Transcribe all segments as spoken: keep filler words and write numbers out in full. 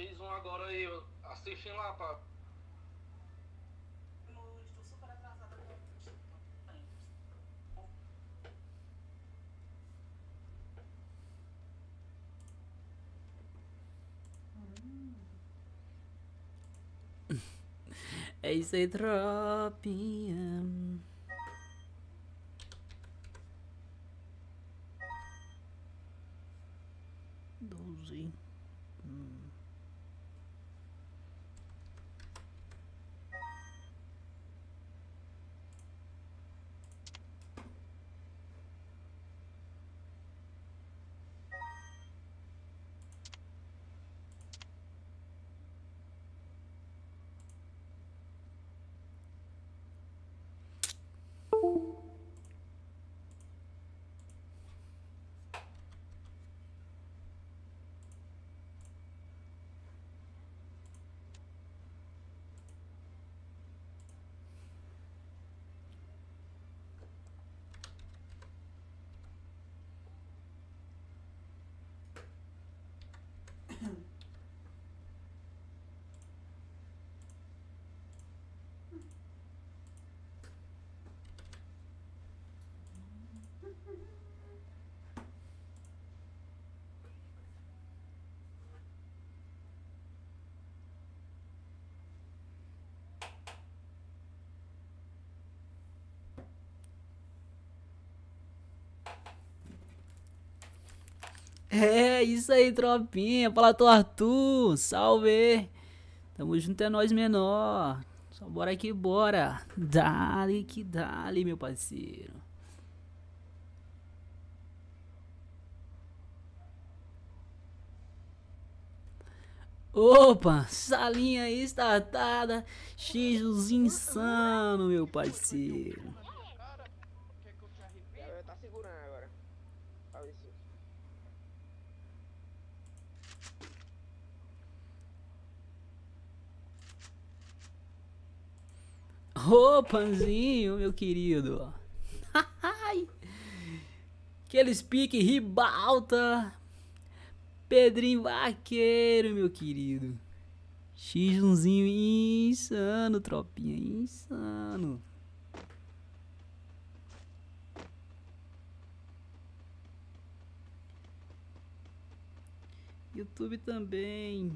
xis um agora aí, assistindo lá, pá. Estou super atrasada. É isso aí, tropinha. Doze. Hum. É isso aí, tropinha. Fala, tu Arthur. Salve. Tamo junto, é nós menor. Só bora que bora. Dale que dale, meu parceiro. Opa, salinha aí startada. X insano, meu parceiro. Ela tá segurando agora. Olha isso. Ô, Panzinho, meu querido. Aqueles pique ribalta. Pedrinho Vaqueiro, meu querido. X um insano, tropinha, insano. YouTube também.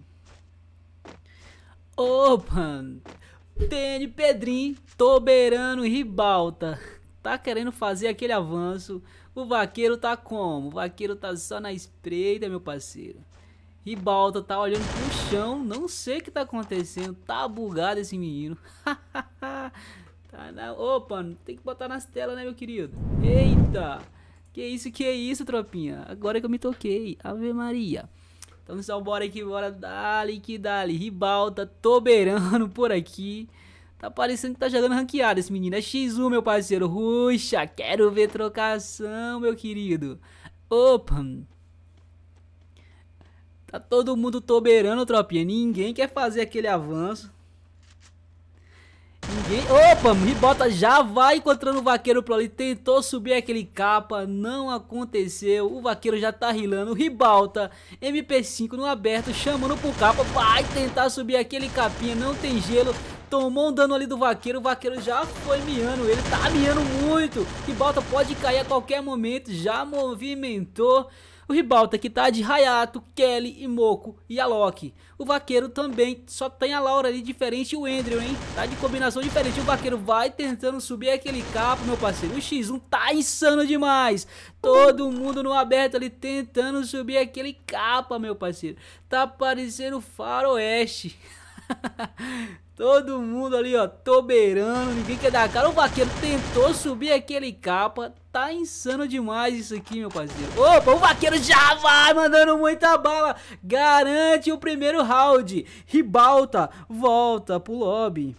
Opa! T N Pedrinho, Toberano e Ribalta. Tá querendo fazer aquele avanço. O vaqueiro tá como? O vaqueiro tá só na espreita, meu parceiro. Ribalta tá olhando pro chão. Não sei o que tá acontecendo. Tá bugado esse menino. Tá na... Opa, tem que botar nas telas, né, meu querido? Eita! Que isso, que isso, tropinha? Agora que eu me toquei. Ave Maria. Então só bora aqui, bora. Dale que dale. Ribalta, Toberano por aqui. Tá parecendo que tá jogando ranqueado esse menino. É X um, meu parceiro. Ruxa, quero ver trocação, meu querido. Opa. Tá todo mundo toberando, tropinha. Ninguém quer fazer aquele avanço. Ninguém... Opa, Ribalta já vai encontrando o vaqueiro por ali. Tentou subir aquele capa, não aconteceu. O vaqueiro já tá rilando. Ribalta, M P cinco no aberto, chamando pro capa. Vai tentar subir aquele capinha, não tem gelo. Tomou um dano ali do vaqueiro. O vaqueiro já foi miando. Ele tá miando muito. Ribalta pode cair a qualquer momento. Já movimentou. O Ribalta que tá de Hayato, Kelly e Moco e a Loki. O vaqueiro também, só tem a Laura ali diferente e o Andrew, hein? Tá de combinação diferente. O vaqueiro vai tentando subir aquele capo, meu parceiro. O X um tá insano demais. Todo mundo no aberto ali tentando subir aquele capa, meu parceiro. Tá parecendo faroeste. Todo mundo ali, ó, toberando, ninguém quer dar cara. O vaqueiro tentou subir aquele capa. Tá insano demais isso aqui, meu parceiro. Opa, o vaqueiro já vai mandando muita bala. Garante o primeiro round. Ribalta, volta pro lobby.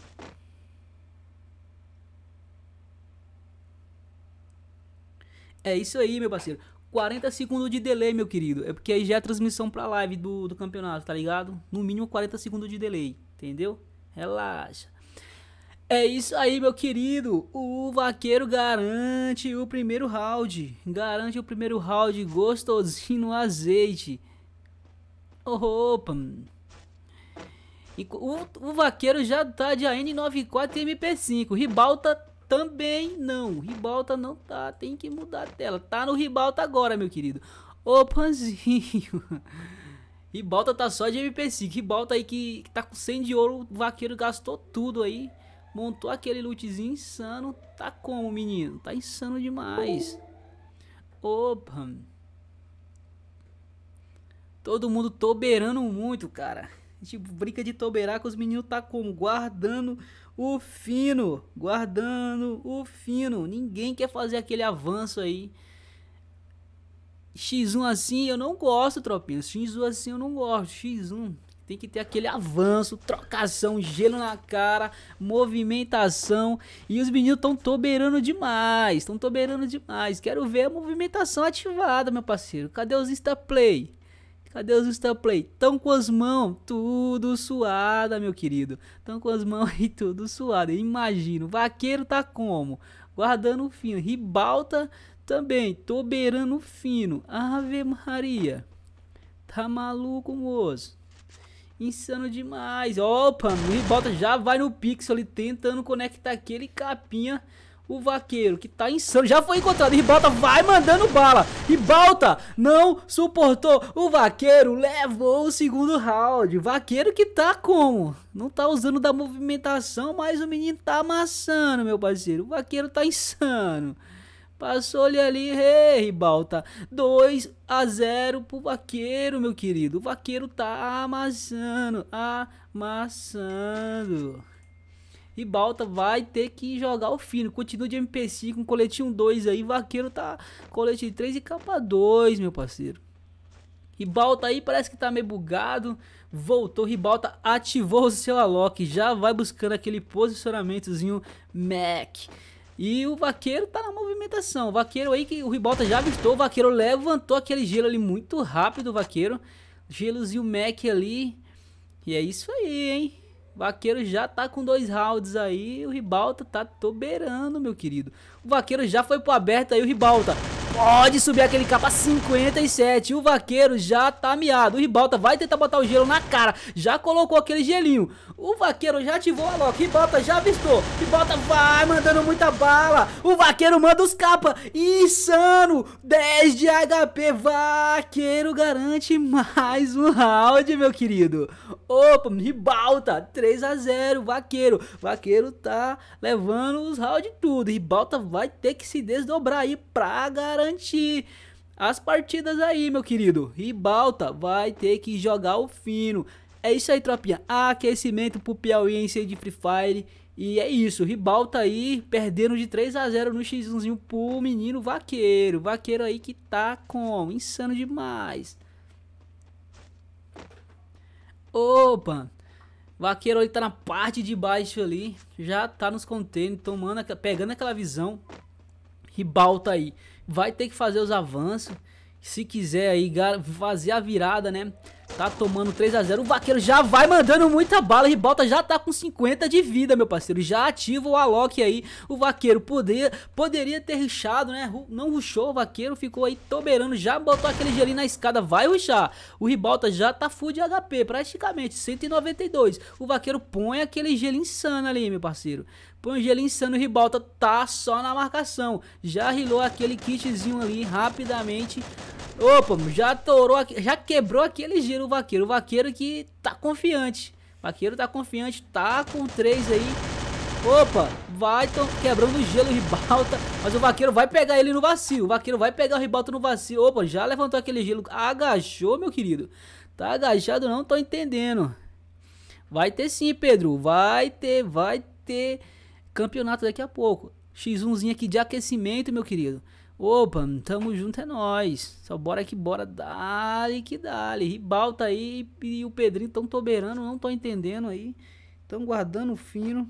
É isso aí, meu parceiro. quarenta segundos de delay, meu querido. É porque aí já é a transmissão pra live do, do campeonato, tá ligado? No mínimo quarenta segundos de delay, entendeu? Relaxa. É isso aí, meu querido. O vaqueiro garante o primeiro round. Garante o primeiro round gostosinho no azeite. Opa. O, o vaqueiro já tá de A N noventa e quatro e M P cinco. Ribalta também não. Ribalta não tá. Tem que mudar a tela. Tá no Ribalta agora, meu querido. Ô, Panzinho. Ribalta tá só de M P cinco. Ribalta aí que, que tá com cem de ouro. O vaqueiro gastou tudo aí. Montou aquele lootzinho insano. Tá como, menino? Tá insano demais. Opa. Todo mundo toberando muito, cara. Tipo, brinca de toberar com os meninos tá como? Guardando o fino. Guardando o fino. Ninguém quer fazer aquele avanço aí. X um assim eu não gosto, tropinha. X um assim eu não gosto. X um tem que ter aquele avanço, trocação, gelo na cara, movimentação. E os meninos estão toberando demais. Estão toberando demais. Quero ver a movimentação ativada, meu parceiro. Cadê os Instaplay? Cadê os Instaplay? Tão com as mãos tudo suada, meu querido. Tão com as mãos aí tudo suada. Imagino. Vaqueiro tá como? Guardando o fino. Ribalta também. Toberando fino. Ave Maria. Tá maluco, moço? Insano demais. Opa, o Ribalta já vai no pixel ali tentando conectar aquele capinha. O vaqueiro que tá insano, já foi encontrado. Ribalta vai mandando bala. Ribalta não suportou. O vaqueiro levou o segundo round. Vaqueiro que tá como? Não tá usando da movimentação, mas o menino tá amassando, meu parceiro. O vaqueiro tá insano. Passou-lhe ali, hey, Ribalta. dois a zero pro vaqueiro, meu querido. O vaqueiro tá amassando, amassando. Ribalta vai ter que jogar o fino. Continua de M P cinco, um coletinho dois aí. Vaqueiro tá colete três e capa dois, meu parceiro. Ribalta aí parece que tá meio bugado. Voltou, Ribalta ativou o seu Alok. Já vai buscando aquele posicionamentozinho Mac. E o vaqueiro tá na movimentação. O vaqueiro aí que o Ribalta já avistou. O vaqueiro levantou aquele gelo ali muito rápido, o vaqueiro. Gelozinho Mac ali. E é isso aí, hein? O vaqueiro já tá com dois rounds aí. O Ribalta tá toberando, meu querido. O vaqueiro já foi pro aberto aí. O Ribalta pode subir aquele capa cinquenta e sete. O vaqueiro já tá miado. O Ribalta vai tentar botar o gelo na cara. Já colocou aquele gelinho. O vaqueiro já ativou a lock. Ribalta já avistou. Ribalta vai mandando muita bala. O vaqueiro manda os capa. Insano. dez de H P. Vaqueiro garante mais um round, meu querido. Opa, Ribalta. três a zero. Vaqueiro. Vaqueiro tá levando os rounds tudo. Ribalta vai ter que se desdobrar aí pra garantir as partidas aí, meu querido. Ribalta vai ter que jogar o fino. É isso aí, tropinha. Aquecimento pro Piauí de Free Fire. E é isso. Ribalta aí perdendo de três a zero no X um pro menino vaqueiro. Vaqueiro aí que tá como? Insano demais. Opa. Vaqueiro ali tá na parte de baixo ali. Já tá nos containers, tomando, pegando aquela visão. Ribalta aí vai ter que fazer os avanços. Se quiser aí fazer a virada, né? Tá tomando três a zero. O vaqueiro já vai mandando muita bala. Ribalta já tá com cinquenta de vida, meu parceiro. Já ativa o Alok aí. O vaqueiro poder, poderia ter rushado, né? Não rushou. O vaqueiro ficou aí toberando. Já botou aquele gelinho na escada. Vai rushar. O Ribalta já tá full de H P, praticamente. cento e noventa e dois. O vaqueiro põe aquele gelo insano ali, meu parceiro. Põe o gelo insano. O Ribalta tá só na marcação. Já rilou aquele kitzinho ali rapidamente. Opa, já torou, já quebrou aquele gelo o vaqueiro. O vaqueiro que tá confiante. O vaqueiro tá confiante, tá com três aí. Opa, vai tão quebrando o gelo o Ribalta. Mas o vaqueiro vai pegar ele no vacilo. O vaqueiro vai pegar o Ribalta no vacilo. Opa, já levantou aquele gelo. Agachou, meu querido. Tá agachado, não tô entendendo. Vai ter sim, Pedro. Vai ter, vai ter campeonato daqui a pouco. X umzinho aqui de aquecimento, meu querido. Opa, tamo junto, é nóis. Só bora que bora, dale que dale. Ribalta aí e o Pedrinho tão toberando, não tô entendendo aí. Tão guardando o fino.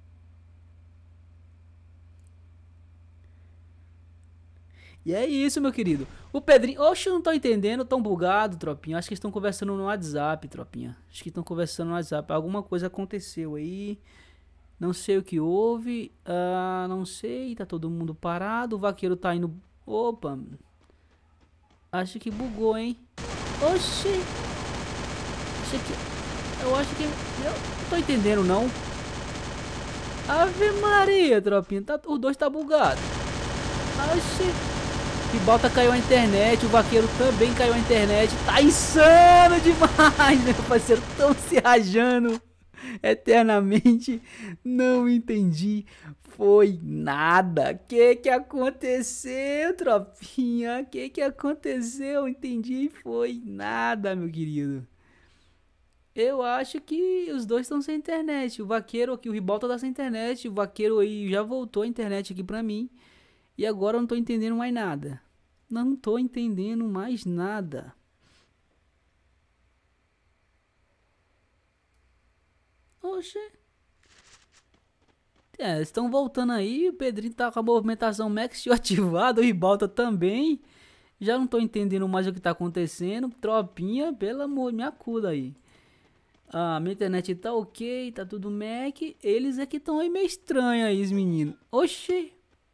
E é isso, meu querido. O Pedrinho, oxe, não tô entendendo, tão bugado, tropinha. Acho que estão conversando no WhatsApp, tropinha. Acho que estão conversando no WhatsApp. Alguma coisa aconteceu aí. Não sei o que houve, uh, não sei, tá todo mundo parado, o vaqueiro tá indo, opa, acho que bugou, hein, oxi, acho que, Eu acho que... Eu não tô entendendo, não. Ave Maria, tropinha. Tá, os dois tá bugado. Oxi. Ribalta caiu a internet. O vaqueiro também caiu a internet. Tá insano demais, meu parceiro. Tão se rajando eternamente. Não entendi. Foi nada. Que que aconteceu, tropinha? Que que aconteceu? Entendi. Foi nada, meu querido. Eu acho que os dois estão sem internet. O vaqueiro aqui, o Ribalta tá sem internet. O vaqueiro aí já voltou a internet aqui pra mim. E agora eu não tô entendendo mais nada. Não tô entendendo mais nada. Oxe. É, estão voltando aí. O Pedrinho tá com a movimentação Max ativada. O Ribalta também. Já não tô entendendo mais o que tá acontecendo. Tropinha, pelo amor, me acuda aí. Ah, minha internet tá ok, tá tudo Mac. Eles é que estão aí meio estranhos aí, os meninos. Oxi.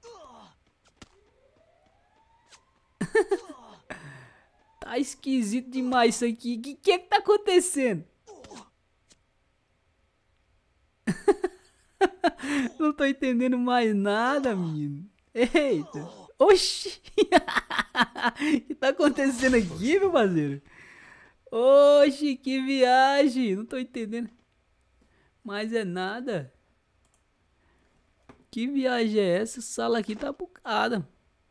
Tá esquisito demais isso aqui. O que, que é que tá acontecendo? Não tô entendendo mais nada, menino. Eita. Oxi. O que tá acontecendo aqui, meu parceiro? Oxi, que viagem. Não tô entendendo. Mas é nada. Que viagem é essa? Essa sala aqui tá bugada.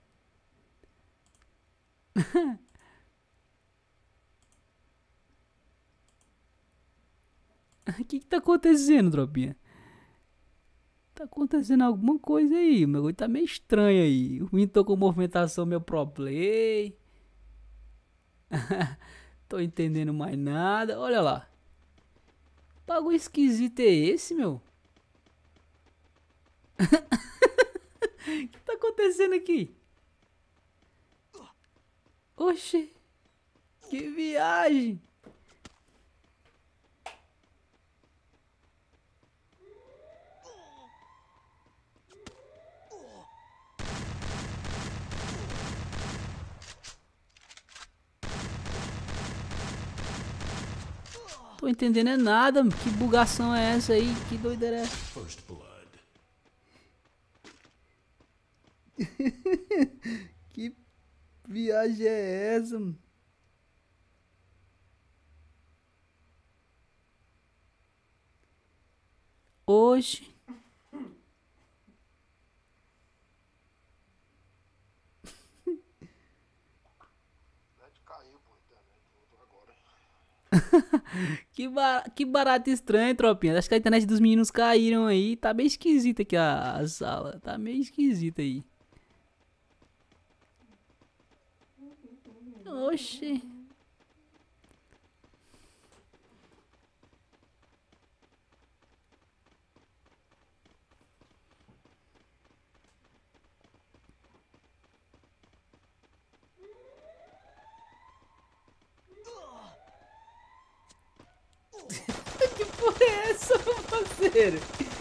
O que que tá acontecendo, tropinha? Tá acontecendo alguma coisa aí. O meu coisa tá meio estranho aí. O Win tô com movimentação meu pro play. Tô entendendo mais nada. Olha lá. Bagulho esquisito é esse, meu? O que tá acontecendo aqui? Oxi. Que viagem. Tô entendendo é nada. Que bugação é essa aí? Que doideira é essa? Que viagem é essa? Hoje. Caiu, pô, internet, voltou agora. Que, bar... que barato estranho, tropinha. Acho que a internet dos meninos caíram aí. Tá meio esquisita aqui a, a sala. Tá meio esquisita aí. Oxi. Que porra é essa, meu parceiro?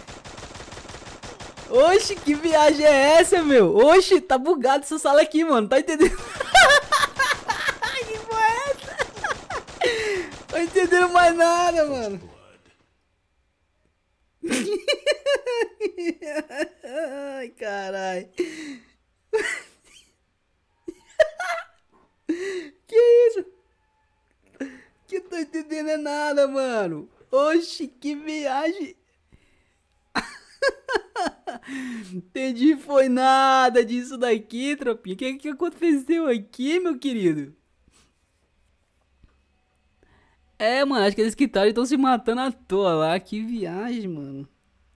Oxi, que viagem é essa, meu? Oxi, tá bugado essa sala aqui, mano. Tá entendendo? Que porra é essa? Tô entendendo mais nada, mano. Ai, caralho. Que isso? Que tô entendendo é nada, mano. Oxi, que viagem. Entendi, foi nada disso daqui, tropinha. O que, que aconteceu aqui, meu querido? É, mano, acho que eles quitaram e estão se matando à toa lá. Que viagem, mano.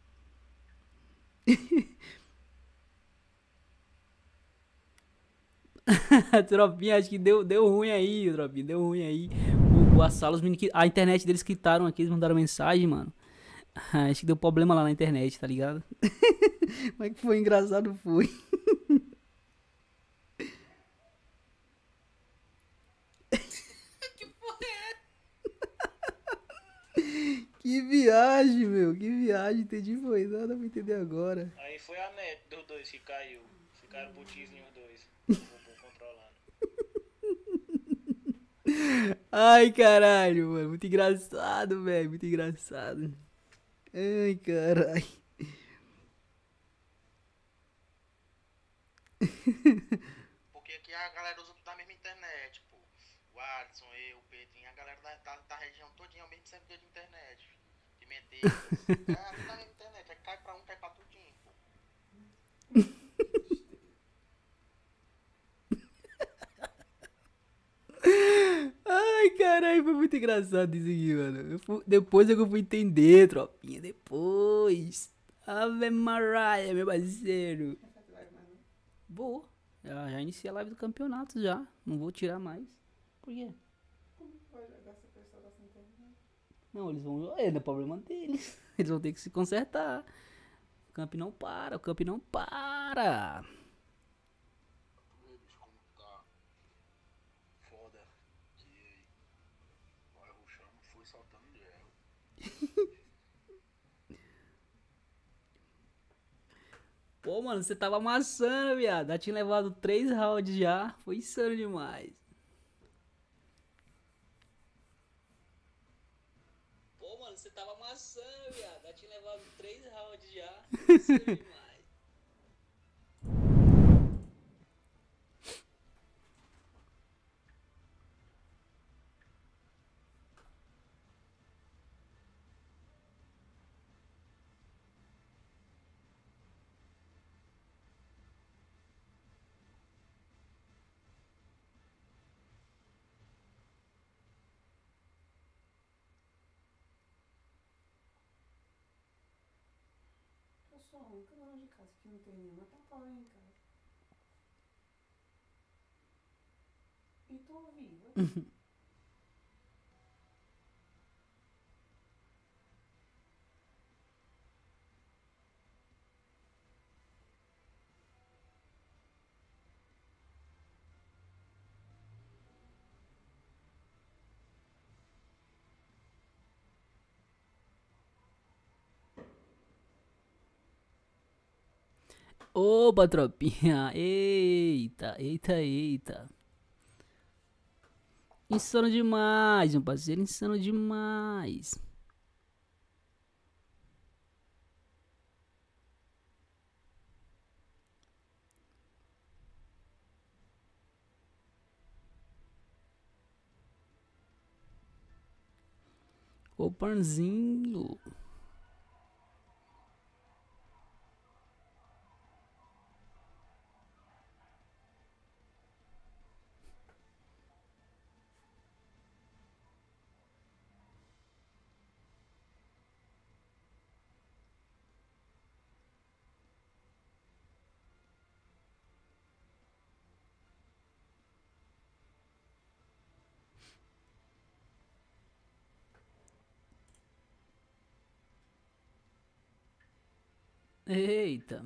Tropinha, acho que deu, deu ruim aí, tropinha. Deu ruim aí. O, a sala, os meninos, a internet deles quitaram aqui, eles mandaram mensagem, mano. Acho que deu problema lá na internet, tá ligado? Mas que foi engraçado, foi. Que porra é? Que viagem, meu. Que viagem. Entendi, foi nada pra entender agora. Aí foi a net dos dois que caiu. Ficaram putinhos os dois. O bumbum controlando. Ai, caralho, mano. Muito engraçado, velho. Muito engraçado. Ai, caralho. Porque aqui a galera usa tudo da mesma internet, pô. O Alisson, eu, o Pedrinho, a galera da, da, da região todinha é o mesmo servidor de internet. Filho. De Medeiros. É, tudo da mesma internet. Aí cai pra um, cai pra tudinho, pô. Ai, caralho, foi muito engraçado isso aqui, mano. Eu fu- depois é que eu fui entender, tropinha. Depois. Ave Maria, meu parceiro. Vou. Já, já iniciei a live do campeonato já. Não vou tirar mais. Por quê? Não, eles vão. É, não é problema deles. Eles vão ter que se consertar. O camp não para, o camp não para. Tu vê, bicho, como tá foda. Que nós rushamos, foi saltando de erro. Pô, mano, você tava amassando, viado. Já tinha levado três rounds já. Foi insano demais. Pô, mano, você tava amassando, viado. Já tinha levado três rounds já. Foi insano demais. Eu sou a única dona de casa que não tem nenhuma tatuagem em casa. E tô viva. Opa, tropinha. Eita, eita, eita. Insano demais, meu parceiro. Insano demais. Ô, panzinho. Eita.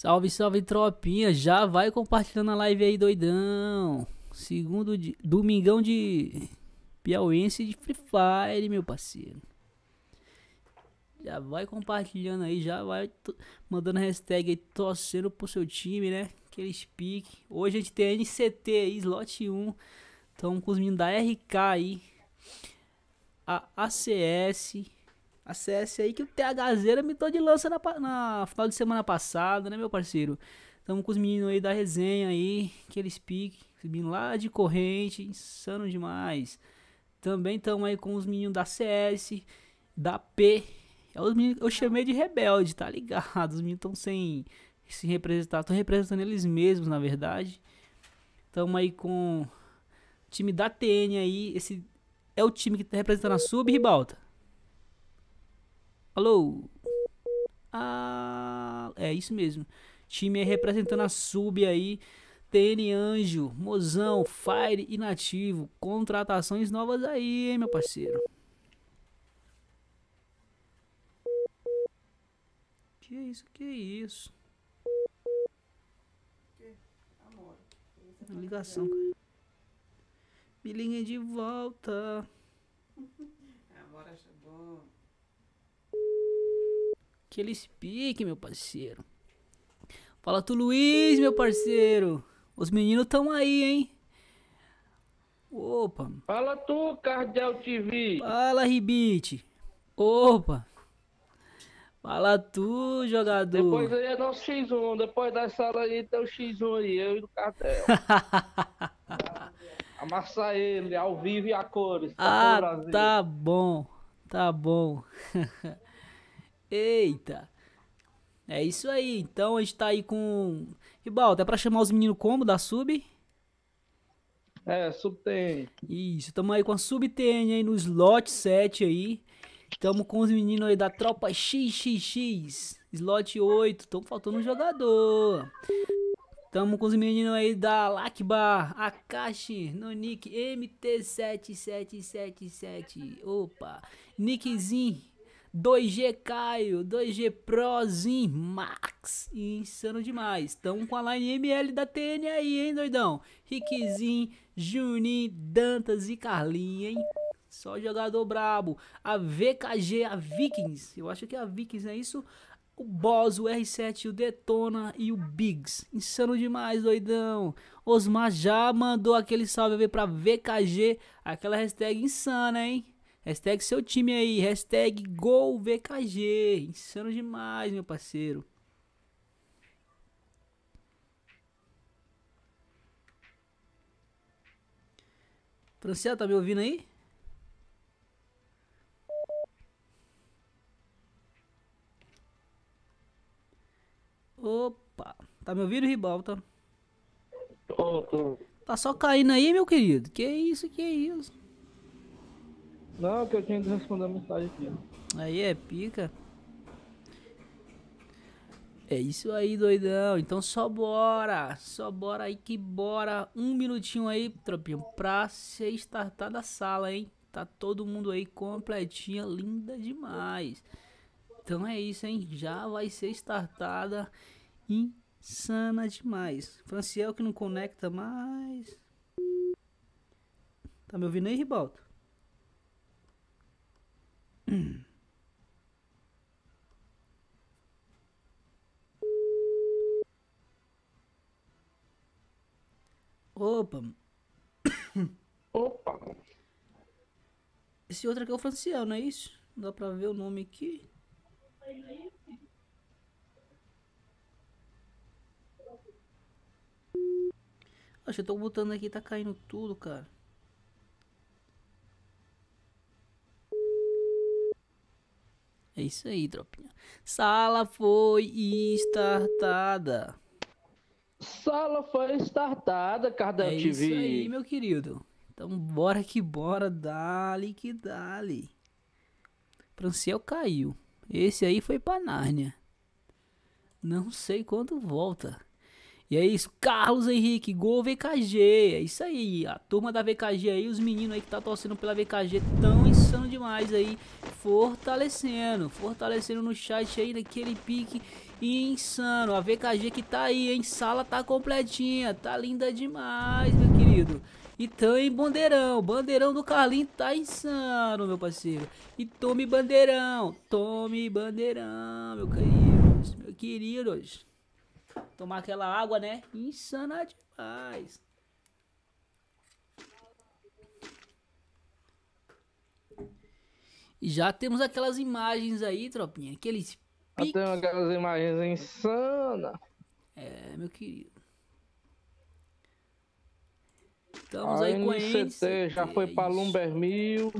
Salve, salve, tropinha. Já vai compartilhando a live aí, doidão. Segundo de... Domingão de Piauiense de Free Fire, meu parceiro. Já vai compartilhando aí, já vai mandando hashtag aí, torcendo pro seu time, né? Aqueles pique. Hoje a gente tem N C T aí, slot um. Então com os meninos da R K aí. A ACS. A C S aí que o THZera me tô de lança na, na final de semana passada, né, meu parceiro? Tamo com os meninos aí da resenha aí, aqueles pique. Os meninos lá de corrente, insano demais. Também tamo aí com os meninos da C S, da P. É os meninos, eu chamei de rebelde, tá ligado? Os meninos estão sem se representar, estão representando eles mesmos, na verdade. Tamo aí com o time da T N aí. Esse é o time que tá representando a Sub, Ribalta. Alô? Ah, é isso mesmo. Time aí representando a Sub aí. T N Anjo, Mozão, Fire e Nativo. Contratações novas aí, hein, meu parceiro. Que isso, que isso? Que? Amor. Ligação, cara. Me liguem de volta. Amor, acha bom. Aqueles pique, meu parceiro. Fala tu, Luiz, meu parceiro. Os meninos tão aí, hein? Opa. Fala tu, Cardel T V. Fala, Ribite. Opa. Fala tu, jogador. Depois aí é nosso X um. Depois da sala aí tem o X um aí, eu e o Cardel. Amassar ele ao vivo e a cores. Ah, Brasil. tá bom. Tá bom. Eita. É isso aí. Então a gente tá aí com... Ribalta, é pra chamar os meninos como da Sub? É, subtém. Isso, tamo aí com a Sub T N aí no slot sete aí. Tamo com os meninos aí da tropa X X X, slot oito, tamo faltando um jogador. Tamo com os meninos aí da Lakbar, Akashi, no nick M T sete sete sete sete. Opa, nickzinho dois G Caio, dois G Prozin Max, insano demais. Tamo com a line M L da T N aí, hein, doidão? Rickzinho, Juninho, Dantas e Carlinho, hein? Só jogador brabo. A V K G, a Vikings. Eu acho que é a Vikings, não é isso? O Boss, o R sete, o Detona e o Biggs. Insano demais, doidão. Osmar já mandou aquele salve ver pra V K G. Aquela hashtag insana, hein? Hashtag seu time aí. Hashtag GolVKG. Insano demais, meu parceiro. Franciel, tá me ouvindo aí? Opa, tá me ouvindo, Ribalta? Tô, tô. Tá só caindo aí, meu querido. Que isso, que isso? Não, que eu tinha que responder a mensagem aqui. Aí é pica. É isso aí, doidão. Então só bora. Só bora aí que bora. Um minutinho aí, tropinho, pra ser startada a sala, hein? Tá todo mundo aí completinha, linda demais. Então é isso, hein? Já vai ser startada. Insana demais. Franciel que não conecta mais. Tá me ouvindo aí, Ribalto? Opa. Opa. Esse outro aqui é o Franciel, não é isso? Não dá pra ver o nome aqui. Acho que eu tô botando aqui, tá caindo tudo, cara. É isso aí, tropinha. Sala foi startada. Sala foi startada, Cardel É T V. isso aí, meu querido. Então bora que bora, dale que dale. Franciel caiu. Esse aí foi pra Nárnia. Não sei quando volta. E é isso, Carlos Henrique, gol V K G. É isso aí, a turma da V K G aí, os meninos aí que tá torcendo pela V K G tão insano demais aí, fortalecendo, fortalecendo no chat aí, naquele pique insano. A V K G que tá aí, hein, sala tá completinha, tá linda demais, meu querido. E tamo em bandeirão, bandeirão do Carlinho tá insano, meu parceiro. E tome bandeirão, tome bandeirão, meu querido, meu queridos. Tomar aquela água, né? Insana demais. E já temos aquelas imagens aí, tropinha. Aqueles piques. Tem aquelas imagens insanas. É, meu querido. Estamos A aí com a N C T já foi pra Lumbermil.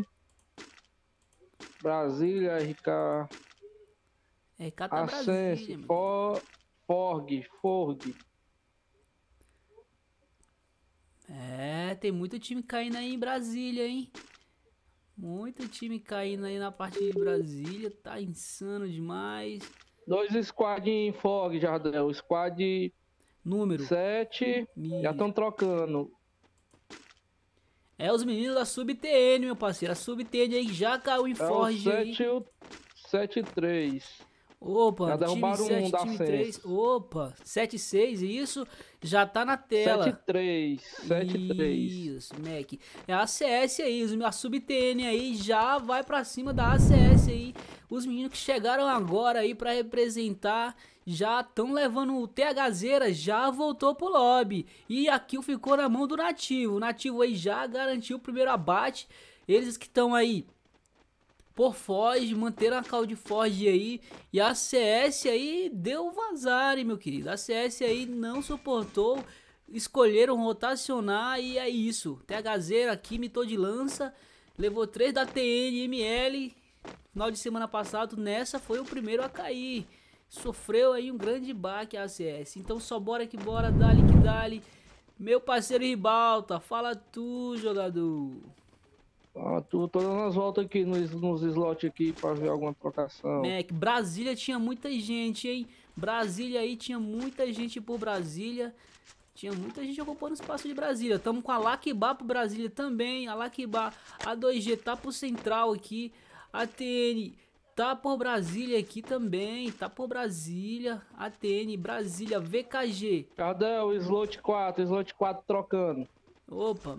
Brasília, R K. R K tá Ascense, Brasília, For, Forg, Forg. É, tem muito time caindo aí em Brasília, hein? Muito time caindo aí na parte de Brasília. Tá insano demais. Dois squad em Forg, Jardel. Squad Número sete. Mi- Já estão trocando. É os meninos da Sub T N, meu parceiro. A Sub T N aí já caiu em É o Forge aí. sete e o sete e três. Opa, Já time derrubaram um sete, da time Ascenso. três. Opa, sete seis, isso já tá na tela. sete e três. sete e três. Isso, Mac. É a A C S aí, os- a Sub T N aí já vai pra cima da A C S aí. Os meninos que chegaram agora aí pra representar já estão levando o T H Zera, já voltou pro lobby. E a kill ficou na mão do Nativo. O Nativo aí já garantiu o primeiro abate. Eles que estão aí por Forge, manteram a call de Forge aí. E a C S aí deu vazar, hein, meu querido. A C S aí não suportou. Escolheram rotacionar e é isso. T H Zera aqui, mitou de lança. Levou três da T N M L. Final de semana passado, nessa foi o primeiro a cair. Sofreu aí um grande baque a C S. Então só bora que bora, dali que dali. Meu parceiro Ribalta, fala tu, jogador. Ah, tu, tô dando as voltas aqui nos, nos slots aqui pra ver alguma trocação. Mac, Brasília tinha muita gente, hein? Brasília aí tinha muita gente por Brasília. Tinha muita gente ocupando o espaço de Brasília. Tamo com a Lakibá pro Brasília também. A Lakibá, a dois G tá pro Central aqui. A T N tá por Brasília aqui também. Tá por Brasília. A T N, Brasília, V K G. Cadê o slot quatro? Slot quatro trocando. Opa.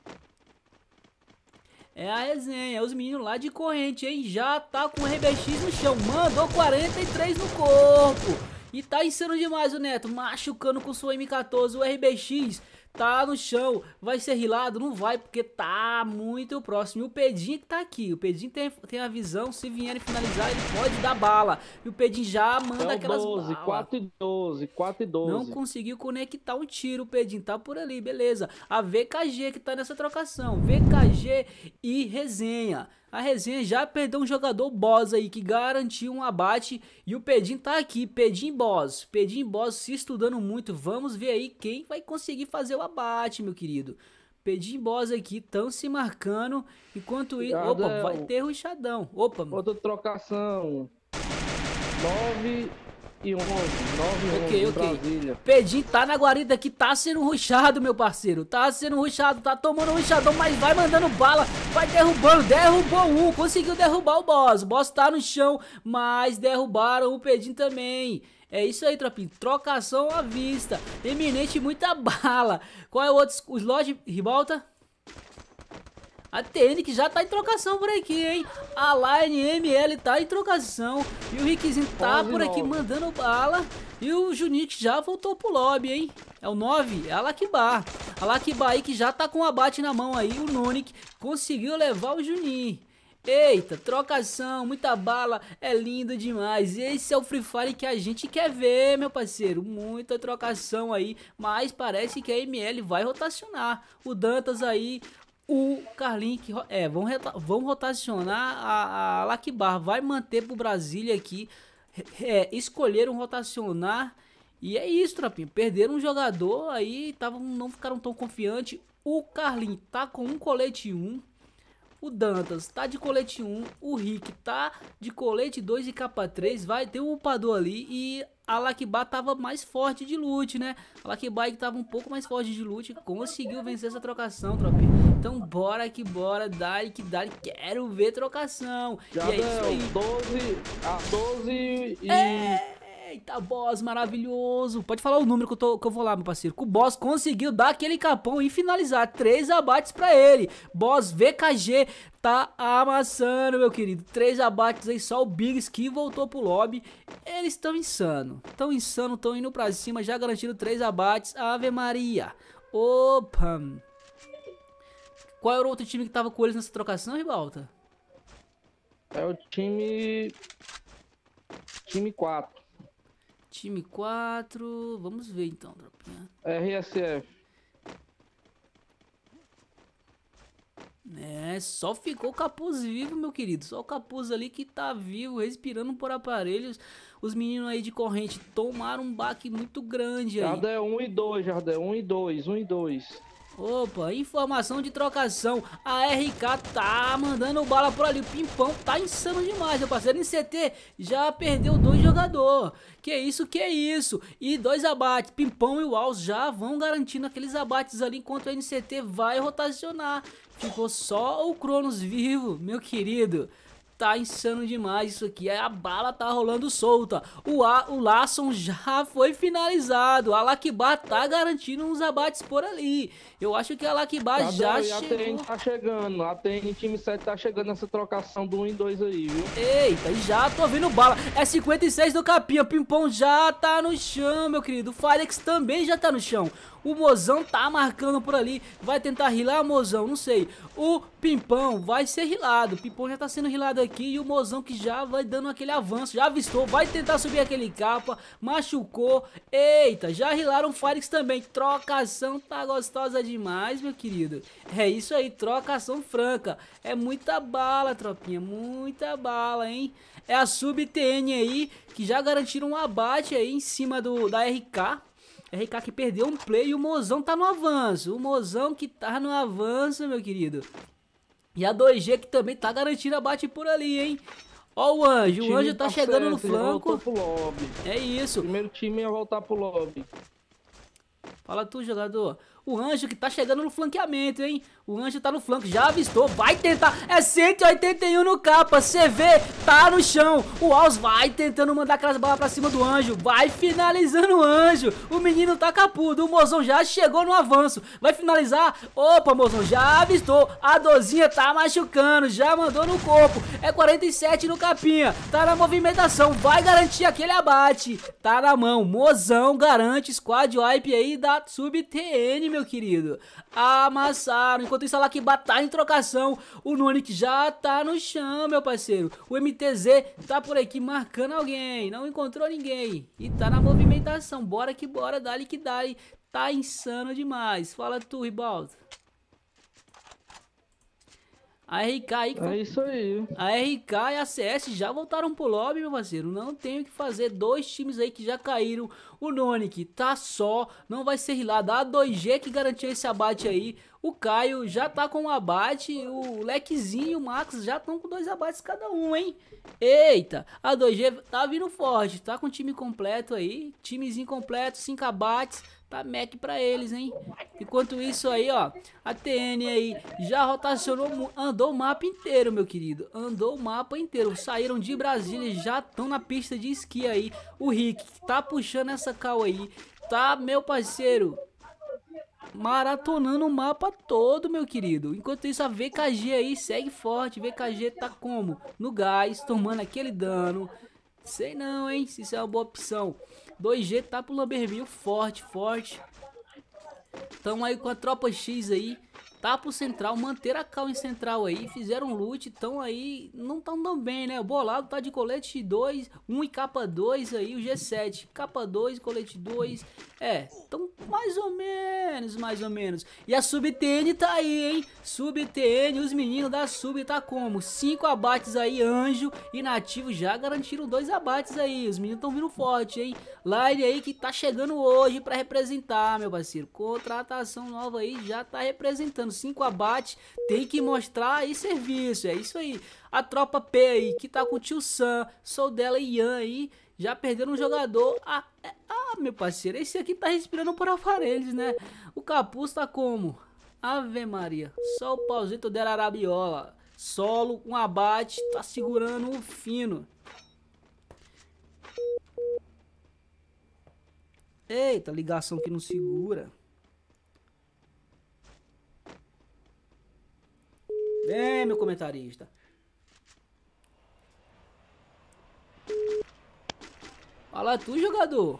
É a resenha, os meninos lá de corrente, hein? Já tá com o R B X no chão, mandou quarenta e três no corpo. E tá insano demais o Neto, machucando com sua M quatorze, o R B X tá no chão. Vai ser rilado? Não vai, porque tá muito próximo. E o Pedinho que tá aqui, o Pedinho tem, tem a visão, se vierem finalizar ele pode dar bala. E o Pedinho já manda É o aquelas doze, balas. quatro e doze, quatro e doze. Não conseguiu conectar um tiro, o Pedinho tá por ali, beleza. A V K G que tá nessa trocação, V K G e Resenha. A Resenha já perdeu um jogador boss aí que garantiu um abate e o Pedinho tá aqui, Pedinho boss. Pedinho boss se estudando muito, vamos ver aí quem vai conseguir fazer o abate, meu querido. Pedinho boss aqui, tão se marcando, enquanto isso, opa, Jardel. vai ter rushadão. Opa, Outra trocação. nove e onze. nove e Ok, onze, ok. Brasília. Pedinho tá na guarida aqui, tá sendo rushado, meu parceiro. Tá sendo rushado, tá tomando rushadão, mas vai mandando bala, vai derrubando, derrubou um, conseguiu derrubar o boss. O boss tá no chão, mas derrubaram o Pedinho também. É isso aí, tropinho. Trocação à vista. Eminente, muita bala. Qual é o outro o slot, Ribalta? A T N que já tá em trocação por aqui, hein? A Line M L tá em trocação. E o Rickzinho tá onze e por aqui nove. mandando bala. E o Juninho que já voltou pro lobby, hein? É o nove, é a Lakibá. A Lakibá aí que já tá com o abate na mão aí. O Nonic conseguiu levar o Juninho. Eita, trocação, muita bala, é lindo demais. Esse é o Free Fire que a gente quer ver, meu parceiro. Muita trocação aí, mas parece que a M L vai rotacionar. O Dantas aí, o Carlinho, que, é, vão, vão rotacionar. A, a Lakibá vai manter pro Brasília aqui. É, escolheram rotacionar. E é isso, tropinha. Perderam um jogador aí, tavam, não ficaram tão confiantes. O Carlinho tá com um colete um. O Dantas tá de colete um, o Rick tá de colete dois e capa três, vai ter um upador ali e a Lakibá tava mais forte de loot, né? A Lakibá que tava um pouco mais forte de loot, conseguiu vencer essa trocação, tropinha. Então bora que bora, dá que dá, quero ver trocação. Já e é isso deu aí. doze a doze e... Eita, boss maravilhoso. Pode falar o número que eu, tô, que eu vou lá, meu parceiro. Que o boss conseguiu dar aquele capão e finalizar. Três abates pra ele. Boss V K G tá amassando, meu querido. Três abates aí, só o Biggs que voltou pro lobby. Eles estão insano. Tão insano, estão indo pra cima. Já garantiram três abates. Ave Maria. Opa. Qual era o outro time que tava com eles nessa trocação, Ribalta? É o time... Time quatro. Time quatro, vamos ver então, tropinha. R S F. É, só ficou o capuz vivo, meu querido. Só o capuz ali que tá vivo, respirando por aparelhos. Os meninos aí de corrente tomaram um baque muito grande aí. Jardel um e dois, Jardel um e dois, um e dois. Opa, informação de trocação. A R K tá mandando bala por ali. O Pimpão tá insano demais, meu parceiro. N C T já perdeu dois jogadores. Que isso, que isso. E dois abates. Pimpão e o Alz já vão garantindo aqueles abates ali enquanto o N C T vai rotacionar. Ficou só o Cronos vivo, meu querido. Tá insano demais isso aqui. A bala tá rolando solta. O, A, o Larson já foi finalizado. A Lakibá tá garantindo uns abates por ali. Eu acho que a Lakibá já chegou. A T N tá chegando. A T N time sete tá chegando nessa trocação do um e dois aí, viu? Eita, já tô vendo bala. É cinquenta e seis do Capinha. O Pimpão já tá no chão, meu querido. O Firex também já tá no chão. O Mozão tá marcando por ali. Vai tentar rilar, Mozão? Não sei. O Pimpão vai ser rilado. O Pimpão já tá sendo rilado aqui. E o Mozão que já vai dando aquele avanço. Já avistou. Vai tentar subir aquele capa. Machucou. Eita, já rilaram o Firex também. Trocação tá gostosa demais, meu querido. É isso aí. Trocação franca. É muita bala, tropinha. Muita bala, hein? É a Sub-T N aí. Que já garantiram um abate aí em cima do, da R K. R K que perdeu um play e o Mozão tá no avanço. O Mozão que tá no avanço, meu querido. E a dois G que também tá garantindo abate por ali, hein. Ó o Anjo, o, o Anjo tá, tá chegando certo, no flanco. Pro lobby. É isso. O primeiro time ia voltar pro lobby. Fala tu, jogador. O Anjo que tá chegando no flanqueamento, hein? O Anjo tá no flanco, já avistou, vai tentar. É cento e oitenta e um no capa, C V tá no chão. O Alz vai tentando mandar aquelas balas pra cima do Anjo. Vai finalizando o Anjo. O menino tá capudo, o Mozão já chegou no avanço. Vai finalizar. Opa, Mozão, já avistou. A Dozinha tá machucando, já mandou no corpo. É quarenta e sete no capinha. Tá na movimentação, vai garantir aquele abate. Tá na mão, Mozão garante squad wipe aí da Sub-T N, meu querido. Amassaram. Enquanto isso, a Lakibá tá em trocação. O Nonic já tá no chão, meu parceiro. O M T Z tá por aqui marcando alguém. Não encontrou ninguém. E tá na movimentação. Bora que bora, dali que dali. Tá insano demais. Fala tu, Ribaldo. A R K aí... É isso aí. A R K e a C S já voltaram pro lobby, meu parceiro. Não tem o que fazer. Dois times aí que já caíram. O Nonic tá só. Não vai ser rilado. A dois G que garantiu esse abate aí. O Caio já tá com um abate. O Lequezinho e o Max já estão com dois abates cada um, hein? Eita. A dois G tá vindo forte. Tá com o time completo aí. Timezinho completo. Cinco abates. Tá Mac pra eles, hein? Enquanto isso aí, ó, a T N aí já rotacionou, andou o mapa inteiro, meu querido. Andou o mapa inteiro. Saíram de Brasília, já estão na pista de esqui aí. O Rick tá puxando essa cal aí. Tá, meu parceiro, maratonando o mapa todo, meu querido. Enquanto isso, a V K G aí segue forte. V K G tá como? No gás, tomando aquele dano. Sei não, hein? Se isso é uma boa opção. dois G tá pro Lamberbinho forte, forte. Tamo aí com a tropa X aí. Tá pro central, manter a cal em central aí. Fizeram loot, tão aí. Não tão tão bem, né? O Bolado tá de colete dois, um e capa dois aí. O G sete, capa dois, colete dois. É, tão mais ou menos, mais ou menos. E a Sub-T N tá aí, hein? Sub-T N, os meninos da Sub tá como? Cinco abates aí, Anjo e Nativo já garantiram dois abates aí. Os meninos tão vindo forte, hein? Line aí que tá chegando hoje pra representar, meu parceiro. Contratação nova aí já tá representando. cinco abates, tem que mostrar aí serviço, é isso aí. A tropa P aí, que tá com o tio Sam, Soldela e Ian aí, já perderam um jogador. Ah, é, ah, meu parceiro, esse aqui tá respirando por aparelhos, né? O Capuz tá como? Ave Maria, só o pauzito dela arabiola. Solo, um abate, tá segurando o fino. Eita, ligação que não segura. Vem, meu comentarista. Fala tu, jogador.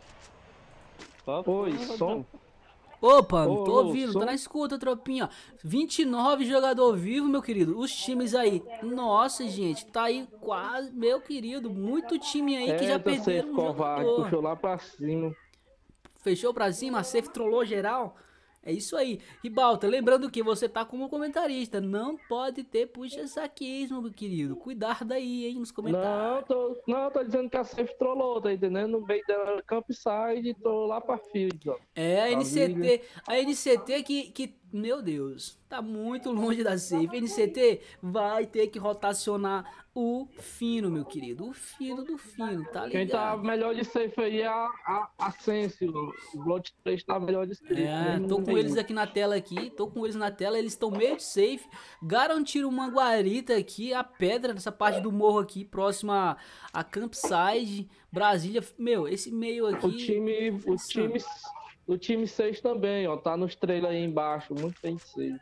Oi, som. Opa, não tô Ô, ouvindo, som. tá na escuta, tropinha. vinte e nove jogador vivo, meu querido. Os times aí. Nossa, gente, tá aí quase, meu querido. Muito time aí que já Eita, safe perderam um covarde, jogador. puxou lá pra cima. Fechou pra cima, a safe trollou geral. É isso aí. Ribalta, lembrando que você tá como comentarista. Não pode ter puxa-saquismo, meu querido. Cuidado aí, hein, nos Não, comentários. tô, não, tô dizendo que a safe trollou, tá entendendo? No meio da campsite e tô lá pra field, ó. É, a N C T, Família. a N C T que, que, meu Deus, tá muito longe da safe. N C T vai ter que rotacionar o fino, meu querido. O fino do fino, tá ligado? Quem tá melhor de safe aí é a, a, a Sense, o Blood três tá melhor de safe. É, Não tô com tem eles muito. aqui na tela aqui, tô com eles na tela, eles estão meio de safe, garantiram uma guarita aqui, a pedra nessa parte do morro aqui, próxima a Campside, Brasília, meu, esse meio aqui... O time, o time, o time seis também, ó, tá nos trailers aí embaixo, muito bem de safe.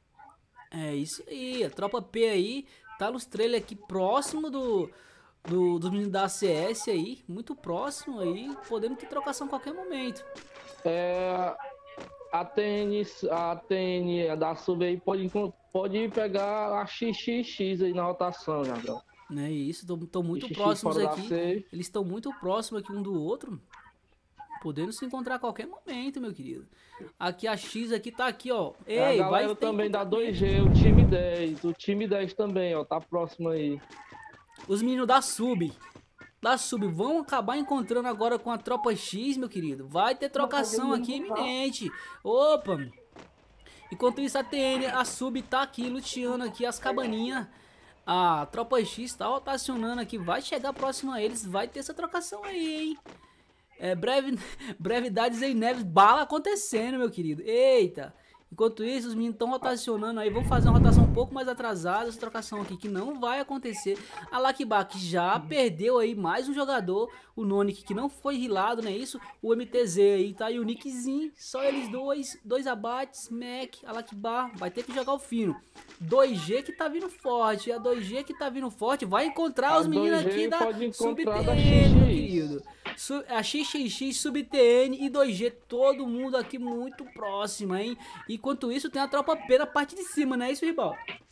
É isso aí, a tropa P aí, tá nos trailers aqui próximo do... Do, dos meninos da A C S aí, muito próximo aí, podendo ter trocação a qualquer momento. É, a T N, a T N da sub aí pode, encon- pode pegar a X X X aí na rotação, Jardel. Né, isso, estão muito X X próximos fora da aqui. safe. Eles estão muito próximos aqui um do outro, podendo se encontrar a qualquer momento, meu querido. Aqui a X aqui tá aqui, ó. É, a Ei, galera vai ter também da encontramento. dois G, o time dez, o time dez também, ó, tá próximo aí. Os meninos da Sub, da Sub vão acabar encontrando agora com a tropa X, meu querido. Vai ter trocação aqui iminente. Opa! Enquanto isso a T N, a Sub tá aqui luteando aqui as cabaninhas. A tropa X tá rotacionando aqui, vai chegar próximo a eles, vai ter essa trocação aí, hein? É, breve, brevidades em Neves, bala acontecendo, meu querido. Eita! Enquanto isso, os meninos estão rotacionando aí. Vamos fazer uma rotação um pouco mais atrasada. Essa trocação aqui que não vai acontecer. A Lakbak já perdeu aí mais um jogador. O Nonic que não foi rilado, não é isso? O M T Z aí, tá? E o Nickzinho. Só eles dois. Dois abates. Mac, a Lakbar. Vai ter que jogar o fino. dois G que tá vindo forte. A dois G que tá vindo forte. Vai encontrar A os meninos dois G aqui da pode encontrar da Sub-T N, X X. meu querido. Su- A X X X, Sub-T N e dois G, todo mundo aqui muito próximo, hein? Enquanto isso, tem a tropa P na parte de cima, não é isso, Ribal?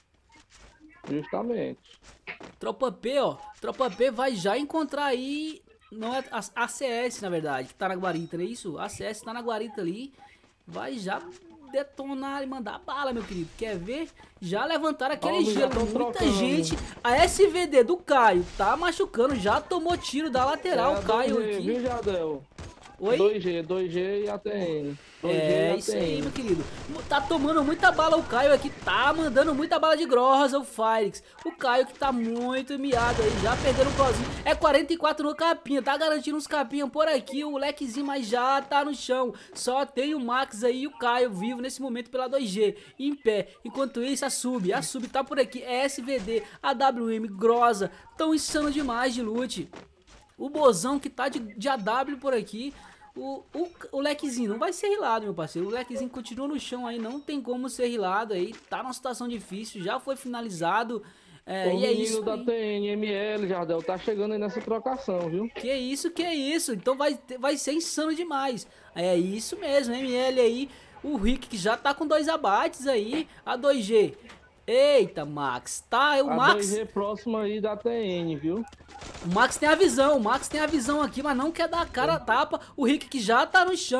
Justamente. Tropa P, ó. Tropa P vai já encontrar aí. Não é a, a C S, na verdade, que tá na guarita, não é isso? A C S tá na guarita ali. Vai já detonar e mandar bala, meu querido. Quer ver? Já levantaram aquele Ó, já gelo. tão Muita trocando. gente. A S V D do Caio tá machucando. Já tomou tiro da lateral. É O a Caio dois G, aqui. viu, Jardel? Oi? dois G, dois G e A T N. dois G e É, A T N. isso aí, meu querido. Tá tomando muita bala o Caio aqui, tá mandando muita bala de grossa o Firix. O Caio que tá muito miado aí, já perdendo o crozinho. É quarenta e quatro no capinha, tá garantindo uns capinha por aqui, o lequezinho, mas já tá no chão. Só tem o Max aí e o Caio vivo nesse momento pela dois G, em pé. Enquanto isso, a Sub, a Sub tá por aqui, é S V D, a W M, Grosa, tão insano demais de loot. O Bozão que tá de, de A W por aqui. O, o, o lequezinho não vai ser rilado, meu parceiro. O lequezinho continua no chão aí, não tem como ser rilado aí. Tá numa situação difícil, já foi finalizado. É, O e é menino isso da aí. T N M L, Jardel, tá chegando aí nessa trocação, viu? Que isso, que isso. Então vai, ter- vai ser insano demais. É isso mesmo, M L aí. O Rick que já tá com dois abates aí. A dois G. Eita, Max. Tá, o A Max. dois G próximo aí da T N, viu? O Max tem a visão, o Max tem a visão aqui, mas não quer dar a cara a tapa. O Rick que já tá no chão,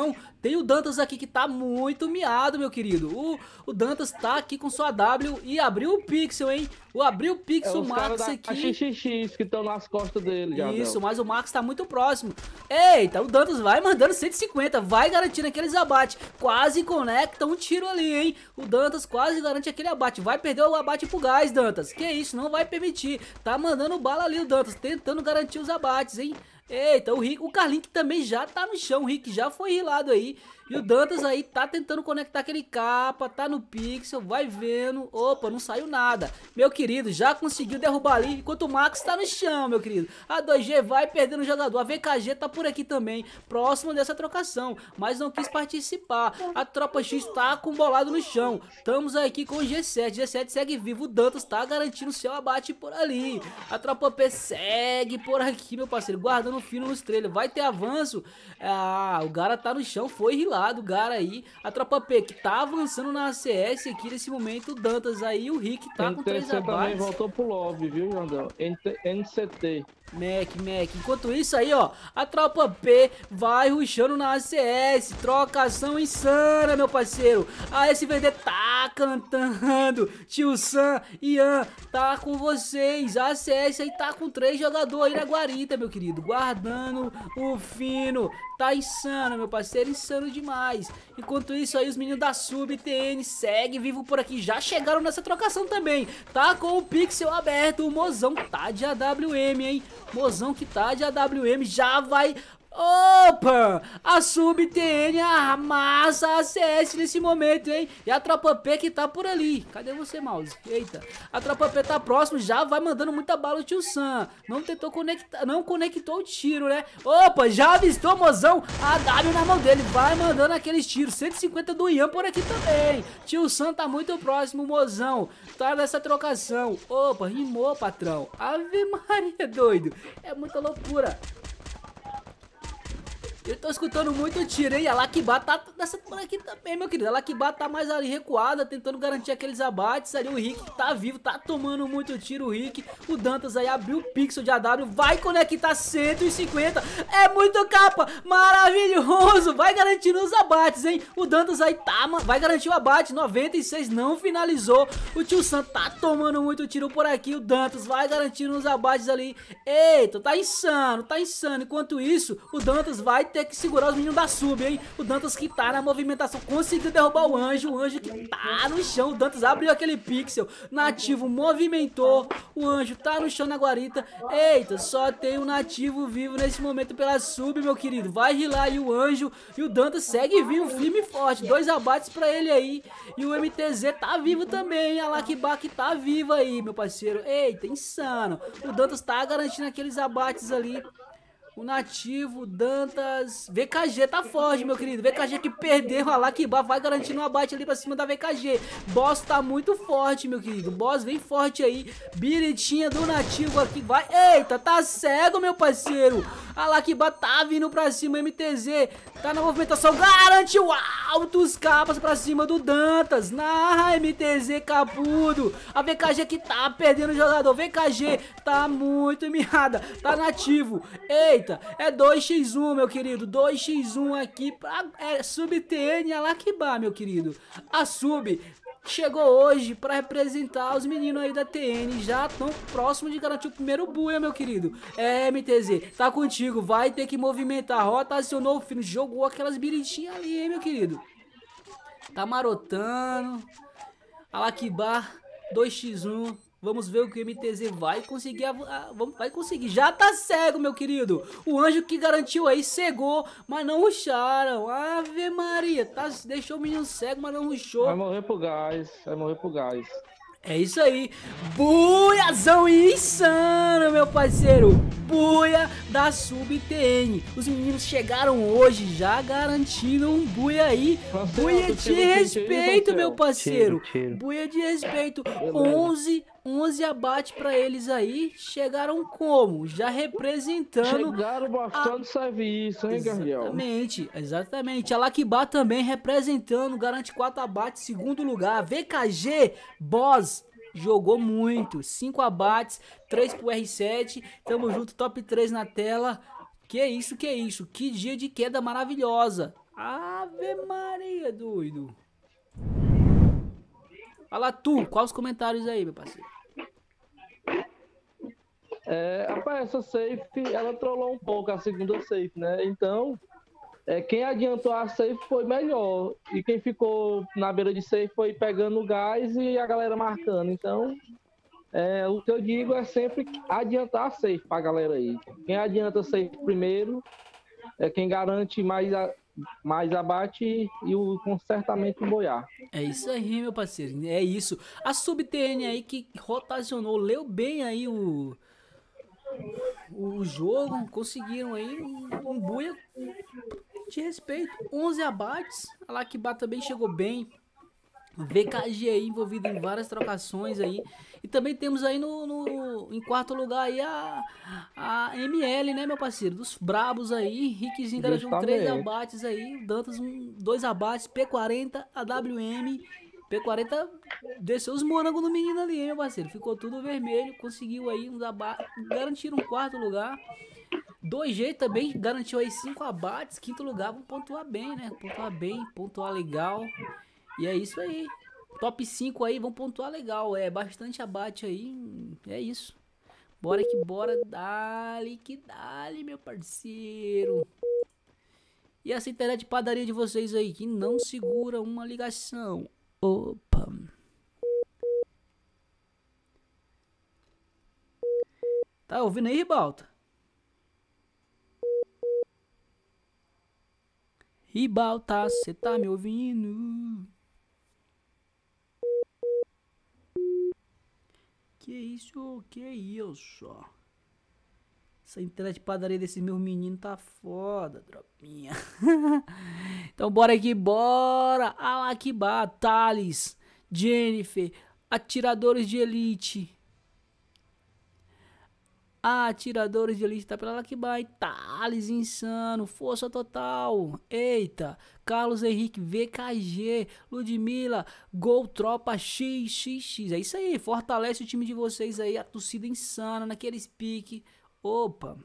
Tem o Dantas aqui que tá muito miado, meu querido. O, o Dantas tá aqui com sua W e abriu o pixel, hein? O abriu o pixel, É o os Max caras da aqui. X X X que estão nas costas dele, já. Isso, mas o Max tá muito próximo. Eita, o Dantas vai mandando cento e cinquenta, vai garantindo aqueles abates. Quase conecta um tiro ali, hein? O Dantas quase garante aquele abate. Vai perder o abate pro gás, Dantas. Que isso, não vai permitir. Tá mandando bala ali o Dantas, tentando garantir os abates, hein? Eita, o Rick, o Carlinho que também já tá no chão. O Rick já foi rilado aí. E o Dantas aí tá tentando conectar aquele capa, tá no pixel, vai vendo. Opa, não saiu nada. Meu querido, já conseguiu derrubar ali, enquanto o Max tá no chão, meu querido. A dois G vai perdendo o jogador. A V K G tá por aqui também, próximo dessa trocação, mas não quis participar. A tropa X tá com bolado no chão. Estamos aqui com o G sete. G sete segue vivo, o Dantas tá garantindo seu abate por ali. A tropa P segue por aqui, meu parceiro, guardando fino nos trailers. Vai ter avanço. Ah, o Gara tá no chão, foi rilado. O Gara aí, a tropa P que tá avançando na A C S aqui nesse momento, o Dantas aí, o Rick tá com três abates. também voltou pro lobby, viu, Jandão? N C T. Mac, Mac. Enquanto isso aí, ó, a tropa P vai rushando na A C S. Trocação insana, meu parceiro. A S V D tá cantando. Tio Sam, Ian, tá com vocês. A A C S aí tá com três jogadores aí na guarita, meu querido. Guardando o fino. Tá insano, meu parceiro. Insano demais. Enquanto isso aí, os meninos da Sub T N segue vivo por aqui. Já chegaram nessa trocação também. Tá com o pixel aberto. O Mozão tá de A W M, hein? Mozão que tá de A W M já vai... Opa! A Sub T N amassa a A C S nesse momento, hein? E a tropa P que tá por ali. Cadê você, mouse? Eita. A tropa P tá próximo, já vai mandando muita bala o tio Sam. Não tentou conectar, não conectou o tiro, né? Opa, já avistou o Mozão. A W na mão dele, vai mandando aqueles tiros. cento e cinquenta do Ian por aqui também. Tio Sam tá muito próximo, o Mozão. Tá nessa trocação. Opa, rimou, patrão. Ave Maria, doido. É muita loucura. Eu tô escutando muito tiro, hein? A Lakibá tá nessa por aqui também, meu querido. A Lakibá tá mais ali recuada, tentando garantir aqueles abates. Ali o Rick tá vivo, tá tomando muito tiro o Rick. O Dantas aí abriu o pixel de A W, vai conectar cento e cinquenta. É muito capa, maravilhoso. Vai garantindo os abates, hein? O Dantas aí tá, vai garantir o abate, noventa e seis, não finalizou. O tio Sam tá tomando muito tiro por aqui. O Dantas vai garantindo os abates ali. Eita, tá insano, tá insano. Enquanto isso, o Dantas vai ter que segurar os meninos da Sub, hein? O Dantas que tá na movimentação conseguiu derrubar o Anjo. O Anjo que tá no chão. O Dantas abriu aquele pixel. Nativo movimentou. O Anjo tá no chão na guarita. Eita, só tem um nativo vivo nesse momento pela Sub, meu querido. Vai rilar aí o Anjo. E o Dantas segue vivo, firme e forte. Dois abates pra ele aí. E o M T Z tá vivo também. A Lakibá que tá viva aí, meu parceiro. Eita, insano. O Dantas tá garantindo aqueles abates ali. O nativo, Dantas, V K G tá forte, meu querido. V K G que perdeu, a Lakibá vai garantindo um abate ali pra cima da V K G. Boss tá muito forte, meu querido. Boss vem forte aí. Biritinha do nativo aqui, vai. Eita, tá cego, meu parceiro. A Lakibá tá vindo pra cima, M T Z tá na movimentação, garantiu altos capas pra cima do Dantas. Na M T Z capudo. A V K G que tá perdendo o jogador. V K G tá muito miada, tá nativo. Eita. É dois contra um, meu querido. dois contra um aqui pra é, Sub T N e a Lakibá, meu querido. A Sub chegou hoje pra representar os meninos aí da T N. Já tão próximo de garantir o primeiro buia, meu querido. É, M T Z, tá contigo. Vai ter que movimentar. Rotacionou o fino. Jogou aquelas biritinhas ali, hein, meu querido. Tá marotando. A Lakibá, dois contra um. Vamos ver o que o M T Z vai conseguir. Vai conseguir. Já tá cego, meu querido. O Anjo que garantiu aí, cegou, mas não ruxaram. Ave Maria. Tá, deixou o menino cego, mas não ruxou. Vai morrer pro gás. Vai morrer pro gás. É isso aí. Buiazão insano, meu parceiro. Buia da Sub T N. Os meninos chegaram hoje já garantindo um buia aí. Buia de respeito, meu parceiro. Buia de respeito. onze, onze abate pra eles aí. Chegaram como? Já representando. Chegaram bastante a... serviço, hein, Gabriel? Exatamente, exatamente. A Lakibá também representando. Garante quatro abates, segundo lugar. V K G, Boss. Jogou muito, cinco abates, três pro R sete, tamo junto, top três na tela. Que isso, que isso, que dia de queda maravilhosa. Ave Maria, doido. Fala tu, quais os comentários aí, meu parceiro? É, rapaz, essa safe, ela trollou um pouco a segunda safe, né? Então, é, quem adiantou a safe foi melhor. E quem ficou na beira de safe foi pegando o gás e a galera marcando. Então, é, o que eu digo é sempre adiantar a safe pra galera aí. Quem adianta a safe primeiro é quem garante mais, a, mais abate e o consertamento do boiar. É isso aí, meu parceiro. É isso. A Sub T N aí que rotacionou, leu bem aí o... o jogo, conseguiram aí um, um buia de respeito, onze abates, a Lakibá também chegou bem, V K G aí envolvido em várias trocações aí, e também temos aí no, no em quarto lugar aí a, a M L, né, meu parceiro, dos brabos aí, Rickzinho garantiu três abates aí, Dantas um, dois abates, P quarenta, A W M, P quarenta desceu os morangos no menino ali, hein, meu parceiro. Ficou tudo vermelho, conseguiu aí uns abates, garantiram um quarto lugar. dois G também garantiu aí cinco abates, quinto lugar, vamos pontuar bem, né? Pontuar bem, pontuar legal. E é isso aí. Top cinco aí, vamos pontuar legal. É bastante abate aí, é isso. Bora que bora, dale que dale, meu parceiro. E essa internet de padaria de vocês aí, que não segura uma ligação. Opa. Tá ouvindo aí, Ribalta? Ribalta, cê tá me ouvindo? Que isso, que isso? Essa internet de padaria desses meus meninos tá foda, tropinha. Então bora aqui, bora. Alakibá, Thales, Jennifer, Atiradores de Elite. Atiradores de Elite tá pela Alakibá, Thales, Insano, Força Total. Eita, Carlos Henrique, V K G, Ludmilla, Gol Tropa X X X. É isso aí, fortalece o time de vocês aí, a torcida insana, naqueles pique. Opa.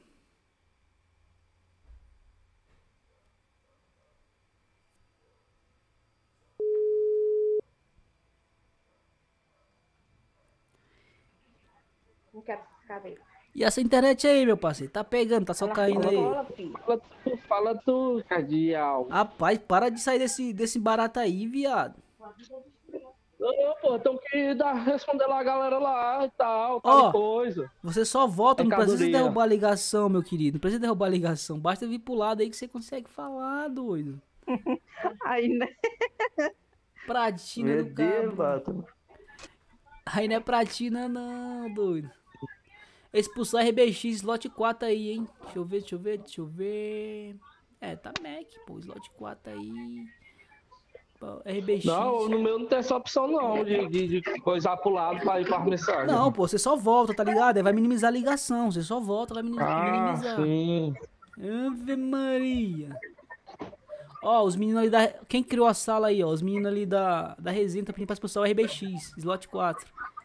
Não quero saber. E essa internet aí, meu parceiro? Tá pegando, tá só caindo aí. Fala tu, fala tu, Cardial. Rapaz, para de sair desse, desse barato aí, viado. Não, pô, tem que dar, responder lá a galera lá e tal, tal Ó, coisa. Você só volta, não precisa Mercadoria. derrubar a ligação, meu querido. Não precisa derrubar a ligação. Basta vir pro lado aí que você consegue falar, doido. Aí, né? Pratina Meu do Deus, cabo. Bato. Aí não é pratina não, doido. Expulsar R B X, slot quatro aí, hein. Deixa eu ver, deixa eu ver, deixa eu ver. É, tá Mac, pô, slot quatro aí. Pô, R B X. Não, no meu não tem essa opção não, de, de, de coisar pro lado pra ir pra mensagem. Não, pô, você só volta, tá ligado? Aí vai minimizar a ligação. Você só volta, vai minimizar. Ah, minimizar. sim. Ave Maria. Ó, os meninos ali da... Quem criou a sala aí, ó? Os meninos ali da, da resenha tá pedindo pra expulsar o R B X, slot quatro.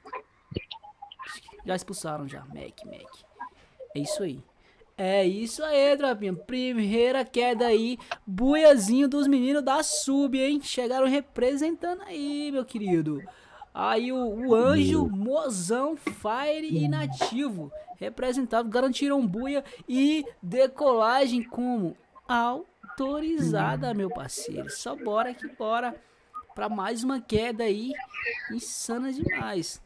Já expulsaram já. Mac, Mac. É isso aí. É isso aí, tropinha. Primeira queda aí. Buiazinho dos meninos da Sub, hein? Chegaram representando aí, meu querido. Aí o, o Anjo, Mozão, Fire e Nativo. Representado, garantiram buia e decolagem como autorizada, meu parceiro. Só bora que bora. Pra mais uma queda aí. Insana demais.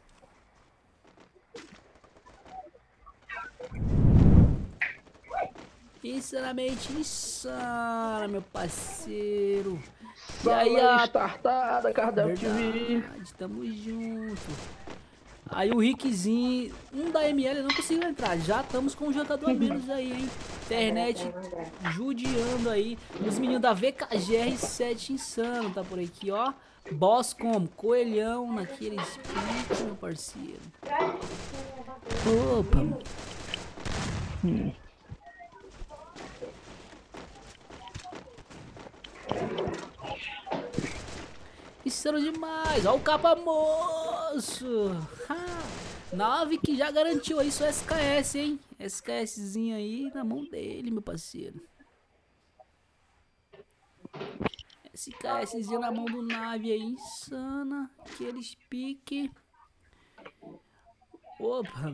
Insanamente insana, meu parceiro. E aí, Sala a... startada, Cardel T V. Verdade, tamo junto. Aí o Rickzinho, um da M L não conseguiu entrar. Já estamos com um jogador a menos aí, hein? Internet judiando aí. Os meninos da V K G R sete insano, tá por aqui, ó. Boss como? Coelhão naquele split, meu parceiro. Opa. Hum. Insano demais. Ó o capa moço. Ha. Nave que já garantiu aí seu S K S, hein? SKSzinho aí na mão dele, meu parceiro. SKSzinho na mão do Nave aí, insana. Aqueles pique. Opa.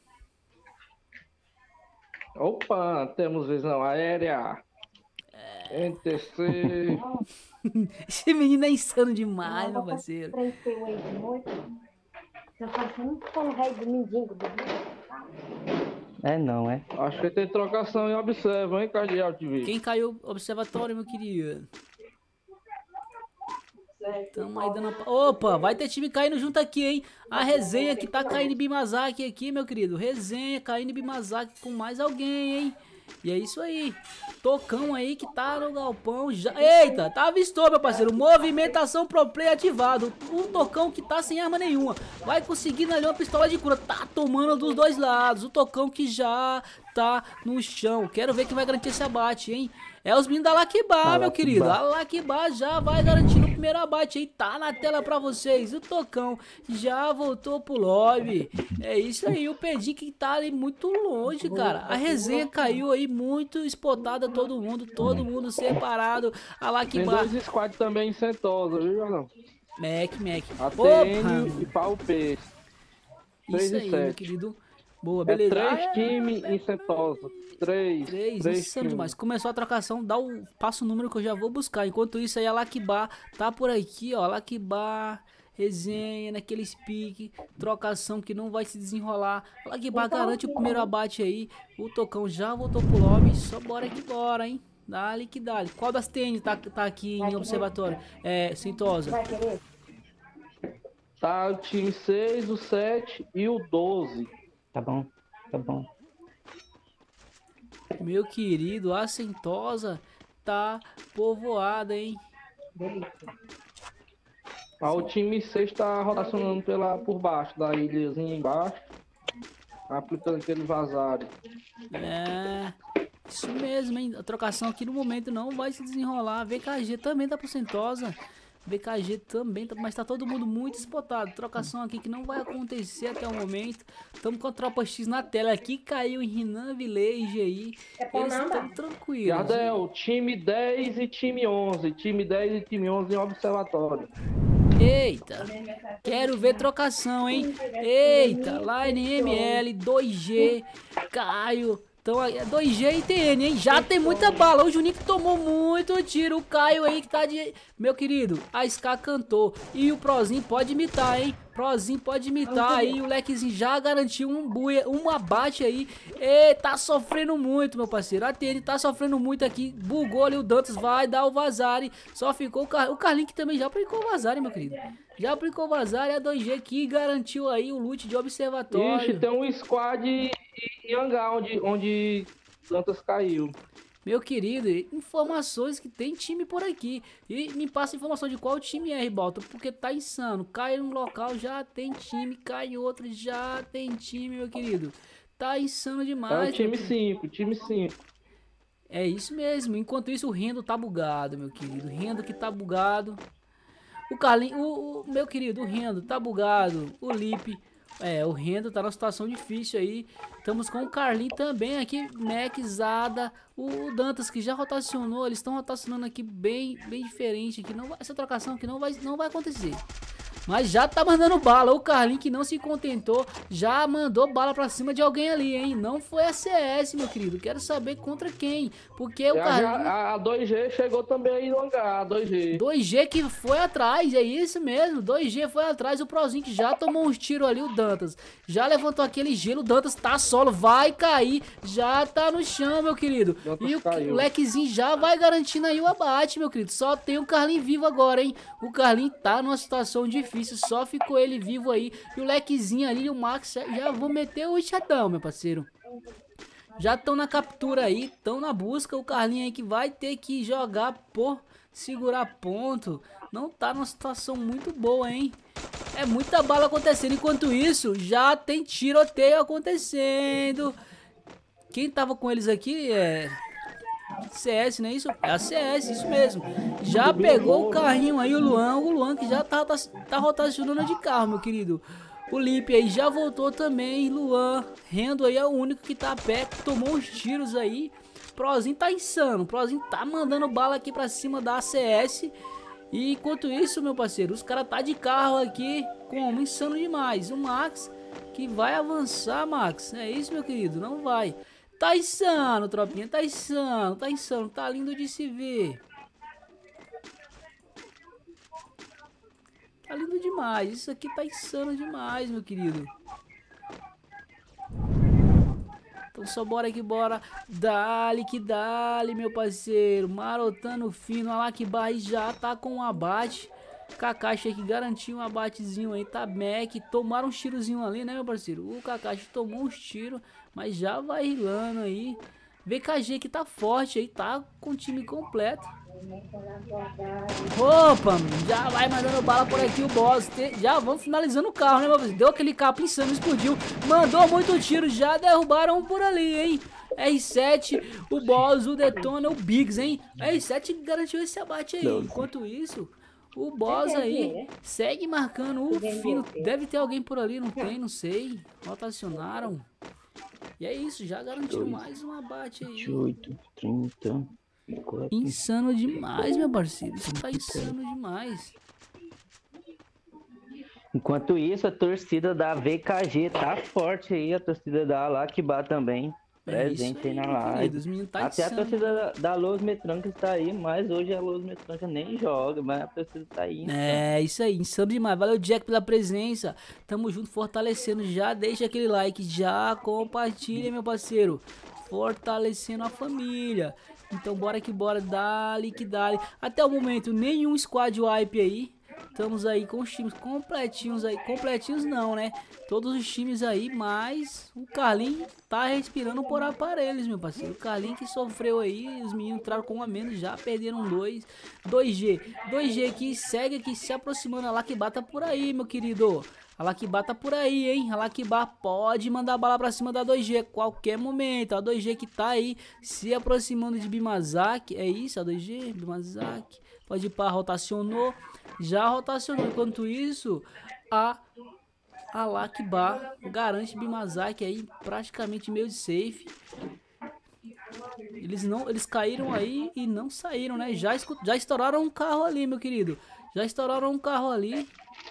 Opa, temos visão aérea. N T C. Esse menino é insano demais, meu parceiro. É não, é? Acho que tem trocação e observa, hein, Cardeal T V. Quem caiu observatório, meu querido? Tamo aí dando... Opa, vai ter time caindo junto aqui, hein? A resenha que tá caindo em Bimazaki aqui, meu querido. Resenha caindo em Bimazaki com mais alguém, hein? E é isso aí. Tocão aí que tá no galpão já. Eita, tá avistou, meu parceiro. Movimentação pro play ativado. O Tocão que tá sem arma nenhuma. Vai conseguindo ali uma pistola de cura. Tá tomando dos dois lados. O Tocão que já tá no chão. Quero ver quem vai garantir esse abate, hein? É os meninos da Lakiba, meu querido. A Lakiba já vai garantindo o primeiro abate aí. Tá na tela pra vocês. O Tocão já voltou pro lobby. É isso aí. O Pedinho que tá ali muito longe, cara. A resenha caiu aí muito espotada. Todo mundo, todo mundo separado. A Tem Lakiba. dois squads também em Sentosa, viu, Jordão? Mac, Mac. A T Opa! N e Pau P. três Isso e aí, meu sete. querido. Boa, É beleza. três Ah, é. times em Sentosa. Três. Três, três insano times. demais. Começou a trocação, dá o passo o número que eu já vou buscar. Enquanto isso aí a Lakiba tá por aqui, ó. Lakiba, resenha, naquele pique, trocação que não vai se desenrolar. A Lakiba garante o primeiro abate aí. O Tocão já voltou pro lobby. Só bora que bora, hein? Dale que dale. Qual das T N tá, tá aqui em observatório? É, Sentosa. Tá o time seis, o sete e o doze. Tá bom, tá bom. Meu querido, a Sentosa tá povoada, hein? Ah, o time seis tá rotacionando pela, por baixo da ilhazinha embaixo. Aplicando aquele vazare. É, isso mesmo, hein? A trocação aqui no momento não vai se desenrolar. V K G também tá por Sentosa. V K G também, tá, mas tá todo mundo muito espotado. Trocação aqui que não vai acontecer até o momento. Estamos com a tropa X na tela aqui. Caiu em Renan Village aí. Eles estão tranquilos. Jardel, time dez e time onze. Time dez e time onze em observatório. Eita, quero ver trocação, hein? Eita, Line M L, dois G, Caio. Então, é dois G e T N, hein? Já tem muita bala. O Juninho que tomou muito tiro. O Caio aí que tá de... Meu querido, a Ska cantou. E o Prozinho pode imitar, hein? Prozinho pode imitar aí. O Lequezinho já garantiu um buia, um abate aí. E tá sofrendo muito, meu parceiro. A T N tá sofrendo muito aqui. Bugou ali o Dantas. Vai dar o Vazari. Só ficou o, Car... o Carlinho que também já aplicou o Vazari, meu querido. Já aplicou o Vazari. A dois G que garantiu aí o loot de observatório. Ixi, tem um squad em hangar onde, onde Dantas caiu. Meu querido, informações que tem time por aqui. E me passa informação de qual time é, Ribalta, porque tá insano. Cai num local, já tem time. Cai em outro, já tem time, meu querido. Tá insano demais. É o time cinco, time cinco. É isso mesmo. Enquanto isso, o Rendo tá bugado, meu querido. O Rendo que tá bugado. O Carlinho, o, o meu querido, o Rendo tá bugado. O Lipe... É, o Rendo tá numa situação difícil aí. Estamos com o Carlinho também aqui, Maxada, o Dantas que já rotacionou. Eles estão rotacionando aqui bem, bem diferente aqui. Não vai, essa trocação aqui não vai, não vai acontecer. Mas já tá mandando bala. O Carlinho que não se contentou, já mandou bala pra cima de alguém ali, hein? Não foi a C S, meu querido. Quero saber contra quem. Porque o Carlinho... A, a dois G chegou também aí no hangar, a dois G. dois G que foi atrás, é isso mesmo. dois G foi atrás, o Prozinho que já tomou uns tiros ali, o Dantas. Já levantou aquele gelo, o Dantas tá solo, vai cair. Já tá no chão, meu querido. Dantas E o, caiu. o Lequezinho já vai garantindo aí o abate, meu querido. Só tem o Carlinho vivo agora, hein? O Carlinho tá numa situação difícil. Só ficou ele vivo aí. E o Lequezinho ali, o Max, já vou meter o chatão, meu parceiro. Já estão na captura aí, estão na busca. O Carlinho aí que vai ter que jogar por segurar ponto. Não tá numa situação muito boa, hein? É muita bala acontecendo. Enquanto isso, já tem tiroteio acontecendo. Quem tava com eles aqui é... C S, não é isso? É a C S, isso mesmo. Já pegou o carrinho aí, o Luan. O Luan que já tá, tá, tá rotacionando de carro, meu querido. O Lipe aí já voltou também. Luan, Rendo aí é o único que tá a pé. Tomou uns tiros aí. Prozinho tá insano. Prozinho tá mandando bala aqui pra cima da A C S. E enquanto isso, meu parceiro, os caras tá de carro aqui. Como? Insano demais. O Max que vai avançar, Max. É isso, meu querido? Não vai. Tá insano, tropinha. Tá insano, tá insano. Tá lindo de se ver. Tá lindo demais. Isso aqui tá insano demais, meu querido. Então só bora que bora. Dale que dale, meu parceiro. Marotando fino. A Lakbar já tá com um abate. Kakashi que garantiu um abatezinho aí. Tá Mac. Tomaram um tirozinho ali, né, meu parceiro? O Kakashi tomou uns tiros, mas já vai rilando aí. V K G que tá forte aí. Tá com o time completo. Opa, já vai mandando bala por aqui o boss. Já vamos finalizando o carro, né, meu parceiro? Deu aquele capa insano, explodiu. Mandou muito tiro, já derrubaram um por ali, hein? R sete, o boss, o Detona, o Biggs, hein? R sete garantiu esse abate aí. Enquanto isso, o boss aí segue marcando o fino. Deve ter alguém por ali, não tem, não sei. Rotacionaram. E é isso, já garantiu mais um abate aí. vinte e oito, trinta... Insano demais, meu parceiro. Isso tá insano demais. Enquanto isso, a torcida da V K G tá forte aí. A torcida da Lakbar também. Presente é aí, aí na live. Querido, tá Até insano. A torcida da, da Los Metranca está aí. Mas hoje a Los Metranca nem joga. Mas a torcida tá aí. Então. É, isso aí. Insano demais. Valeu, Jack, pela presença. Tamo junto, fortalecendo. Já deixa aquele like. Já compartilha, meu parceiro. Fortalecendo a família. Então bora que bora, dale que dale. Até o momento nenhum squad wipe aí. Estamos aí com os times completinhos aí. Completinhos não, né? Todos os times aí, mas o Carlinho tá respirando por aparelhos, meu parceiro. O Carlinho que sofreu aí, os meninos entraram com um a menos, já perderam dois. dois G. dois G que segue aqui se aproximando. A Lakbar tá por aí, meu querido. A Lakbar tá por aí, hein? A Lakbar pode mandar bala pra cima da dois G a qualquer momento. A dois G que tá aí se aproximando de Bimazaki. É isso, a dois G, Bimazaki. Pode ir pra rotacionou. Já rotacionou. Enquanto isso, a, a Lakbar garante Bimazaki aí praticamente meio de safe. Eles, não, eles caíram aí e não saíram, né? Já, já estouraram um carro ali, meu querido. Já estouraram um carro ali.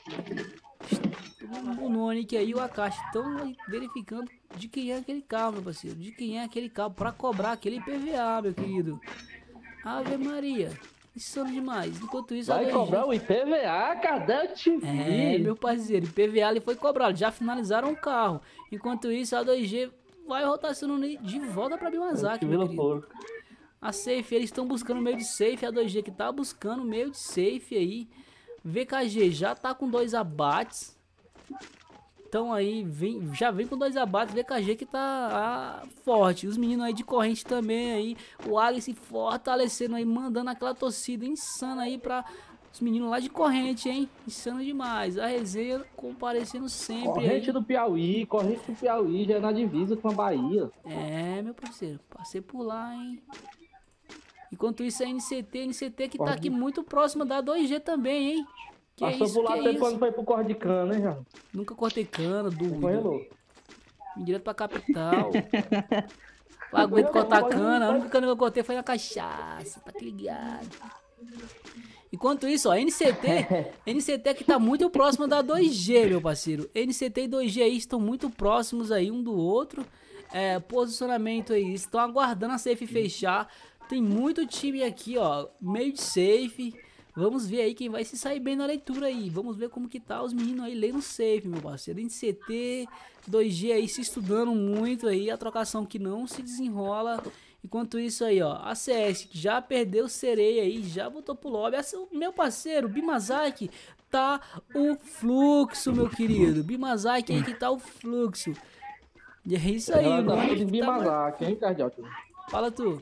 O Nonic aí e o Akashi estão verificando de quem é aquele carro, meu parceiro. De quem é aquele carro para cobrar aquele I P V A, meu querido. Ave Maria. Insano demais. Enquanto isso, vai cobrar o I P V A? Cadê o time? É, meu parceiro. I P V A ele foi cobrado. Já finalizaram o carro. Enquanto isso, a dois G vai rotacionando de volta para Bimazaki, meu querido. A safe, eles estão buscando meio de safe. A dois G que tá buscando meio de safe aí. V K G já tá com dois abates. Então aí, vem, já vem com dois abates. V K G que tá ah, forte. Os meninos aí de corrente também aí. O Alice fortalecendo aí, mandando aquela torcida insana aí pra os meninos lá de corrente, hein? Insano demais. A resenha comparecendo sempre. Corrente aí. do Piauí, corrente do Piauí, já é na divisa com a Bahia. É, meu parceiro. Passei por lá, hein? Enquanto isso, a N C T, N C T que Corre. tá aqui muito próximo da dois G também, hein? Que Passou é isso, por lá que é tempo isso? quando foi pro corte de cana, hein, já? Nunca cortei cana, Foi dúvida. louco. Vim direto pra capital. Lá aguento cortar cana. A única cana que eu cortei foi na cachaça. Tá ligado? Enquanto isso, ó, N C T, N C T que tá muito próximo da dois G, meu parceiro. N C T e dois G aí estão muito próximos aí um do outro. É, posicionamento aí, estão aguardando a safe fechar. Tem muito time aqui, ó, meio de safe. Vamos ver aí quem vai se sair bem na leitura aí. Vamos ver como que tá os meninos aí lendo safe, meu parceiro. N C T, dois G aí se estudando muito aí. A trocação que não se desenrola. Enquanto isso aí, ó, a C S que já perdeu sereia aí, já botou pro lobby. Essa, meu parceiro, Bimazaki, tá o fluxo, meu querido. Bimazaki aí que tá o fluxo. E é isso aí, Ela mano. tá de que tá Bimazaki, hein, Cardiaco? Fala tu.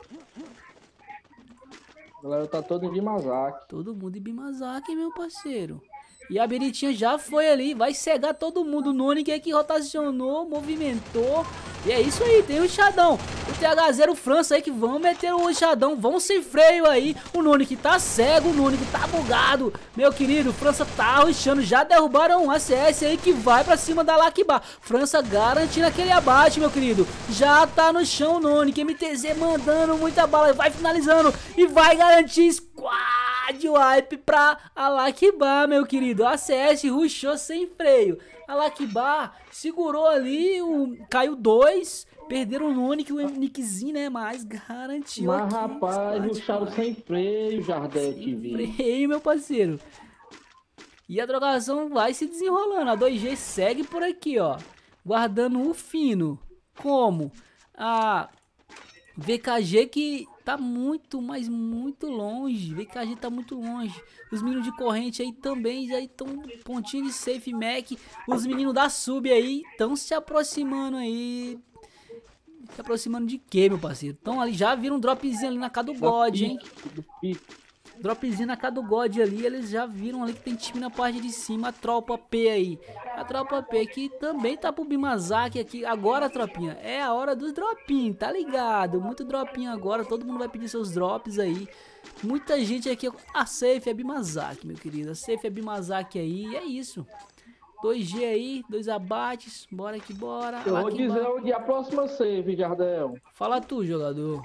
A galera tá toda em Bimazaki. Todo mundo em Bimazaki, meu parceiro. E a Beritinha já foi ali, vai cegar todo mundo. O Noni que é que rotacionou, movimentou. E é isso aí, tem o Xadão. o T H zero França aí que vão meter o rushadão, vão sem freio aí. O Noni que tá cego, o Noni que tá bugado. Meu querido, França tá rushando, já derrubaram um A C S aí que vai pra cima da Lakba. França garantindo aquele abate, meu querido. Já tá no chão o Noni, que M T Z mandando muita bala, vai finalizando e vai garantir squad wipe pra a Lakba, meu querido. A C S rushou sem freio. A Lakba segurou ali, o... caiu dois. Perderam o Noni, que o nickzinho, né? Mas garantiu. Mas aqui, rapaz, ruxaram sem freio, Jardel T V. freio, meu parceiro. E a trocação vai se desenrolando. A dois G segue por aqui, ó. Guardando o fino. Como? A V K G que tá muito, mas muito longe. V K G tá muito longe. Os meninos de corrente aí também já estão pontinho de safe Mac. Os meninos da sub aí estão se aproximando aí. Se aproximando de quê, meu parceiro? Então ali já viram um dropzinho ali na casa do God, hein? Dropzinho na casa do God ali, eles já viram ali que tem time na parte de cima, a tropa P aí. A tropa P que também tá pro Bimazaki aqui. Agora, tropinha, é a hora dos dropinhos, tá ligado? Muito dropinho agora, todo mundo vai pedir seus drops aí. Muita gente aqui, a safe é Bimazaki, meu querido. A safe é Bimazaki aí, e é isso. dois G aí, dois abates, bora que bora. Eu vou dizer onde é a próxima save, Jardel. Fala tu, jogador.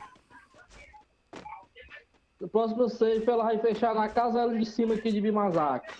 A próxima save ela vai fechar na casa de cima aqui de Bimazaki.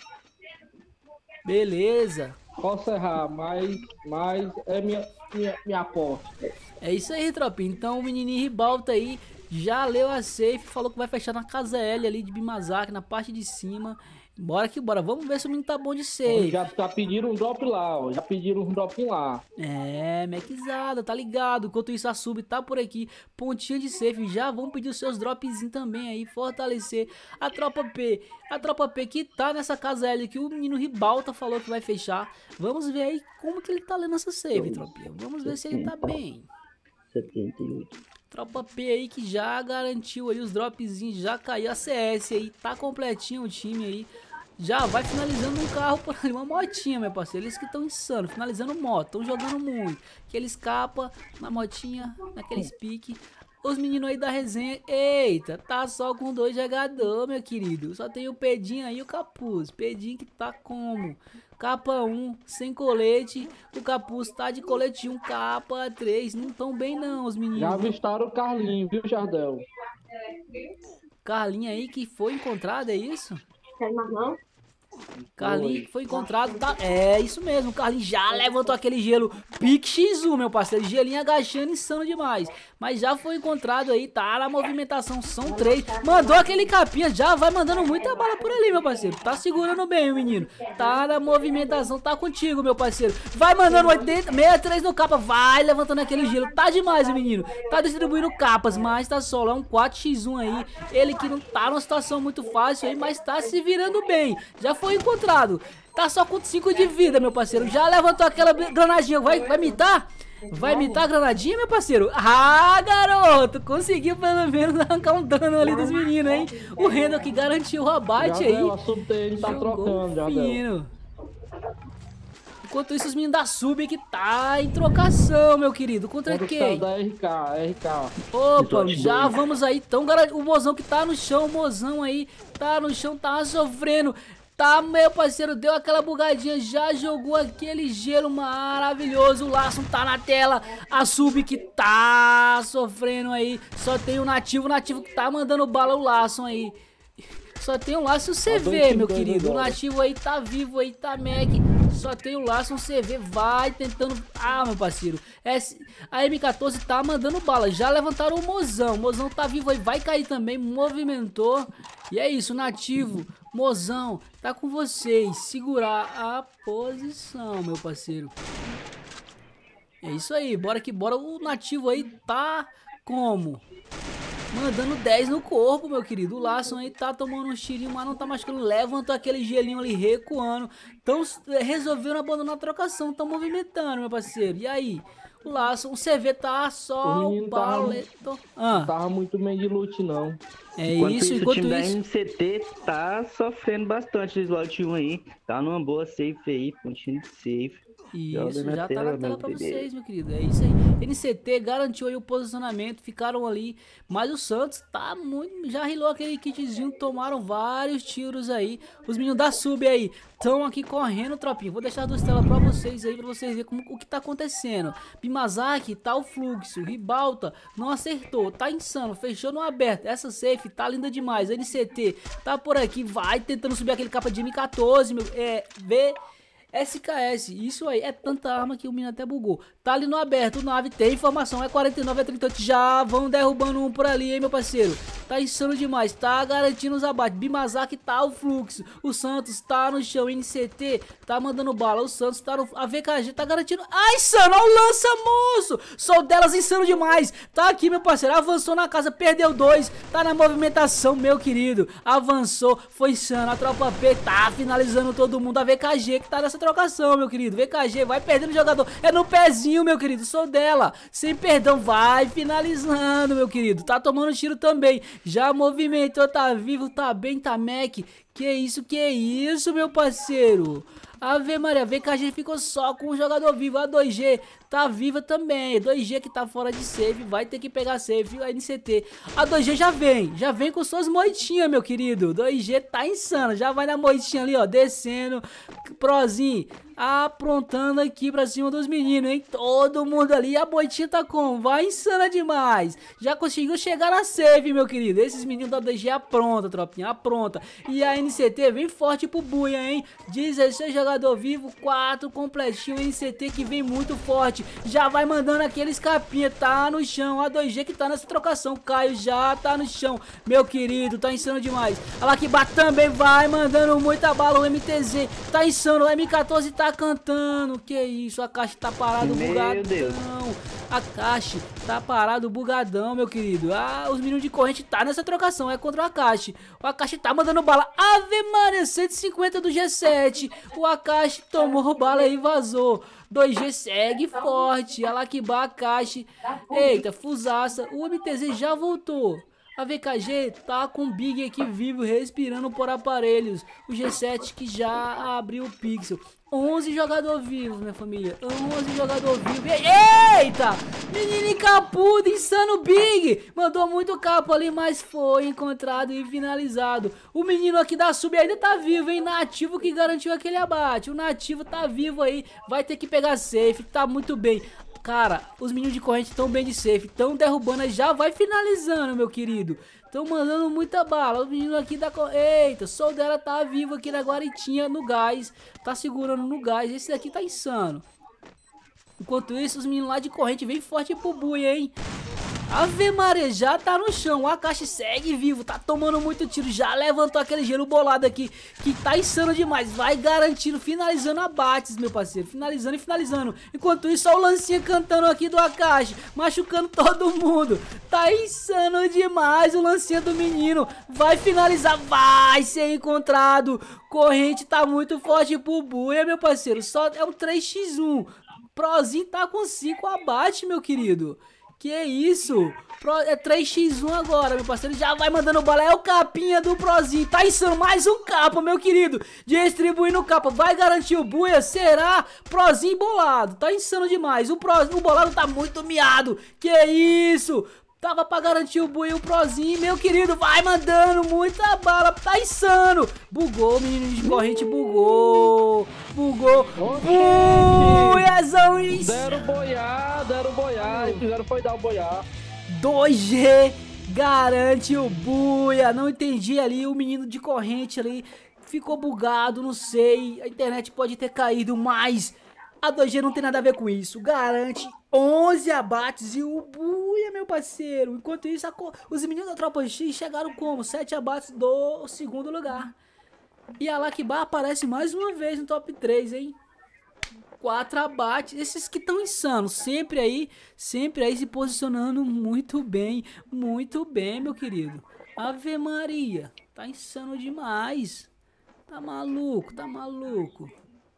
Beleza. Posso errar, mas, mas é minha, minha, minha aposta. É isso aí, tropinha. Então o menininho Ribalta aí já leu a safe, falou que vai fechar na casa L ali de Bimazaki, na parte de cima. Bora que bora, vamos ver se o menino tá bom de safe. Já, já pediram um drop lá, ó. Já pediram um drop lá. É, Maczada, tá ligado? Enquanto isso a sub tá por aqui, pontinha de safe. Já vão pedir os seus dropzinhos também aí, fortalecer a tropa P. A tropa P que tá nessa casa L que o menino Ribalta falou que vai fechar. Vamos ver aí como que ele tá lendo essa safe, tropinha. Vamos ver se ele tá bem. setenta e oito. Tropa P aí que já garantiu aí os dropzinhos, já caiu a C S aí, tá completinho o time aí. Já vai finalizando um carro por ali, uma motinha, meu parceiro. Eles que estão insanos, finalizando moto, estão jogando muito. Que ele escapa na motinha, naqueles pique. Os meninos aí da resenha, eita, tá só com dois jogadores, meu querido. Só tem o Pedinho aí e o Capuz. Pedinho que tá como? Capa um, sem colete. O Capuz tá de colete um, capa três. Não tão bem não, os meninos. Já avistaram o Carlinho, viu, Jardel? Carlinho aí que foi encontrado, é isso? Quer mais não? Carlinho que foi encontrado, tá? É isso mesmo, o Carlinho já levantou aquele gelo pique X um, meu parceiro, gelinho agachando, insano demais. Mas já foi encontrado aí, tá na movimentação, são três. Mandou aquele capinha, já vai mandando muita bala por ali, meu parceiro. Tá segurando bem o menino, tá na movimentação, tá contigo, meu parceiro. Vai mandando oitenta, sessenta e três no capa, vai levantando aquele gelo, tá demais o menino. Tá distribuindo capas, mas tá solo, é um quatro por um aí. Ele que não tá numa situação muito fácil aí, mas tá se virando bem. Já foi encontrado, tá só com cinco de vida, meu parceiro. Já levantou aquela granadinha, vai, vai mitar? Vai mitar a granadinha, meu parceiro? Ah, garoto, conseguiu pelo menos arrancar um dano ali dos meninos, hein? O Randall que garantiu o abate aí. A sub dele tá trocando, Jardel. Enquanto isso, os meninos da sub que tá em trocação, meu querido. Contra Contra quem? da R K, R K. Opa, já vamos aí. Então, o mozão que tá no chão, o mozão aí tá no chão, tá sofrendo. Tá, meu parceiro, deu aquela bugadinha, já jogou aquele gelo maravilhoso. O Larson tá na tela, a sub que tá sofrendo aí. Só tem o nativo, o nativo que tá mandando bala, o Larson aí. Só tem o Larson C V, meu querido. O nativo aí tá vivo aí, tá Mac. Só tem o Larson C V, vai tentando... Ah, meu parceiro, S... a M quatorze tá mandando bala. Já levantaram o mozão, o mozão tá vivo aí, vai cair também, movimentou. E é isso, nativo, mozão, tá com vocês. Segurar a posição, meu parceiro. É isso aí, bora que bora. O nativo aí tá como? Mandando dez no corpo, meu querido. O Larson aí tá tomando um tirinho, mas não tá machucando. Levantou aquele gelinho ali, recuando. Então resolveram abandonar a trocação. Tão movimentando, meu parceiro. E aí? O Larson, o C V tá só o paleto. Tava, ah. tava muito bem de loot, não. É enquanto isso, isso, enquanto o time isso. da M C T tá sofrendo bastante de slot um aí. Tá numa boa safe aí, pontinho de safe. Isso, na já tá tela, na tela meu pra bebê. vocês, meu querido. É isso aí. N C T garantiu aí o posicionamento, ficaram ali. Mas o Santos tá muito. Já rilou aquele kitzinho, tomaram vários tiros aí. Os meninos da sub aí estão aqui correndo, tropinha. Vou deixar duas telas pra vocês aí, pra vocês verem como, o que tá acontecendo. Bimazaki tá o fluxo. Ribalta não acertou, tá insano, fechou no aberto. Essa safe tá linda demais. N C T tá por aqui, vai tentando subir aquele capa de M quatorze, meu. É, vê. S K S, isso aí, é tanta arma que o menino até bugou. Tá ali no aberto, o nave tem informação, é quarenta e nove a trinta e oito, já vão derrubando um por ali, hein, meu parceiro. Tá insano demais, tá garantindo os abates. Bimazaki tá o fluxo, o Santos tá no chão, N C T tá mandando bala, o Santos tá no... A V K G tá garantindo... Ai, insano, olha o lança, moço! Sou delas, insano demais. Tá aqui, meu parceiro, avançou na casa, perdeu dois, tá na movimentação, meu querido. Avançou, foi insano, a tropa P tá finalizando todo mundo, a V K G que tá nessa trocação, meu querido. V K G vai perdendo o jogador. É no pezinho, meu querido. Sou dela. Sem perdão. Vai finalizando, meu querido. Tá tomando tiro também. Já movimentou. Tá vivo. Tá bem. Tá Mac. Que isso, que isso, meu parceiro. Ave Maria, V K G ficou só com o jogador vivo. A dois G tá viva também. dois G que tá fora de save, vai ter que pegar save. A N C T, a dois G já vem, já vem com suas moitinhas, meu querido. dois G tá insano, já vai na moitinha ali, ó, descendo. Prozinho aprontando aqui pra cima dos meninos, hein? Todo mundo ali, a moitinha tá como? Vai insana demais. Já conseguiu chegar na save, meu querido. Esses meninos da dois G apronta, tropinha, apronta. E a N C T vem forte pro buia, hein? dezesseis jogador vivo, quatro completinho. N C T que vem muito forte. Já vai mandando aquele escapinha, tá no chão. A dois G que tá nessa trocação. Caio já tá no chão, meu querido, tá insano demais. A Lakiba também vai mandando muita bala. O M T Z tá insano. O M quatorze tá cantando. Que isso, a caixa tá parado, Meu bugadão. Deus. A caixa tá parado, bugadão, meu querido. Ah, os meninos de corrente tá nessa trocação, é contra o Akashi. O Akashi tá mandando bala. Ave Maria, cento e cinquenta do G sete. O Akashi tomou bala e vazou. dois G segue forte. A Lakiba, Akashi. Eita, fusaça. O M T Z já voltou. A V K G tá com o Big aqui vivo, respirando por aparelhos. O G sete que já abriu o pixel. onze jogador vivos, minha família. onze jogador vivo. Eita! Menino capudo, insano Big. Mandou muito capo ali, mas foi encontrado e finalizado. O menino aqui da sub ainda tá vivo, hein? Nativo que garantiu aquele abate. O nativo tá vivo aí. Vai ter que pegar safe. Tá muito bem. Cara, os meninos de corrente estão bem de safe, estão derrubando, já vai finalizando, meu querido. Estão mandando muita bala. Os meninos aqui da... Eita, Sou dela tá vivo aqui na guaritinha, no gás. Tá segurando no gás. Esse daqui tá insano. Enquanto isso, os meninos lá de corrente vem forte pro buia, hein? Ave Maria, já tá no chão. O Akashi segue vivo, tá tomando muito tiro. Já levantou aquele gelo bolado aqui, que tá insano demais. Vai garantindo, finalizando abates, meu parceiro. Finalizando e finalizando. Enquanto isso, olha o lancinha cantando aqui do Akashi, machucando todo mundo. Tá insano demais o lancinha do menino. Vai finalizar, vai ser encontrado. Corrente tá muito forte pro buia, meu parceiro. Só é um três a um. Prozinho tá com cinco abate, meu querido. Que isso? Pro, é três a um agora, meu parceiro. Já vai mandando bola. É o capinha do Prozinho. Tá insano. Mais um capa, meu querido. Distribuindo o capa. Vai garantir o buia? Será? Prozinho bolado. Tá insano demais. O, pro, o bolado tá muito miado. Que isso? Tava pra garantir o buia e o Prozinho, meu querido, vai mandando muita bala, tá insano. Bugou, menino de corrente, bugou. Bugou. Buiazão isso. Deram boiar, deram boiar, e fizeram foi dar o boiar. dois G garante o buia. Não entendi ali, o menino de corrente ali ficou bugado, não sei. A internet pode ter caído, mas a dois G não tem nada a ver com isso. Garante onze abates e o buia, meu parceiro. Enquanto isso, a co... os meninos da Tropa X chegaram como? sete abates do segundo lugar. E a Lakiba aparece mais uma vez no top três, hein? quatro abates. Esses que estão insanos. Sempre aí, sempre aí se posicionando muito bem. Muito bem, meu querido. Ave Maria. Tá insano demais. Tá maluco, tá maluco.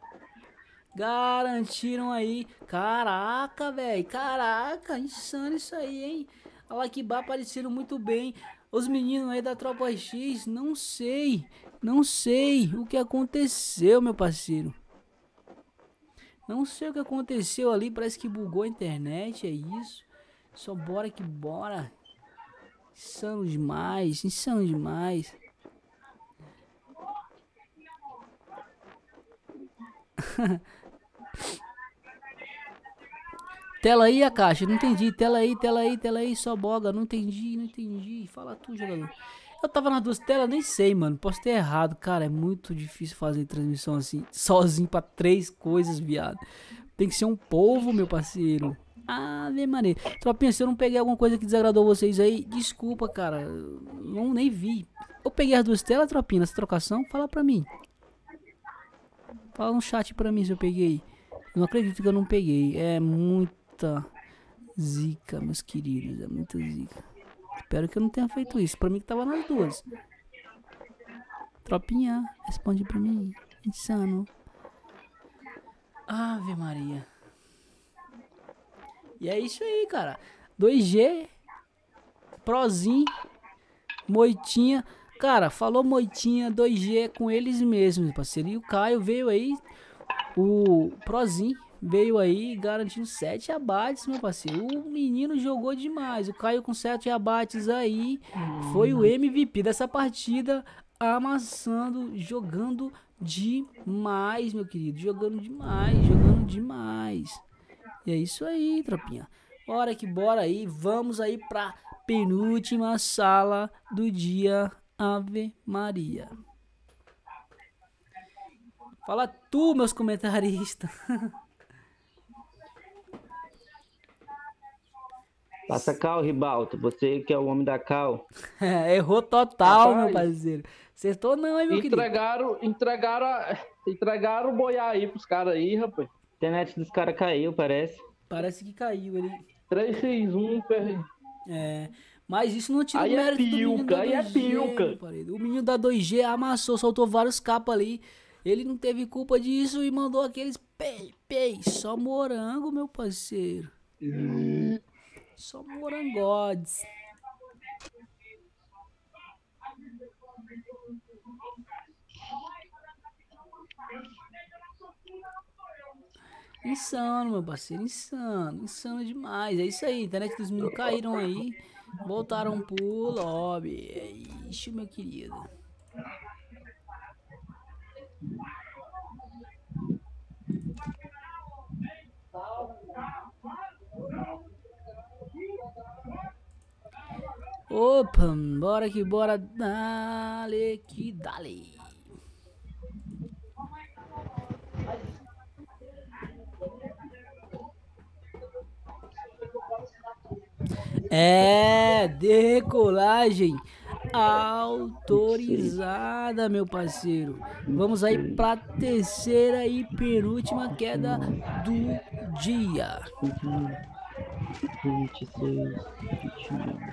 Garantiram aí. Caraca, velho. Caraca, insano isso aí, hein? A Lakiba apareceram muito bem. Os meninos aí da Tropa X, não sei. Não sei o que aconteceu, meu parceiro. Não sei o que aconteceu ali, parece que bugou a internet, é isso. Só bora que bora. Insano demais, insano demais. Tela aí, a caixa, não entendi. Tela aí, tela aí, tela aí, só boga, não entendi, não entendi. Fala tu, jogador. Eu tava nas duas telas, nem sei, mano. Posso ter errado, cara. É muito difícil fazer transmissão assim, sozinho pra três coisas, viado. Tem que ser um povo, meu parceiro. Ave Maria. Tropinha, se eu não peguei alguma coisa que desagradou vocês aí, desculpa, cara. Não, nem vi. Eu peguei as duas telas, Tropinha, nessa trocação? Fala pra mim. Fala no chat pra mim se eu peguei. Eu não acredito que eu não peguei. É muita zica, meus queridos. É muita zica. Espero que eu não tenha feito isso. Pra mim que tava nas duas. Tropinha, responde pra mim. Insano. Ave Maria. E é isso aí, cara. dois G. Prozinho. Moitinha. Cara, falou Moitinha, dois G com eles mesmos, parceiro. E o Caio veio aí. O Prozinho veio aí garantindo sete abates, meu parceiro. O menino jogou demais. O Caio com sete abates aí. Foi o M V P dessa partida. Amassando, jogando demais, meu querido. Jogando demais, jogando demais. E é isso aí, tropinha. Bora que bora aí. Vamos aí pra penúltima sala do dia. Ave Maria. Fala tu, meus comentaristas. Passa cal, Ribalto. Você que é o homem da cal. É, errou total, Rapaz, meu parceiro. Acertou não, hein, meu querido. Entregaram, entregaram, a- entregaram o boiá aí pros caras aí, rapaz. A internet dos caras caiu, parece. Parece que caiu ele. três a um, per- É, mas isso não tira o Aí é mérito do menino piuca, da aí é dois G, piuca. meu parede. O menino da dois G amassou, soltou vários capas ali. Ele não teve culpa disso e mandou aqueles pei, pei. Só morango, meu parceiro. Só morangodes. Insano, meu parceiro, insano, insano demais. É isso aí, internet dos meninos caíram aí, voltaram pro lobby. É isso, meu querido. Opa, bora que bora, dale que dale. É, decolagem autorizada, meu parceiro. Vamos aí pra terceira e penúltima queda do dia. vinte e seis, vinte e um.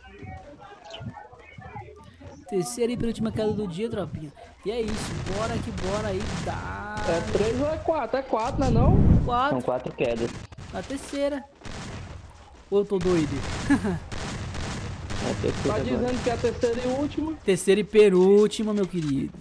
Terceira e penúltima queda do dia, tropinha. E é isso, bora que bora aí, dá. É três ou é quatro? É quatro, não é não? São Quatro, quatro quedas. a terceira. Ou eu tô doido? É a terceira Tá agora. dizendo que é a terceira e última. Terceira e penúltima, meu querido.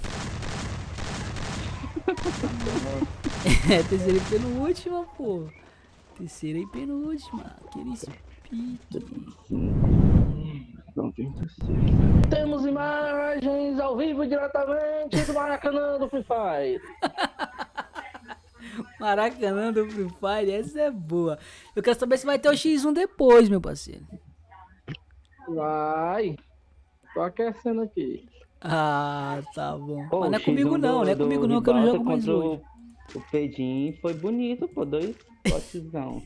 É, terceira e penúltima, pô. Terceira e penúltima. Aqueles piques. noventa e seis. Temos imagens ao vivo diretamente do Maracanã do Free Fire. Maracanã do Free Fire, essa é boa. Eu quero saber se vai ter o X um depois, meu parceiro. Vai. Tô aquecendo aqui. Ah, tá bom. Pô, Mas não é o comigo X um não, do- não é do comigo não, que eu não Ribalta jogo mais contra hoje. O, o Pedinho foi bonito, pô. Dois potezão.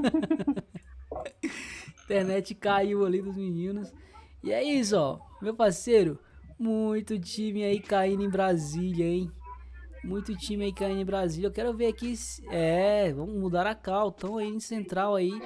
Internet caiu ali dos meninos. E é isso, ó. Meu parceiro, muito time aí caindo em Brasília, hein? Muito time aí caindo em Brasília. Eu quero ver aqui. se- É, vamos mudar a cal. Estão aí em central aí.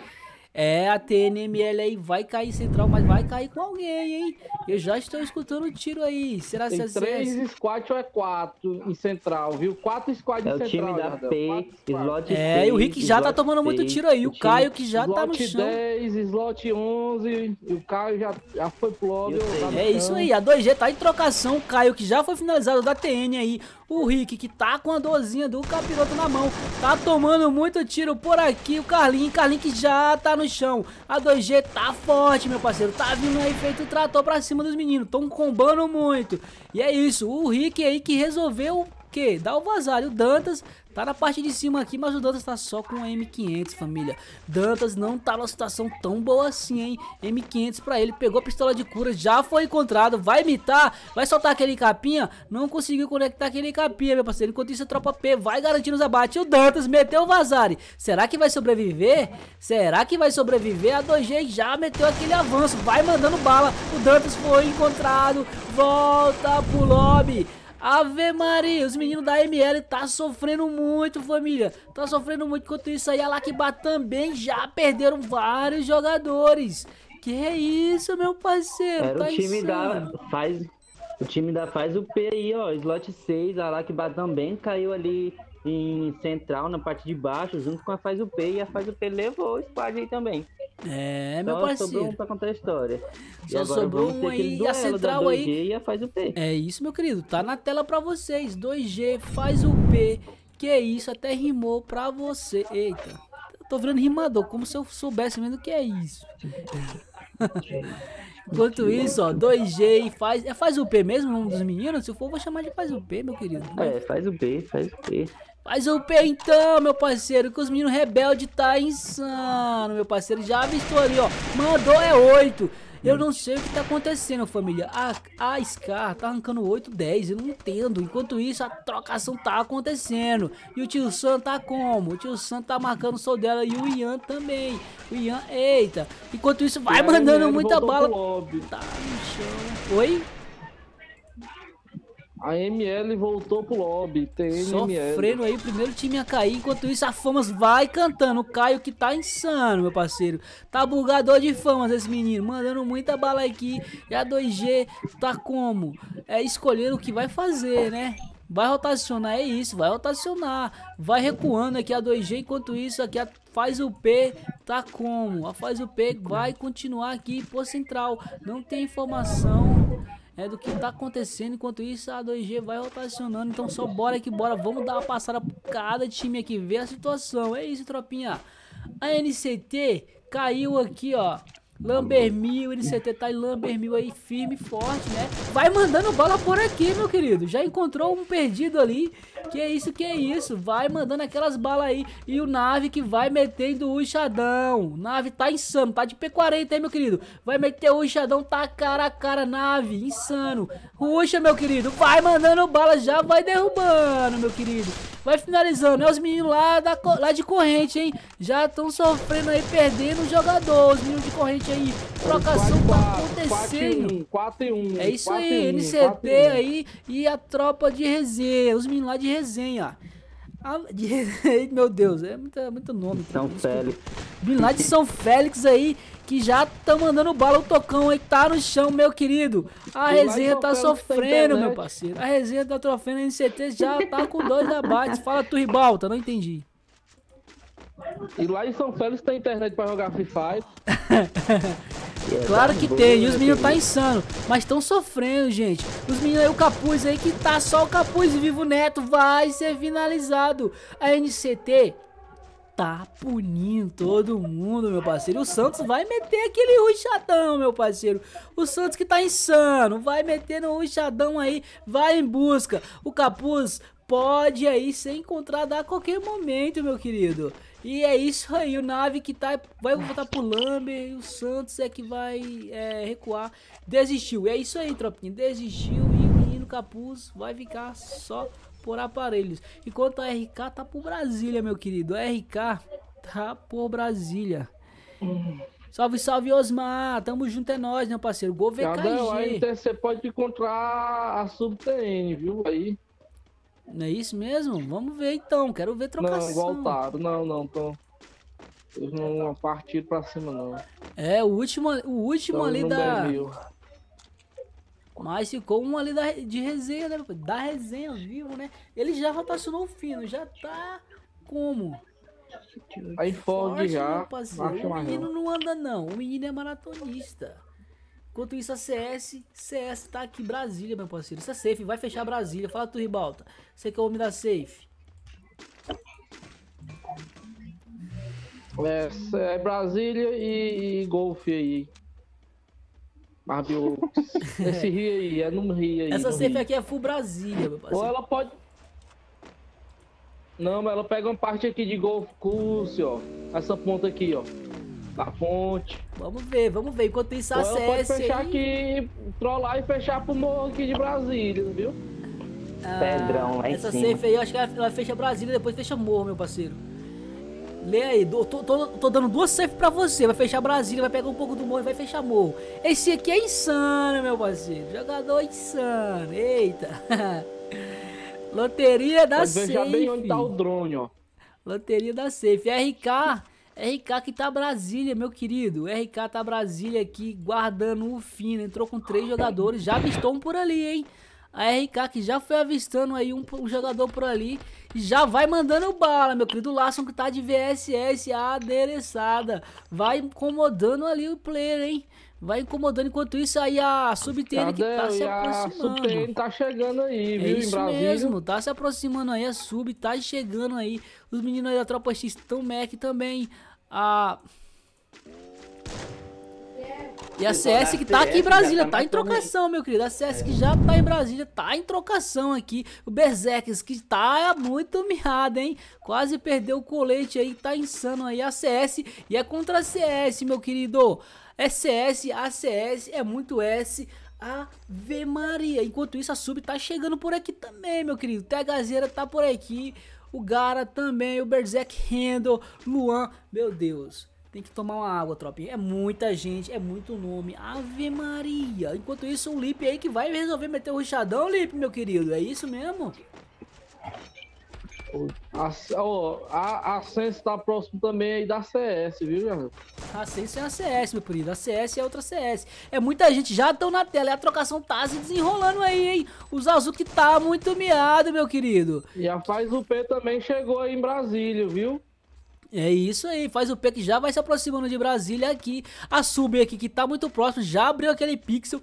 É, a T N M L aí vai cair central, mas vai cair com alguém, hein? Eu já estou escutando o tiro aí. Será que Tem é três squad ou é quatro em central, viu? Quatro squad É em o time central, da Jardel. P, Quatro squad. slot É, e o Rick já tá slot tomando muito seis, tiro aí. O time- Caio que já tá no Slot chão. dez, slot onze, e o Caio já, já foi pro lobby. E o eu seis? lá no É isso chão. aí, a dois G tá em trocação, o Caio que já foi finalizado da T N aí, o Rick que tá com a dorzinha do capiroto na mão, tá tomando muito tiro por aqui, o Carlinho, Carlinho que já tá no chão, a dois G tá forte, meu parceiro, tá vindo aí feito trator pra cima dos meninos, tão combando muito, e é isso, o Rick aí que resolveu o quê? Dar o vazar, e o Dantas tá na parte de cima aqui, mas o Dantas tá só com M quinhentos, família. Dantas não tá numa situação tão boa assim, hein? M quinhentos pra ele, pegou a pistola de cura, já foi encontrado, vai imitar, vai soltar aquele capinha, não conseguiu conectar aquele capinha, meu parceiro. Enquanto isso, a tropa P vai garantindo os abates. O Dantas meteu o Vazari. Será que vai sobreviver? Será que vai sobreviver? A dois G já meteu aquele avanço, vai mandando bala. O Dantas foi encontrado, volta pro lobby. Ave Maria, os meninos da M L tá sofrendo muito, família. Tá sofrendo muito. Enquanto isso aí, a Lakba também já perderam vários jogadores. Que é isso, meu parceiro? Era tá o time insano. da faz o time da faz o P aí, ó, slot seis, a Lakba também caiu ali em central na parte de baixo, junto com a faz o P, e a faz o P levou o squad aí também. É, meu Só sobrou parceiro. um pra contar a história. Só E agora sobrou vamos ter um aquele aí, e a duelo da central dois aí. G e a faz o P. É isso, meu querido. Tá na tela pra vocês. dois G faz o P. Que é isso, até rimou pra você. Eita, eu tô virando rimador, como se eu soubesse mesmo o que é isso. Enquanto isso, ó, dois G e faz. É faz o P mesmo o nome dos meninos? Se for, eu vou chamar de faz o P, meu querido. É, faz o P, faz o P. Faz o P então, meu parceiro, que os meninos rebeldes tá insano, meu parceiro. Já avistou ali, ó. Mandou é oito. Eu não sei o que tá acontecendo, família. A, a Scar tá arrancando oito, dez. Eu não entendo. Enquanto isso, a trocação tá acontecendo. E o tio Sam tá como? O tio Sam tá marcando o sol dela. E o Ian também. O Ian, eita. Enquanto isso, vai E a mandando M L muita voltou bala. pro lobby. Tá no chão. Oi? A M L voltou pro lobby. T N M L. Sofrendo aí, o primeiro time a cair. Enquanto isso, a Famas vai cantando. O Caio que tá insano, meu parceiro. Tá bugador de Famas esse menino. Mandando muita bala aqui. E a dois G tá como? É escolhendo o que vai fazer, né? Vai rotacionar, é isso. Vai rotacionar. Vai recuando aqui a dois G. Enquanto isso, aqui a faz o P tá como? A faz o P vai continuar aqui por central. Não tem informação é do que tá acontecendo. Enquanto isso, a dois G vai rotacionando. Então só bora que bora. Vamos dar uma passada por cada time aqui, ver a situação. É isso, tropinha. A N C T caiu aqui, ó. Lambermil, N C T tá em Lambermil aí, firme e forte, né? Vai mandando bala por aqui, meu querido. Já encontrou um perdido ali. Que é isso, que é isso. Vai mandando aquelas balas aí. E o Nave que vai metendo o Xadão. Nave tá insano, tá de P quarenta aí, meu querido. Vai meter o Xadão, tá cara a cara, Nave. Insano. Ruxa, meu querido. Vai mandando bala, já vai derrubando, meu querido. Vai finalizando. É os meninos lá, da, lá de corrente, hein? Já estão sofrendo aí, perdendo o jogador. Os meninos de corrente aí. Trocação tá acontecendo. quatro e um. É isso aí, N C T aí e a tropa de resenha, os meninos lá de resenha. Ah, de resenha, meu Deus, é muito, muito nome. São Félix. Os meninos lá de São Félix aí, que já estão mandando bala, o Tocão aí tá no chão, meu querido. A E lá resenha em tá São Félix tem sofrendo, meu internet. parceiro. A resenha tá sofrendo, a N C T já tá com dois abates. Fala tu, Ribalta, não entendi. E lá em São Félix tem internet pra jogar Free Fire. Claro que tem, e os meninos tá insano, mas estão sofrendo, gente. Os meninos aí, o Capuz aí, que tá só o Capuz e Vivo Neto, vai ser finalizado. A N C T tá punindo todo mundo, meu parceiro. O Santos vai meter aquele ruxadão, meu parceiro. O Santos que tá insano, vai meter no ruxadão aí, vai em busca. O Capuz pode aí ser encontrado a qualquer momento, meu querido. E é isso aí, o Nave que tá, vai voltar pro Lamber, e o Santos é que vai é, recuar. Desistiu, é isso aí, tropinha, desistiu, e o menino Capuz vai ficar só por aparelhos. Enquanto a R K tá por Brasília, meu querido, a R K tá por Brasília. Salve, salve, Osmar, tamo junto, é nóis, meu parceiro, Gol Jardel, aí V K G. você pode encontrar a Sub-T N, viu, aí. Não é isso mesmo? Vamos ver então, quero ver trocação. Não, voltaram, não, não, tô... Eles não partiram pra cima, não. É, o último, o último Então, ali não da... bebeu. Mas ficou um ali da, de resenha, né? Da resenha ao vivo, né? Ele já rotacionou o fino, já tá como? Aí Fog já. meu parceiro. Acho O mais menino não. não anda não, o menino é maratonista. Enquanto isso a C S, C S tá aqui em Brasília, meu parceiro. Isso é safe, vai fechar Brasília. Fala tu, Ribalta. Você que é o homem da safe. É, é Brasília e, e Golfe aí. Barbie Esse rio aí, é no rio aí. Essa no safe rio. aqui é full Brasília, meu Ou parceiro. ela pode. Não, mas ela pega uma parte aqui de Golf Course, ó. Essa ponta aqui, ó. Da ponte. Vamos ver, vamos ver. Enquanto isso a Ou ela pode C S fechar aí... aqui, trollar e fechar pro morro aqui de Brasília, viu? Ah, Pedrão lá em essa cima. safe aí, eu acho que ela, ela fecha Brasília e depois fecha Morro, meu parceiro. Lê aí, tô, tô, tô, tô dando duas safe pra você. Vai fechar Brasília, vai pegar um pouco do Morro e vai fechar Morro. Esse aqui é insano, meu parceiro. Jogador insano. Eita. Loteria da Pode safe. fechar bem onde tá o drone, ó. Loteria da safe. R K. R K que tá Brasília, meu querido. R K tá Brasília aqui, guardando o fino. Entrou com três jogadores. Já avistou um por ali, hein? A R K que já foi avistando aí um, um jogador por ali. E já vai mandando bala, meu querido. O Larson que tá de V S S adereçada. Vai incomodando ali o player, hein? Vai incomodando. Enquanto isso aí a Sub-T N que tá se E a aproximando. Sub-T N tá chegando aí, É viu? Em isso Brasília. mesmo, tá se aproximando aí, a Sub tá chegando aí. Os meninos aí da Tropa X estão Mac também. A... E a C S que tá aqui em Brasília, tá em trocação, meu querido. A C S que já tá em Brasília, tá em trocação aqui. O Berserkers que tá muito miado, hein? Quase perdeu o colete aí, tá insano aí. A C S e é contra a C S, meu querido. É C S, a C S, é muito S. Ave Maria. Enquanto isso, a Sub tá chegando por aqui também, meu querido. THZera tá por aqui. O Gara também, o Berserk Handle, Luan. Meu Deus. Tem que tomar uma água, tropinha. É muita gente, é muito nome. Ave Maria. Enquanto isso, o Lipe aí que vai resolver meter o rushadão, Lipe, meu querido. É isso mesmo? A, ó, a, a Sense tá próximo também aí da C S, viu, Jarrão? A Sense é a C S, meu querido. A C S é outra C S. É muita gente, já estão na tela. E a trocação tá se desenrolando aí, hein? Os azul que tá muito miado, meu querido. E a Faz U P também chegou aí em Brasília, viu? É isso aí, faz o P que já vai se aproximando de Brasília aqui. A Sub aqui que tá muito próximo, já abriu aquele pixel.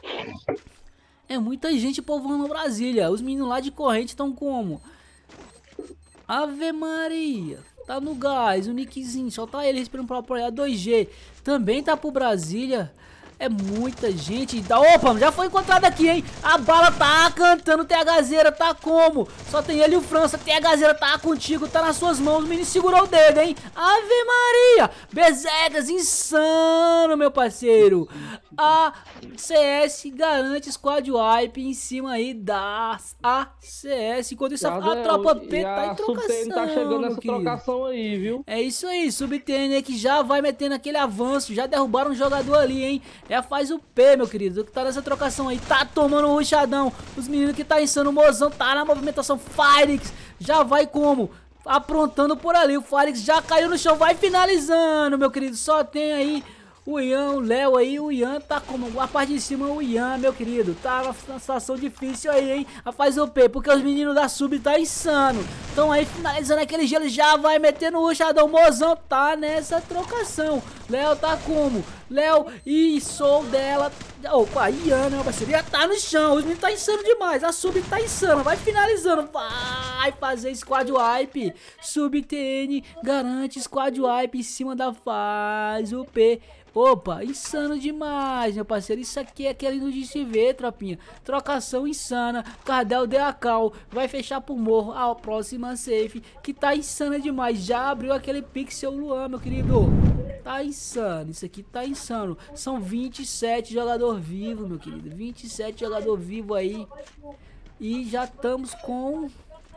É muita gente povoando Brasília. Os meninos lá de corrente estão como? Ave Maria. Tá no gás, o nickzinho, só tá ele respirando pra apoiar. dois G também tá pro Brasília. É muita gente. Opa, já foi encontrado aqui, hein? A bala tá cantando. THZera tá como? Só tem ele e o França. THZera tá contigo, tá nas suas mãos. O menino segurou o dedo, hein? Ave Maria. Berserkers, insano, meu parceiro. A C S garante squad wipe em cima aí da A C S. Enquanto isso, a, a tropa P tá em trocação. Tá chegando meu nessa querido. trocação aí, viu? É isso aí, Sub-T N que já vai metendo aquele avanço. Já derrubaram um jogador ali, hein? Já faz o P, meu querido, que tá nessa trocação aí. Tá tomando um rushadão. Os meninos que tá insano, o Mozão tá na movimentação. Firix já vai como? Aprontando por ali. O Firix já caiu no chão, vai finalizando, meu querido. Só tem aí o Ian, o Léo aí. O Ian tá como? A parte de cima, o Ian, meu querido. Tá numa situação difícil aí, hein? A faz o P, porque os meninos da Sub tá insano. Então aí finalizando aquele gelo, já vai metendo o rushadão. Mozão tá nessa trocação. Léo tá como? Léo e Soul dela. Opa, Ian, meu parceiro. Já tá no chão. Os meninos tá insano demais. A Sub tá insano. Vai finalizando. Vai fazer squad wipe. Sub-T N garante squad wipe em cima da faz o P. Opa, insano demais, meu parceiro. Isso aqui é aquele no de se ver, tropinha. Trocação insana. Cardel de Acal vai fechar pro morro. A próxima safe que tá insana demais. Já abriu aquele pixel Luan, meu querido. Tá insano, isso aqui tá insano. São vinte e sete jogador vivo, meu querido. vinte e sete jogador vivo aí. E já estamos com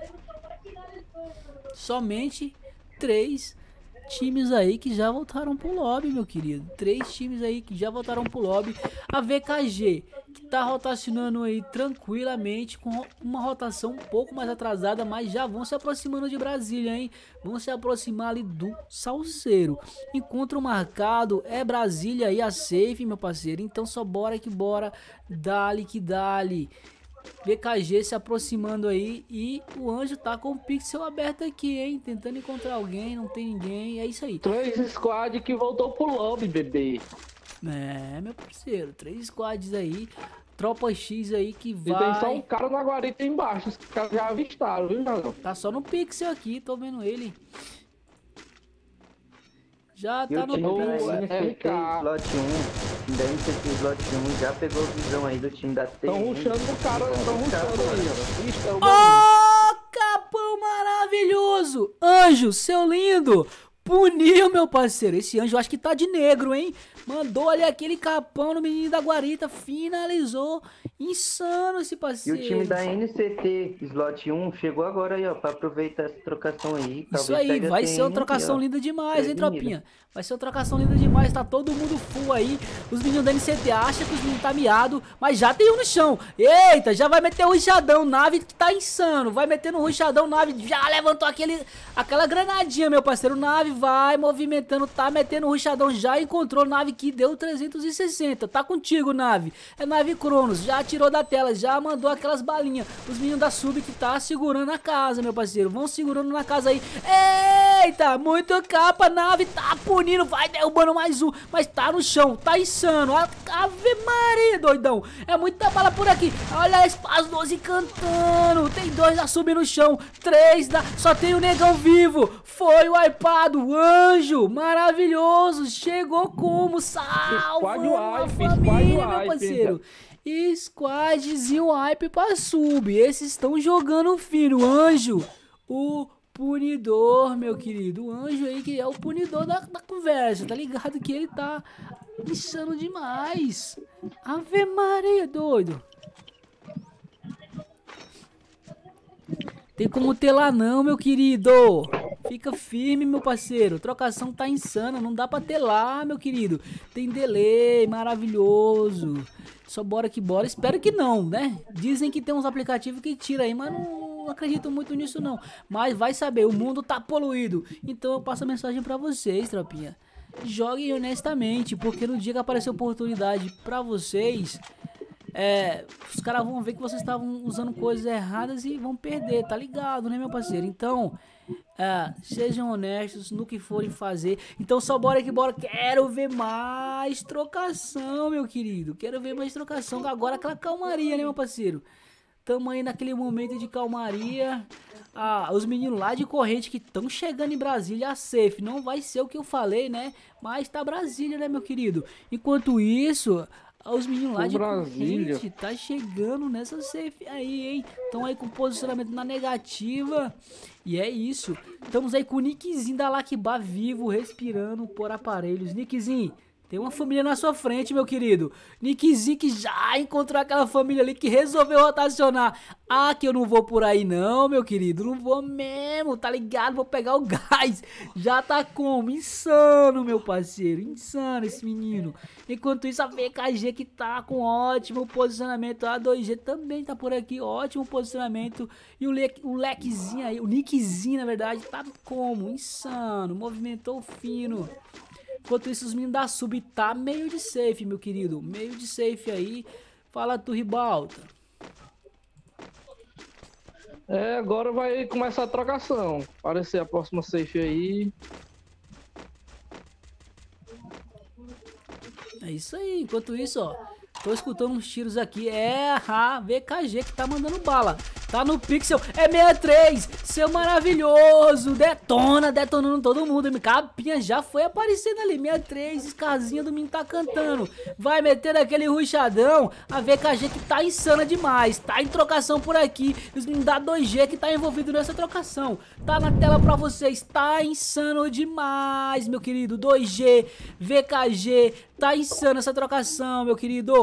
somente três times aí que já voltaram pro lobby, meu querido. Três times aí que já voltaram pro lobby. A V K G, que tá rotacionando aí tranquilamente, com uma rotação um pouco mais atrasada, mas já vão se aproximando de Brasília, hein? Vão se aproximar ali do Salceiro. Encontro marcado é Brasília e a safe, meu parceiro. Então só bora que bora, dali que dali. V K G se aproximando aí e o Anjo tá com o pixel aberto aqui, hein? Tentando encontrar alguém, não tem ninguém, é isso aí. Três squad que voltou pro lobby, bebê. É, meu parceiro, três squads aí, tropa X aí que vai... E tem só um cara na guarita embaixo, os caras já avistaram, viu, Jogão? Tá só no pixel aqui, tô vendo ele. Já E tá o no time da pixel. N C T Slot um, o time da N C T Slot um já pegou visão aí do time da T M. Tão rushando o cara, tão rushando aí, ó. Ixi, é o Ô, capão maravilhoso! Anjo, seu lindo! Puniu, meu parceiro. Esse Anjo eu acho que tá de negro, hein? Mandou ali aquele capão no menino da guarita. Finalizou. Insano esse E parceiro. o time da N C T Slot um chegou agora aí, ó, pra aproveitar essa trocação aí. Isso aí, vai ser uma trocação linda demais, hein, tropinha? Vai ser uma trocação linda demais, tá todo mundo full aí. Os meninos da N C T acham que os meninos tá miado, mas já tem um no chão. Eita, já vai meter o ruxadão, nave que tá insano. Vai meter no ruxadão, nave já levantou aquele, aquela granadinha, meu parceiro. Nave vai movimentando, tá metendo o ruxadão, já encontrou nave que deu trezentos e sessenta. Tá contigo, nave. É nave Cronos, já tirou da tela, já mandou aquelas balinhas. Os meninos da sub que tá segurando a casa, meu parceiro. Vão segurando na casa aí. Eita, muito capa, nave tá punindo, vai derrubando mais um, mas tá no chão, tá insano. Ave Maria, doidão. É muita bala por aqui. Olha a Espaço doze cantando. Tem dois da sub no chão, três da... Só tem o negão vivo. Foi o wipeado, o Anjo, maravilhoso. Chegou como? Salvando a família, meu parceiro. Squadzinho hype pra sub. Esses estão jogando fino. Anjo, o punidor, meu querido. O Anjo aí que é o punidor da, da conversa. Tá ligado que ele tá insano demais. Ave Maria, doido. Tem como ter lá não, meu querido. Fica firme, meu parceiro. Trocação tá insana. Não dá pra ter lá, meu querido. Tem delay, maravilhoso. Só bora que bora. Espero que não, né? Dizem que tem uns aplicativos que tira aí, mas não, não acredito muito nisso não. Mas vai saber, o mundo tá poluído. Então eu passo a mensagem pra vocês, tropinha. Joguem honestamente, porque no dia que aparecer oportunidade pra vocês... É, os caras vão ver que vocês estavam usando coisas erradas e vão perder, tá ligado, né, meu parceiro? Então, é, sejam honestos no que forem fazer. Então só bora que bora. Quero ver mais trocação, meu querido. Quero ver mais trocação. Agora aquela calmaria, né, meu parceiro? Tamo aí naquele momento de calmaria. Ah, os meninos lá de corrente que estão chegando em Brasília, a safe. Não vai ser o que eu falei, né? Mas tá Brasília, né, meu querido? Enquanto isso... Os meninos lá de Brasília corrente tá chegando nessa safe aí, hein? Estão aí com posicionamento na negativa. E é isso. Estamos aí com o Nickzinho da Lakba vivo, respirando por aparelhos. Nickzinho, tem uma família na sua frente, meu querido. Nickzinho que já encontrou aquela família ali que resolveu rotacionar. Ah, que eu não vou por aí não, meu querido. Não vou mesmo, tá ligado? Vou pegar o gás. Já tá como? Insano, meu parceiro. Insano esse menino. Enquanto isso, a V K G que tá com ótimo posicionamento. A dois G também tá por aqui. Ótimo posicionamento. E o, le o lequezinho aí, o Nickzinho, na verdade, tá como? Insano. Movimentou fino. Enquanto isso, os meninos da sub tá meio de safe, meu querido. Meio de safe aí. Fala tu, Ribalta. É, agora vai começar a trocação. Aparecer a próxima safe aí. É isso aí. Enquanto isso, ó. Tô escutando uns tiros aqui. É a V K G que tá mandando bala. Tá no pixel. É sessenta e três. Seu maravilhoso. Detona, detonando todo mundo. Capinha já foi aparecendo ali. sessenta e três. Escasinha do menino tá cantando. Vai meter aquele ruxadão. A V K G que tá insana demais. Tá em trocação por aqui. Os meninos da dois G que tá envolvido nessa trocação. Tá na tela pra vocês. Tá insano demais, meu querido. dois G, V K G. Tá insano essa trocação, meu querido.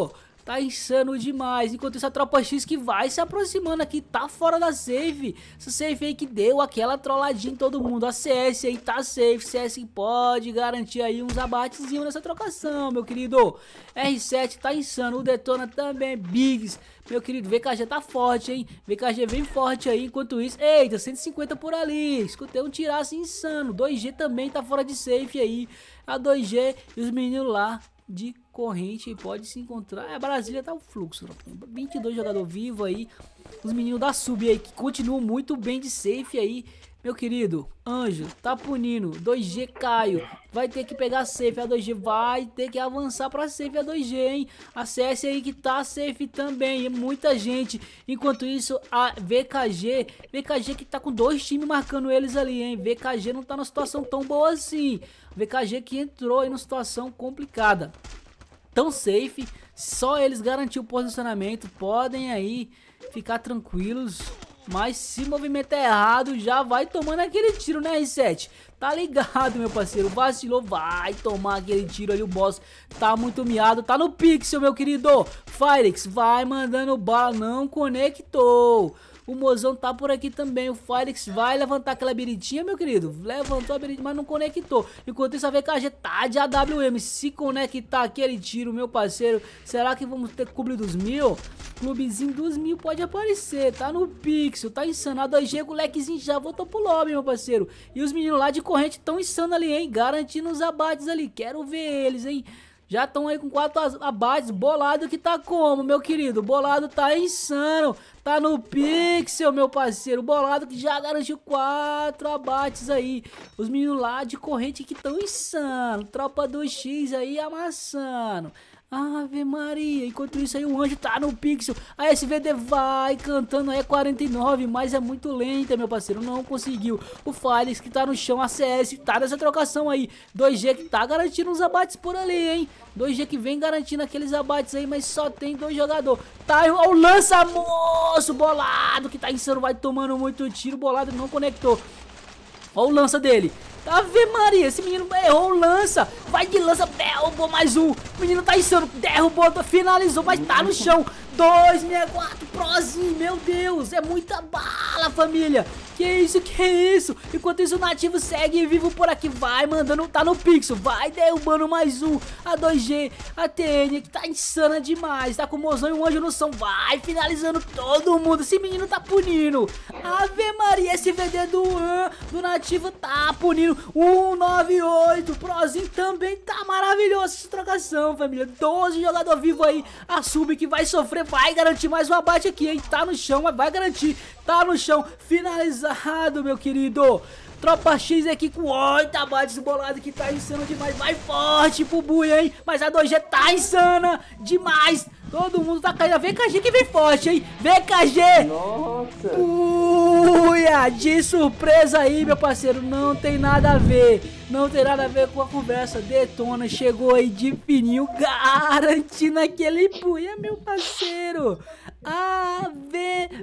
Tá insano demais. Enquanto isso, a tropa X que vai se aproximando aqui, tá fora da safe. Essa safe aí que deu aquela trolladinha em todo mundo. A C S aí tá safe. C S pode garantir aí uns abatezinhos nessa trocação, meu querido. R sete tá insano. O Detona também. Biggs, meu querido. V K G tá forte, hein? V K G vem forte aí. Enquanto isso, eita, cento e cinquenta por ali. Escutei um tiraço insano. dois G também tá fora de safe aí. A dois G e os meninos lá de corrente pode se encontrar. É, Brasília tá o fluxo. vinte e dois jogadores vivos aí. Os meninos da sub aí que continuam muito bem de safe aí. Meu querido, Anjo tá punindo. dois G Caio vai ter que pegar safe. A dois G vai ter que avançar pra safe. A dois G, hein? A C S aí que tá safe também. E muita gente. Enquanto isso, a V K G. V K G que tá com dois times marcando eles ali, hein? V K G não tá numa situação tão boa assim. V K G que entrou aí numa situação complicada. Tão safe. Só eles garantir o posicionamento. Podem aí ficar tranquilos. Mas se movimentar errado, já vai tomando aquele tiro, né, R sete? Tá ligado, meu parceiro? Vacilou, vai tomar aquele tiro ali. O boss tá muito miado. Tá no pixel, meu querido. Firex vai mandando bala. Não conectou. O mozão tá por aqui também. O Firex vai levantar aquela biritinha, meu querido. Levantou a biritinha, mas não conectou. Enquanto isso, a V K G tá de A W M. Se conectar aquele tiro, meu parceiro, será que vamos ter clube dos mil? Clubezinho dos mil pode aparecer. Tá no pixel, tá insano. A dois G, o lequezinho já voltou pro lobby, meu parceiro. E os meninos lá de corrente tão insano ali, hein? Garantindo os abates ali. Quero ver eles, hein? Já estão aí com quatro abates. Bolado que tá como, meu querido? Bolado tá insano. Tá no pixel, meu parceiro. Bolado que já garantiu quatro abates aí. Os meninos lá de corrente que tão insano. Tropa do X aí amassando. Ave Maria. Enquanto isso aí o Anjo tá no pixel. A S V D vai cantando aí quarenta e nove. Mas é muito lenta, meu parceiro. Não conseguiu. O Files que tá no chão. A C S tá nessa trocação aí. dois G que tá garantindo uns abates por ali, hein? dois G que vem garantindo aqueles abates aí. Mas só tem dois jogadores. Tá o lança, moço. Bolado que tá insano. Vai tomando muito tiro. Bolado não conectou. Olha o lança dele. Ave Maria, esse menino errou o lança. Vai de lança, derrubou mais um. O menino tá insano, derrubou, finalizou, mas tá no chão. dois sessenta e quatro, prozinho, meu Deus. É muita bala, família. Que isso, que isso. Enquanto isso o nativo segue vivo por aqui. Vai mandando, tá no pixel. Vai derrubando mais um. A dois G, a T N que tá insana demais. Tá com o mozão e o Anjo no som. Vai finalizando todo mundo. Esse menino tá punindo. Ave Maria, esse V D do, uh, do nativo tá punindo. um nove oito, prozinho também tá maravilhoso essa trocação, família. doze jogador vivo aí. A sub que vai sofrer, vai garantir mais um abate aqui, hein? Tá no chão, mas vai garantir. Tá no chão, finalizado, meu querido. Tropa X aqui com oito abates. Bolado que tá insano demais. Vai forte pro Buia, hein? Mas a dois G tá insana demais. Todo mundo tá caindo. V K G que vem forte, hein? V K G. Nossa. Buia, de surpresa aí, meu parceiro. Não tem nada a ver. Não tem nada a ver com a conversa. Detona chegou aí de fininho, garantindo aquele Buia, meu parceiro. Ave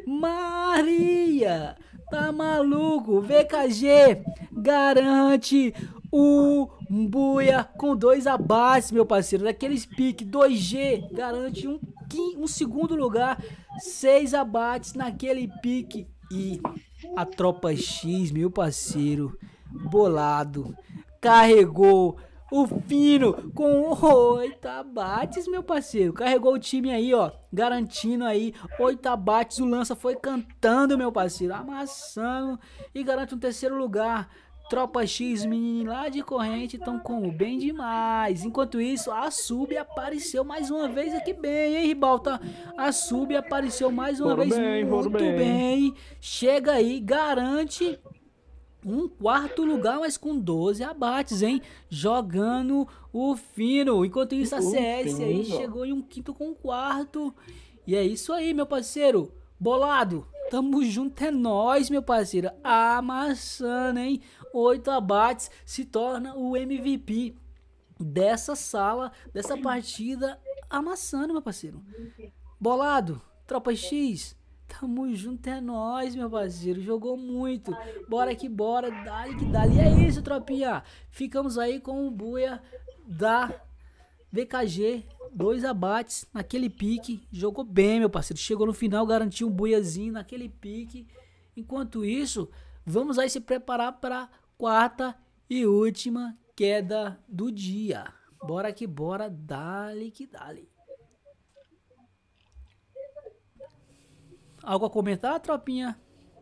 Maria. Tá maluco? V K G garante o Buia com dois abates, meu parceiro. Daqueles pique. dois G garante um, um segundo lugar. Seis abates naquele pique. E a tropa X, meu parceiro, bolado, carregou o Fino com oito abates, meu parceiro. Carregou o time aí, ó, garantindo aí oito abates. O lança foi cantando, meu parceiro, amassando e garante um terceiro lugar. Tropa X, menino lá de corrente, estão como? Bem demais. Enquanto isso, a sub apareceu mais uma vez aqui bem, hein, Ribalta? A sub apareceu mais uma Foram vez bem, muito foram bem. bem. Chega aí, garante um quarto lugar, mas com doze abates, hein? Jogando o Fino. Enquanto isso, a C S aí chegou em um quinto com um quarto. E é isso aí, meu parceiro. Bolado, tamo junto, é nóis, meu parceiro. Amassando, hein? Oito abates, se torna o M V P dessa sala, dessa partida. Amassando, meu parceiro. Bolado, Tropa X, tamo junto, é nóis, meu parceiro. Jogou muito. Bora que bora, dá-lhe que dá-lhe. E é isso, tropinha. Ficamos aí com o Buia da V K G Dois abates naquele pique. Jogou bem, meu parceiro. Chegou no final, garantiu um buiazinho naquele pique. Enquanto isso, vamos aí se preparar para quarta e última queda do dia. Bora que bora, dale que dale. Algo a comentar, tropinha?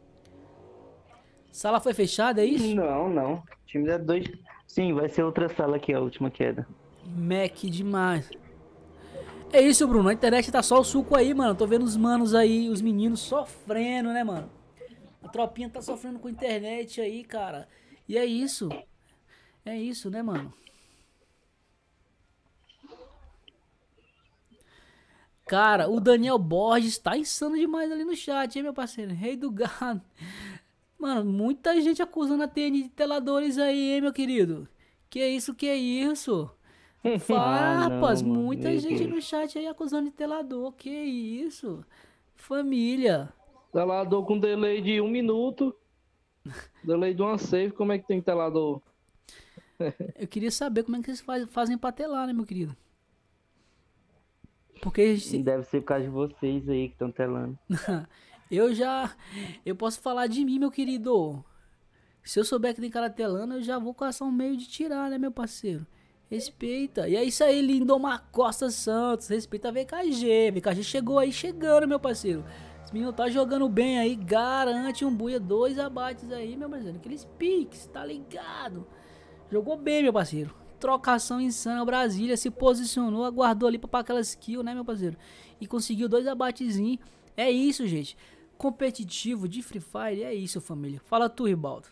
Sala foi fechada, é isso? Não, não. O time da dois. Sim, vai ser outra sala aqui, a última queda. Mac demais. É isso, Bruno. A internet tá só o suco aí, mano. Tô vendo os manos aí, os meninos sofrendo, né, mano? A tropinha tá sofrendo com a internet aí, cara. E é isso. É isso, né, mano? Cara, o Daniel Borges tá insano demais ali no chat, hein, meu parceiro? Rei do gado. Mano, muita gente acusando a T N de teladores aí, hein, meu querido? Que isso, que isso? Farpas, Ah, não, mano, muita meu gente Deus. no chat aí acusando de telador. Que isso? Família. Telador com delay de um minuto. Delay de uma save, como é que tem telador? Eu queria saber como é que vocês faz- fazem pra telar, né, meu querido? Porque a gente- Deve ser por causa de vocês aí que estão telando. eu já... Eu posso falar de mim, meu querido. Se eu souber que tem cara telando, eu já vou caçar um meio de tirar, né, meu parceiro? Respeita. E é isso aí, Lindomar Costa Santos. Respeita a V K G. V K G chegou aí, chegando, meu parceiro. Esse menino tá jogando bem aí. Garante um buia, dois abates aí, meu parceiro. Aqueles piques, tá ligado? Jogou bem, meu parceiro. Trocação insana. Brasília se posicionou, aguardou ali pra pá aquelas kills, né, meu parceiro? E conseguiu dois abatezinhos. É isso, gente. Competitivo de Free Fire, é isso, família. Fala tu, Ribaldo.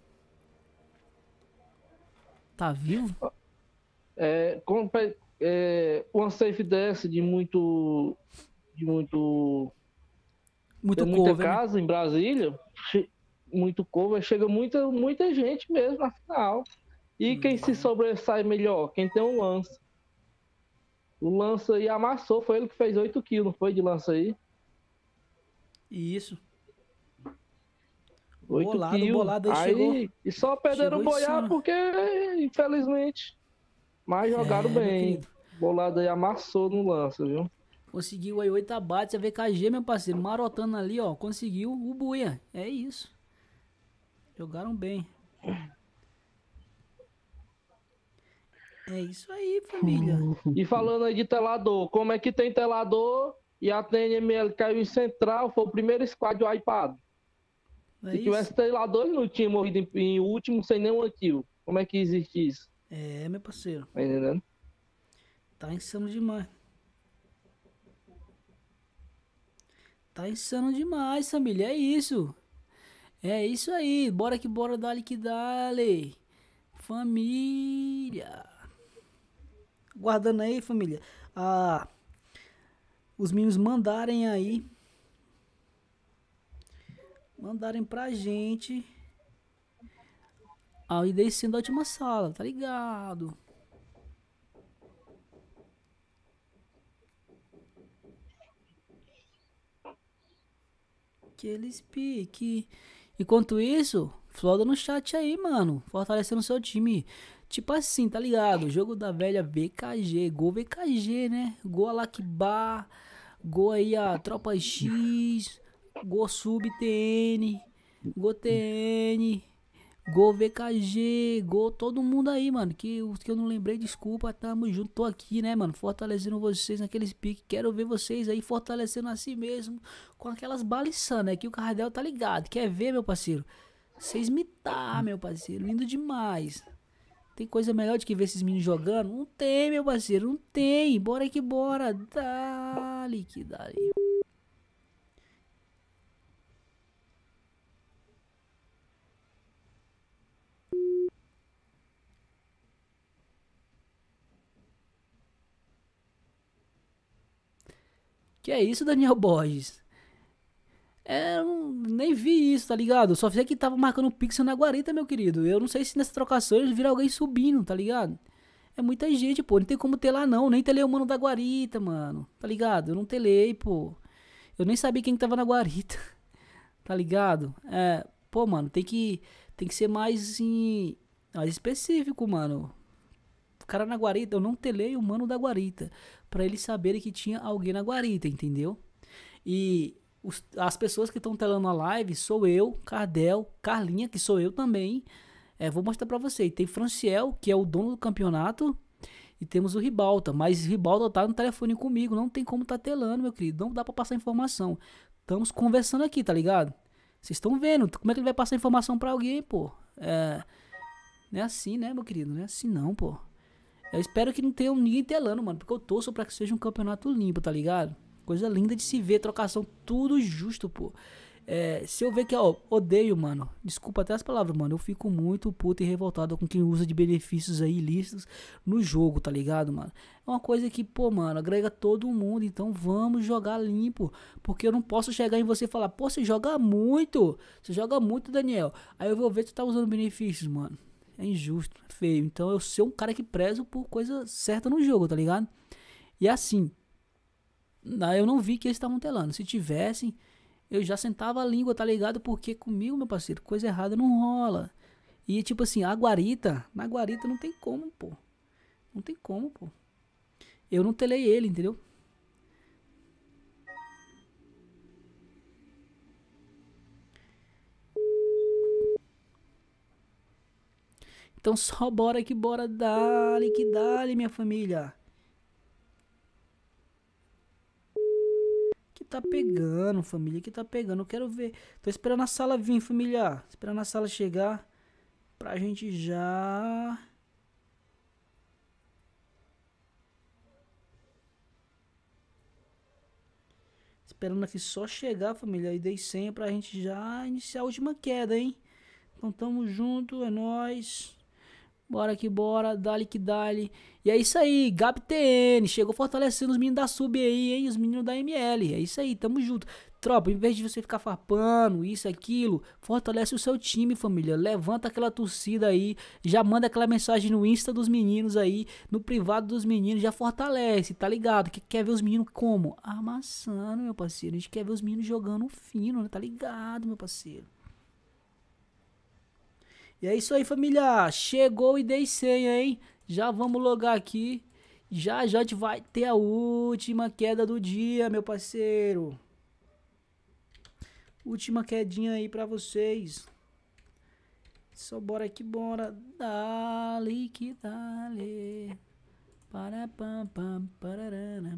Tá vivo? É, compe- é, uma safe dessa de muito. De muito. Muito Tem muita cover, né? casa em Brasília, che- muito cover, chega muita, muita gente mesmo na final. E quem se sobressai melhor? Quem tem um lança. O lança aí amassou, foi ele que fez oito kills, não foi de lança aí? Isso. oito Bolado, kills. bolado aí Aí, chegou. e só perderam chegou boiar insano. porque, infelizmente, mas jogaram É, meu bem. querido. Bolado aí amassou no lança, viu? Conseguiu aí oito abates, a V K G, meu parceiro, marotando ali, ó. Conseguiu o buia. É isso. Jogaram bem. É isso aí, família. E falando aí de telador, como é que tem telador e a T N M L caiu em central, foi o primeiro squad wipeado. É Se isso. tivesse telador, ele não tinha morrido em, em último sem nenhum kill. Como é que existe isso? É, meu parceiro. Tá entendendo? Tá insano demais. Tá insano demais, família. É isso. É isso aí. Bora que bora, dale que dale. Família. Guardando aí, família. Ah, os meninos mandarem aí. Mandarem pra gente. A I D C da última sala, tá ligado? Que eles pique. Enquanto isso, floda no chat aí, mano. Fortalecendo seu time. Tipo assim, tá ligado? Jogo da velha V K G. Gol V K G, né? Gol Alakbar. Gol aí a Tropa X. Gol Sub T N. Gol T N. Gol V K G, gol todo mundo aí, mano. Que os que eu não lembrei, desculpa. Tamo junto, tô aqui, né, mano? Fortalecendo vocês naqueles piques. Quero ver vocês aí fortalecendo a si mesmo. Com aquelas baliças, né? Que o Cardel tá ligado. Quer ver, meu parceiro? Vocês me tá, meu parceiro. Lindo demais. Tem coisa melhor do que ver esses meninos jogando? Não tem, meu parceiro. Não tem. Bora que bora. Dali que dali. Que é isso, Daniel Borges? É, eu não, nem vi isso, tá ligado? Só sei que tava marcando pixel na guarita, meu querido. Eu não sei se nessa trocação eles viram alguém subindo, tá ligado? É muita gente, pô. Não tem como telar, não. Nem telei o mano da guarita, mano. Tá ligado? Eu não telei, pô. Eu nem sabia quem que tava na guarita. Tá ligado? É, pô, mano, tem que, tem que ser mais, assim, mais específico, mano. O cara na guarita, eu não telei o mano da guarita. pra eles saberem que tinha alguém na guarita, entendeu? E os- as pessoas que estão telando a live sou eu, Cardel, Carlinha, que sou eu também. É, vou mostrar pra você. E tem Franciel, que é o dono do campeonato. E temos o Ribalta. Mas Ribalta tá no telefone comigo. Não tem como tá telando, meu querido. Não dá pra passar informação. Estamos conversando aqui, tá ligado? Vocês estão vendo. Como é que ele vai passar informação pra alguém, pô? É... Não é assim, né, meu querido? Não é assim não, pô. Eu espero que não tenha ninguém telando, mano. Porque eu torço pra que seja um campeonato limpo, tá ligado? Coisa linda de se ver. Trocação, tudo justo, pô. É, se eu ver que, ó, odeio, mano. Desculpa até as palavras, mano. Eu fico muito puto e revoltado com quem usa de benefícios aí ilícitos no jogo, tá ligado, mano? É uma coisa que, pô, mano, agrega todo mundo. Então vamos jogar limpo. Porque eu não posso chegar em você e falar, pô, você joga muito. Você joga muito, Daniel. Aí eu vou ver que tu tá usando benefícios, mano. É injusto, é feio. Então eu sou um cara que prezo por coisa certa no jogo, tá ligado? E assim, eu não vi que eles estavam telando. Se tivessem, eu já sentava a língua, tá ligado? Porque comigo, meu parceiro, coisa errada não rola. E tipo assim, a guarita, na guarita não tem como, pô. Não tem como, pô. Eu não telei ele, entendeu? Então só bora que bora, dale que dale, minha família. Que tá pegando, família, que tá pegando. Eu quero ver. Tô esperando a sala vir, família. Esperando a sala chegar pra gente já... Esperando aqui só chegar, família. E dei senha pra gente já iniciar a última queda, hein? Então tamo junto, é nóis. Bora que bora, dale que dale. E é isso aí, Gabi T N. Chegou fortalecendo os meninos da sub aí, hein? Os meninos da M L. É isso aí, tamo junto. Tropa, em vez de você ficar farpando, isso, aquilo, fortalece o seu time, família. Levanta aquela torcida aí. Já manda aquela mensagem no Insta dos meninos aí. No privado dos meninos. Já fortalece, tá ligado? Que quer ver os meninos como? Amassando, meu parceiro. A gente quer ver os meninos jogando fino, né? Tá ligado, meu parceiro? E é isso aí, família. Chegou e dei senha, hein? Já vamos logar aqui. Já já a gente vai ter a última queda do dia, meu parceiro. Última quedinha aí pra vocês. Só bora que bora. Dale que dale. Para pam pam pararana.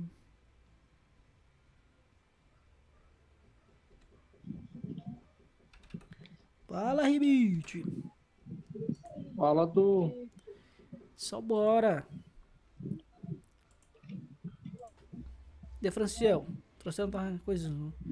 Fala, Ribite. Fala tu. Só bora. De Franciel. Trouxeram pra coisa.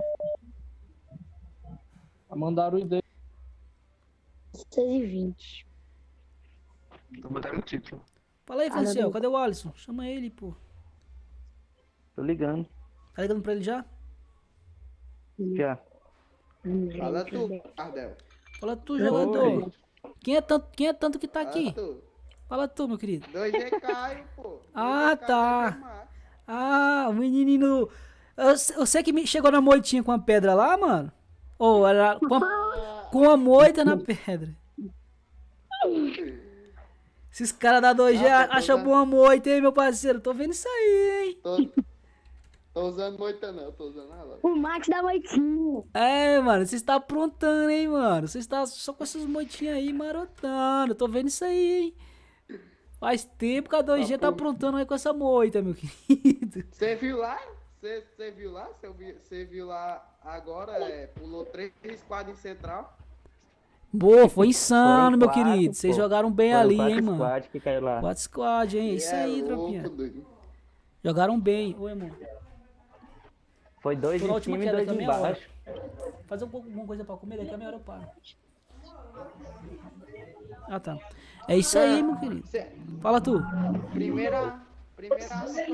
Mandaram o I D. seis e vinte. Tô botando o título. Fala aí, Ah, Franciel. não. Cadê o Alisson? Chama ele, pô. Tô ligando. Tá ligando pra ele já? Já. Fala tu, Cardel. Fala tu, jogador. Quem é tanto, quem é tanto que tá Fala aqui? tu. Fala tu, meu querido. dois G Caio, pô. Ah, dois G Caio tá. vai chamar. Ah, o menino. Eu, eu sei que me- chegou na moitinha com a pedra lá, mano. Ou era com a, com a moita na pedra. Esses caras da dois G Ah, tô acham usando- boa moita, hein, meu parceiro? Tô vendo isso aí, hein? Tô, tô usando moita não, tô usando ela. O Max da Moitinho. É, mano, vocês tá aprontando, hein, mano? Vocês tá só com essas moitinhas aí marotando. Tô vendo isso aí, hein? Faz tempo que a dois G tá aprontando aí com essa moita, meu querido. Você viu lá? Você você viu lá? Você viu, você viu lá agora? É, pulou três squads em central. Boa, foi insano, Foram meu quatro, querido. Vocês pô. jogaram bem Foram ali, quatro hein, mano. squad que caiu lá. Quatro squad, hein? É isso E aí, é tropinha. louco, doido. Jogaram bem. Oi, amor. Foi dois Tô na em última cima e queda dois também, a hora. embaixo. Fazer um pouco alguma coisa pra comer, daqui a meia hora eu paro. Ah, tá. É isso aí, meu querido. Cê- Fala tu. primeira. Primeira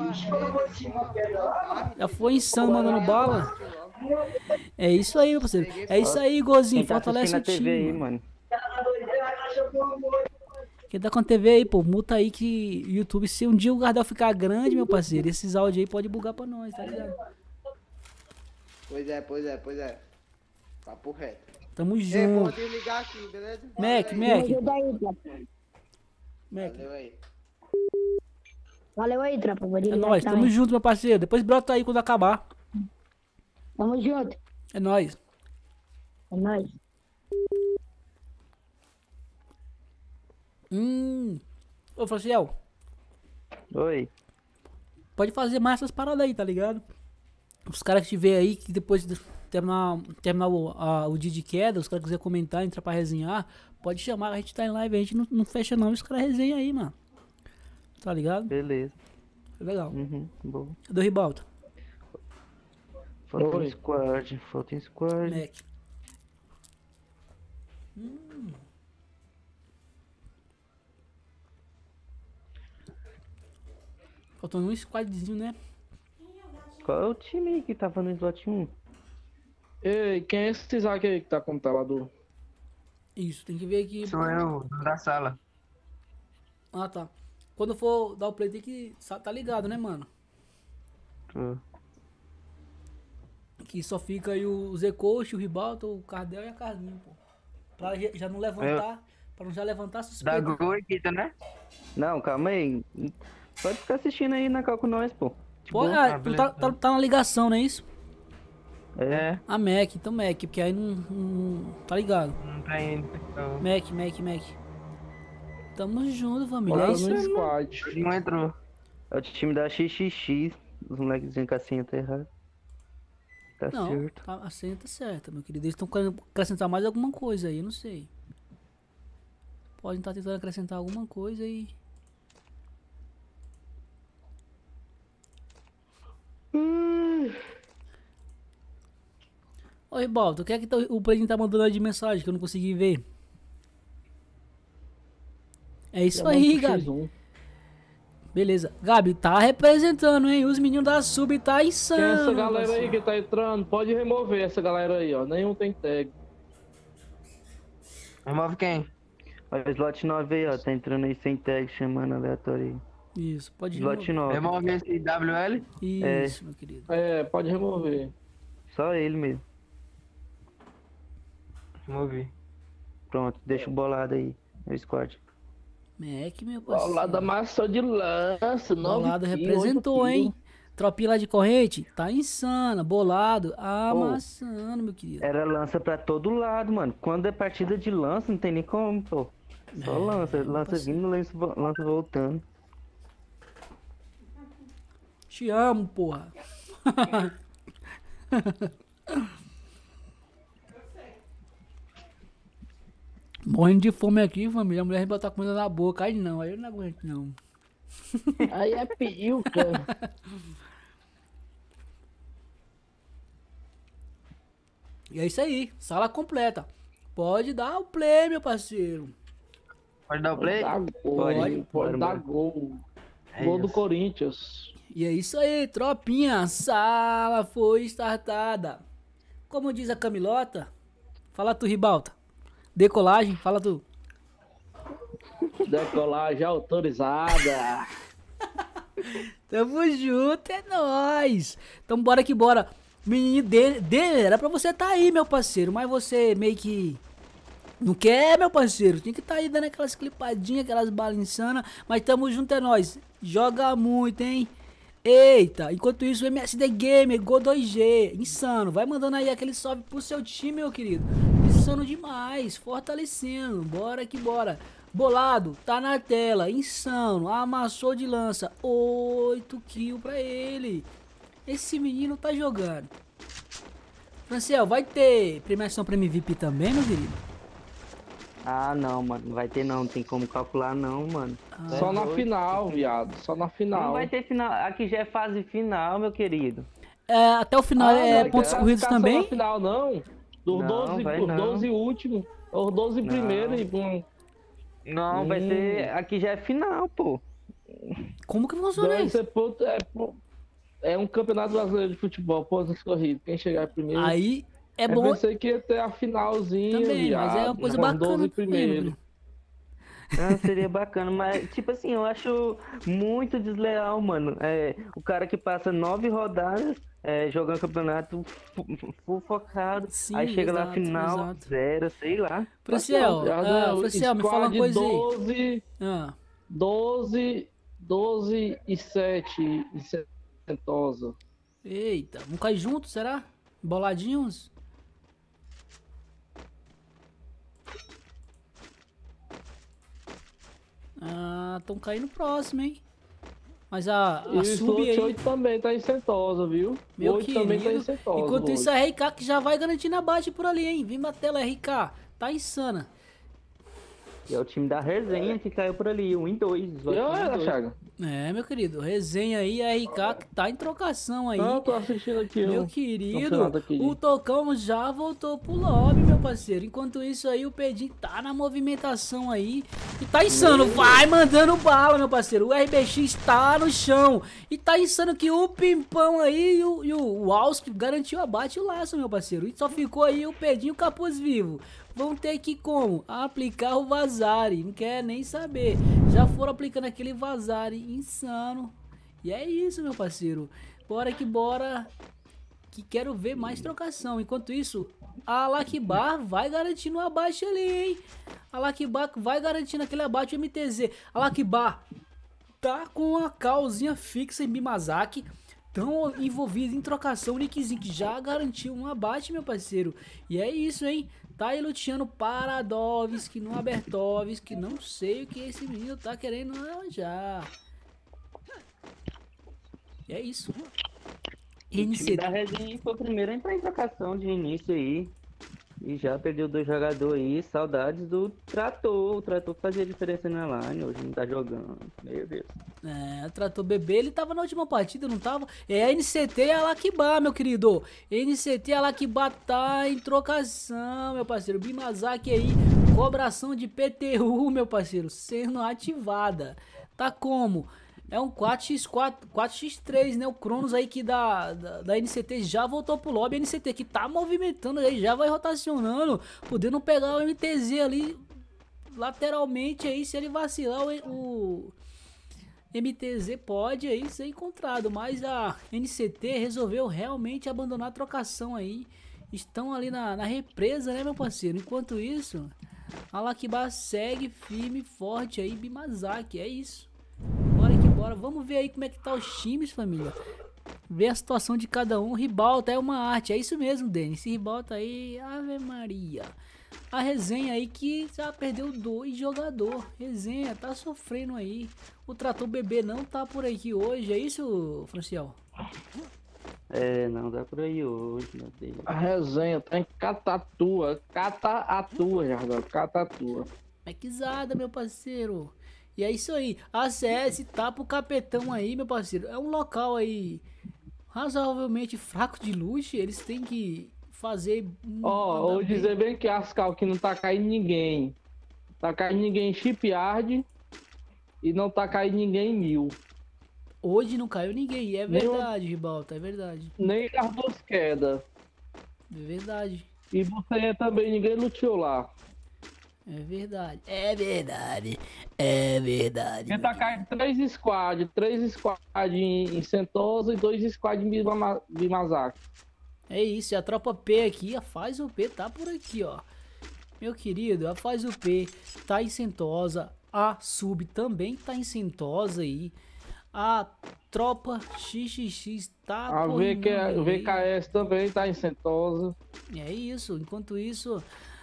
squad. Já foi insano mandando bala. É isso aí, meu parceiro. É isso aí, Igorzinho. Quem tá Fortalece assistindo o a T V time, aí, mano. mano. Quem tá com a T V aí, pô, multa aí que YouTube, se um dia o Gardel ficar grande, meu parceiro, esses áudios aí pode bugar pra nós, tá ligado? Pois é, pois é, pois é. Papo reto. Tamo Ei, vou junto. desligar aqui, beleza? Mac, Valeu aí. Mac. Ajuda aí, Papa. Mac. Valeu aí. Valeu aí, tropa. Vou É desligar nóis, também. tamo junto, meu parceiro. Depois brota aí quando acabar. Tamo junto. É nóis. É nóis. Hum. Ô, Franciel, Oi. pode fazer mais essas paradas aí, tá ligado? Os caras que te vê aí, que depois de terminar, terminar o, a- o dia de queda, os caras quiserem comentar, entrar pra resenhar, pode chamar, a gente tá em live, a gente não, não fecha não, os caras resenham aí, mano. Tá ligado? Beleza. Legal. Uhum, bom. Do Ribalta. Falta um Oi. squad, falta um squad. Mac. Hum. Faltando um squadzinho, né? Qual é o time que tava no slot um? Ei, quem é esse Isaac aí que tá como telador? Isso, tem que ver aqui. Sou eu, da sala. Ah, tá. Quando for dar o play, tem que. Tá ligado, né, mano? Tô. Que só fica aí o Zé Coach, o Ribalta, o Cardel e a Carlinha, pô. Pra já já não levantar. Pra não já levantar Da suspeita. Google Equita, né? Não, calma aí. Pode ficar assistindo aí na cal com nós, pô. De Pô, boa. ah, Ah, tu tá, beleza. tá, tá na ligação, não é isso? É. A Mac, então Mac, porque aí não. não- tá ligado? Não tem. Então, Mac, Mac, Mac. Tamo junto, família. É Bora isso no aí. squad. ele não entrou. É o time da X X X. Os moleques dizendo que a senha tá errada. Tá Não, certo. tá, a senha tá certa, meu querido. Eles estão querendo acrescentar mais alguma coisa aí, eu não sei. Podem estar tentando acrescentar alguma coisa aí. Ô, Ribaldo, o que é que tá- o presidente tá mandando aí de mensagem que eu não consegui ver? É isso Já aí, vamos pro Gabi. X um. Beleza. Gabi, tá representando, hein? Os meninos da Sub tá insano. Quem é essa galera parceiro. aí que tá entrando? Pode remover essa galera aí, ó. Nenhum tem tag. Remove quem? Olha o slot nove aí, ó. Tá entrando aí sem tag, chamando aleatório aí. Isso, pode Slot remover. nove. Remove esse W L? Isso, meu querido. É, pode remover. Só ele mesmo. Removi. Pronto, deixa o bolado aí. É o squad. Mac, meu Ó, lá da parceiro. massa de lança, nove Bolado quilos, representou, oito hein? Tropinha lá de corrente, tá insana. Bolado, amassando, meu querido. Era lança pra todo lado, mano. Quando é partida de lança, não tem nem como, pô. Só É, lança. Lança parceiro. vindo, lança, vo- lança voltando. Te amo, porra. Morrendo de fome aqui, família. A mulher vai botar comida na boca. Aí não, aí eu não aguento, não. quilos. Aí é piuca. E é isso aí, sala completa. Pode dar o play, meu parceiro. Pode dar o play? Dá gol, Pode. pode, Bora, dar bora. gol. É Gol do isso. Corinthians. E é isso aí, tropinha. A sala foi startada. Como diz a Camilota, fala tu, Ribalta. Decolagem, fala tu. Decolagem autorizada. Tamo junto, é nóis. Então bora que bora. Menino dele, dele era pra você tá aí, meu parceiro. Mas você meio que não quer, meu parceiro. Tinha que tá aí dando aquelas clipadinhas, aquelas balas insanas. Mas tamo junto, é nóis. Joga muito, hein? Eita, enquanto isso, o M S D Gamer, Go dois G, insano. Vai mandando aí aquele salve pro seu time, meu querido. Insano demais, fortalecendo. Bora que bora. Bolado, tá na tela, insano. Amassou de lança, oito kills pra ele. Esse menino tá jogando. Franciel, vai ter premiação pra M V P também, meu querido? Ah, não, mano. Vai ter não. Não tem como calcular, não, mano. Ah, Só na doido. final, viado. Só na final. Não vai ter final. Aqui já é fase final, meu querido. É, até o final Ah, é não, pontos quer corridos classificação também? Na final, não. Dos Não, doze, vai os não. doze últimos. Os doze Não. primeiros e um. Não, vai Hum. ser. Aqui já é final, pô. Como que funciona Vai isso? ser ponto- é, pô, é um campeonato brasileiro de futebol, pontos corridos. Quem chegar primeiro. Aí é Eu bom pensei que ia ter a finalzinha. também, mas é uma viado, coisa com os bacana doze também, primeiros. meu Ah, seria bacana, mas, tipo assim, eu acho muito desleal, mano. É, o cara que passa nove rodadas é, jogando campeonato fu- fu- full focado, Sim, aí chega lá exato, final, exato. zero, sei lá. Franciel, Viado, ah, o Franciel, me fala uma squad coisa aí. doze, Ah, doze doze e sete em Sentosa. Eita, vamos cair juntos, será? Boladinhos? Ah, estão caindo próximo, hein? Mas a, a E o sub slot aí... oito também tá em Sentosa, viu? Meu O oito também tá em querido, Sentosa. enquanto isso hoje. a R K que já vai garantindo a baixa por ali, hein? Vem bater ela, R K. Tá insana. E é o time da resenha que caiu por ali, um em dois. E olha, Chaga. É, meu querido, resenha aí, a R K que tá em trocação aí. Não, tô assistindo aqui. Meu ó. querido, campeonato aqui. o Tocão já voltou pro lobby, meu parceiro. Enquanto isso aí, o Pedinho tá na movimentação aí. E tá insano, vai mandando bala, meu parceiro. O R B X tá no chão. E tá insano que o Pimpão aí e o, e o Alsk garantiu abate o laço, meu parceiro. E só ficou aí o Pedinho e o Capuz vivo. Vão ter que como? Aplicar o Vazari. Não quer nem saber. Já foram aplicando aquele Vazari insano. E é isso, meu parceiro. Bora que bora. Que quero ver mais trocação. Enquanto isso, a Lakibar vai garantindo o abate ali, hein? A Lakibar vai garantindo aquele abate M T Z. A Lakibar tá com a calzinha fixa em Bimazaki. Tão envolvido em trocação. O Nickzinho que já garantiu um abate, meu parceiro. E é isso, hein? Tá aí luteando Paradovski no Abertovski. Não sei o que esse menino tá querendo arranjar. E é isso. O time da resenha foi o primeiro a entrar em trocação de início aí. E já perdeu dois jogadores aí. Saudades do Trator. O Trator fazia diferença na line. Hoje não tá jogando. Meu Deus. É, o Trator Bebê, ele tava na última partida, não tava? É a N C T e a Lakibar, meu querido. N C T e a Lakibar tá em trocação, meu parceiro. Bimazaki aí, cobração de P T U, meu parceiro, sendo ativada. Tá como? É um quatro por quatro, quatro por três, né? O Cronos aí que da, da, da N C T já voltou pro lobby. A N C T que tá movimentando aí, já vai rotacionando, podendo pegar o M T Z ali lateralmente aí. Se ele vacilar, o, o M T Z pode aí ser encontrado. Mas a N C T resolveu realmente abandonar a trocação aí. Estão ali na, na represa, né, meu parceiro? Enquanto isso, a Lakibar segue firme e forte aí, Bimazaki. É isso. Bora que bora. Vamos ver aí como é que tá os times, família. Ver a situação de cada um. Ribalta é uma arte. É isso mesmo, Denis. Esse Ribalta aí, Ave Maria. A resenha aí que já perdeu dois jogadores. Resenha, tá sofrendo aí. O Trator Bebê não tá por aqui hoje. É isso, Franciel? É, não dá por aí hoje, meu Deus. A resenha tá em Catatua. Catatua, Jardel. Catatua. É quizada, meu parceiro. E é isso aí, a C S tá pro capetão aí, meu parceiro. É um local aí razoavelmente fraco de luz. Eles têm que fazer... Ó, oh, vou dizer bem que Ascal que não tá caindo ninguém. Tá caindo ninguém em Shipyard e não tá caindo ninguém em Mil. Hoje não caiu ninguém, é verdade, nem, Ribalta, é verdade. Nem as duas quedas. É verdade. E você também, ninguém luteou lá. É verdade, é verdade, é verdade. Porque tá caindo três squads, três squads em, em Sentosa e dois squads em Bimazaki. É isso, e a tropa P aqui, a Faz o P tá por aqui, ó. Meu querido, a Faz o P tá em Sentosa, a Sub também tá em Sentosa aí. A tropa X X X tá a V K S também tá em Sentosa. É isso, enquanto isso...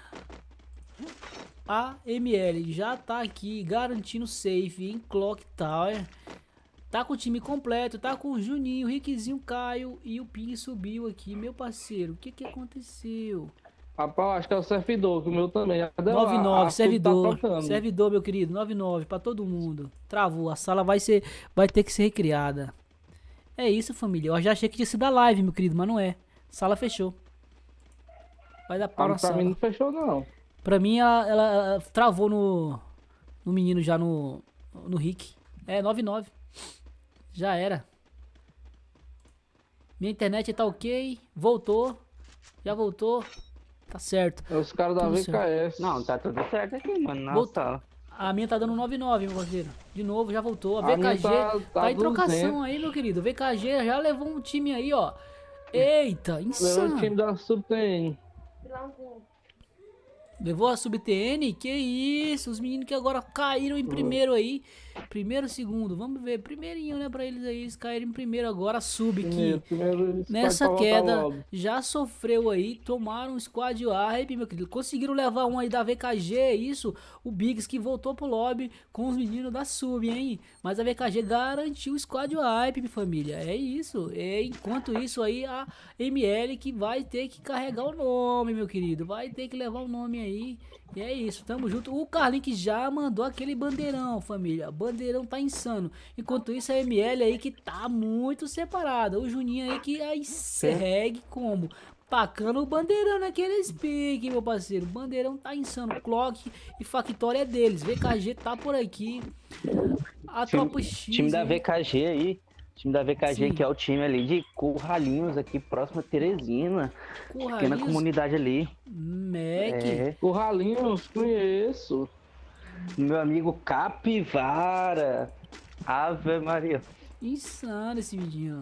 A M L já tá aqui garantindo safe em Clock Tower. Tá com o time completo, tá com o Juninho, o Rickzinho, Caio e o Ping subiu aqui, meu parceiro. O que que aconteceu? Rapaz, acho que é o servidor, que o meu também. nove nove, servidor, tá servidor, meu querido, nove nove pra todo mundo. Travou, a sala vai ser, vai ter que ser recriada. É isso, família. Eu já achei que tinha sido a live, meu querido, mas não é. Sala fechou. Vai dar pau na sala. Pra mim não fechou, não. Pra mim, ela, ela, ela travou no, no menino já no, no Rick. É, nove nove. Já era. Minha internet tá ok. Voltou. Já voltou. Tá certo. É os caras da V K S. Não, tá tudo certo aqui, mano. Na Voltou. sala. A minha tá dando nove nove, meu parceiro. De novo, já voltou. A V K G tá, tá, tá em trocação duzentos. aí, meu querido. O V K G já levou um time aí, ó. Eita, insano. Levou o time da Subtem. Levou a sub-T N? Que isso, os meninos que agora caíram em primeiro aí. Primeiro, segundo, vamos ver, primeirinho, né, pra eles aí, eles caíram em primeiro agora, sub que Primeiro, primeiro nessa squad pra voltar queda logo. já sofreu aí, tomaram um squad wipe, meu querido, conseguiram levar um aí da V K G, isso, o Biggs que voltou pro lobby com os meninos da sub, hein, mas a V K G garantiu o squad wipe, minha família, é isso, é, enquanto isso aí a M L que vai ter que carregar o nome, meu querido, vai ter que levar o nome aí, e é isso, tamo junto, o Carlinhos que já mandou aquele bandeirão, família, bandeirão tá insano. Enquanto isso, a M L aí que tá muito separada. O Juninho aí que aí segue como? Pacando o bandeirão naqueles piques, meu parceiro. Bandeirão tá insano. Clock e Factória é deles. V K G tá por aqui. A tropa X. Time da aí. V K G aí. Time da V K G, Sim. que é o time ali de Curralinhos, aqui próximo a Teresina. Pequena Curralinhos? comunidade ali. Mac. É. Curralinhos, conheço. Meu amigo Capivara. Ave Maria. Insano esse vidinho.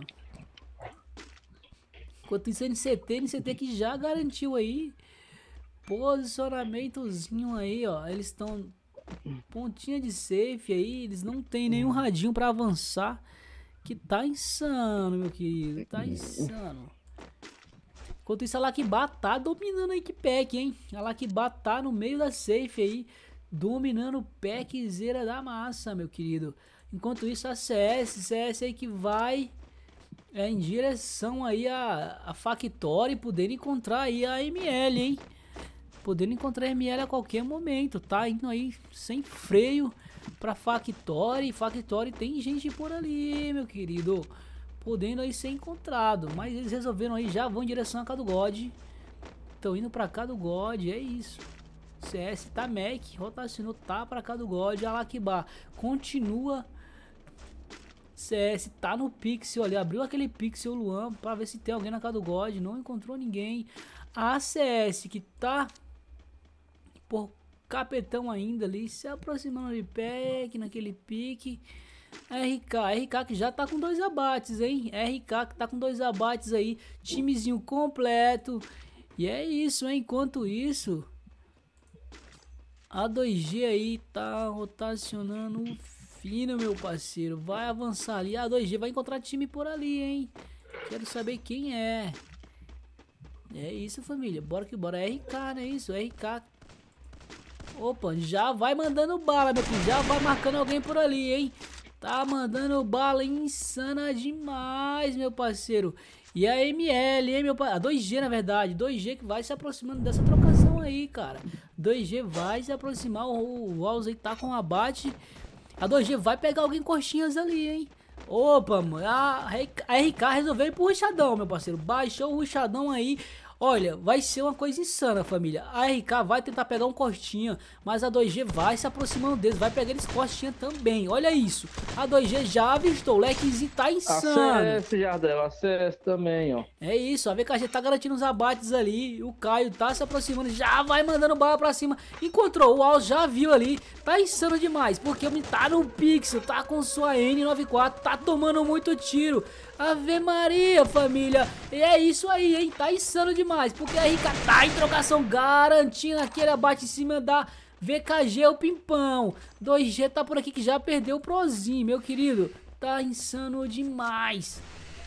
Enquanto isso, N C T, N C T que já garantiu aí. Posicionamentozinho aí, ó. Eles estão pontinha de safe aí. Eles não tem nenhum radinho pra avançar. Que tá insano, meu querido. Tá insano. Enquanto isso, a Lakibá tá dominando a Equipack, hein? A Lakibá tá no meio da safe aí. Dominando o packzeira da massa, meu querido. Enquanto isso, a C S, C S aí que vai é, em direção aí a, a Factory, podendo encontrar aí a M L, hein? Podendo encontrar a M L a qualquer momento, tá? Indo aí sem freio pra Factory. Factory tem gente por ali, meu querido. Podendo aí ser encontrado. Mas eles resolveram aí, já vão em direção a Cado God. Estão indo pra Cado God, é isso. C S tá Mac, rotacionou, tá pra cá do God, a Lakibá continua. C S tá no pixel ali, abriu aquele pixel Luan pra ver se tem alguém na casa do God, não encontrou ninguém. A C S que tá por capetão ainda ali, se aproximando de pack naquele pique. R K, R K que já tá com dois abates, hein? R K que tá com dois abates aí, timezinho completo. E é isso, hein? Enquanto isso, a dois G aí tá rotacionando fino, meu parceiro. Vai avançar ali. A dois G vai encontrar time por ali, hein? Quero saber quem é. É isso, família. Bora que bora. R K, né? Isso, R K. Opa, já vai mandando bala, meu filho. Já vai marcando alguém por ali, hein? Tá mandando bala insana demais, meu parceiro. E a M L, hein, meu pai? A dois G, na verdade. dois G que vai se aproximando dessa trocação aí, cara. dois G vai se aproximar. O Walls aí tá com abate. A dois G vai pegar alguém coxinhas ali, hein? Opa, mano. A R K resolveu ir pro rushadão, meu parceiro. Baixou o rushadão aí. Olha, vai ser uma coisa insana, família. A R K vai tentar pegar um costinha, mas a dois G vai se aproximando deles, vai pegar eles costinha também. Olha isso. A dois G já avistou, o lequezinho tá insano. A C S, Jardel, a C S também, ó. É isso, a V K G tá garantindo os abates ali. O Caio tá se aproximando, já vai mandando bala pra cima. Encontrou, o Al já viu ali. Tá insano demais, porque o homem tá no pixel, tá com sua N noventa e quatro, tá tomando muito tiro. Ave Maria, família. E é isso aí, hein? Tá insano demais, porque a R K tá em trocação, garantindo aquele abate em cima da V K G, o pimpão. dois G tá por aqui que já perdeu o prozinho, meu querido. Tá insano demais.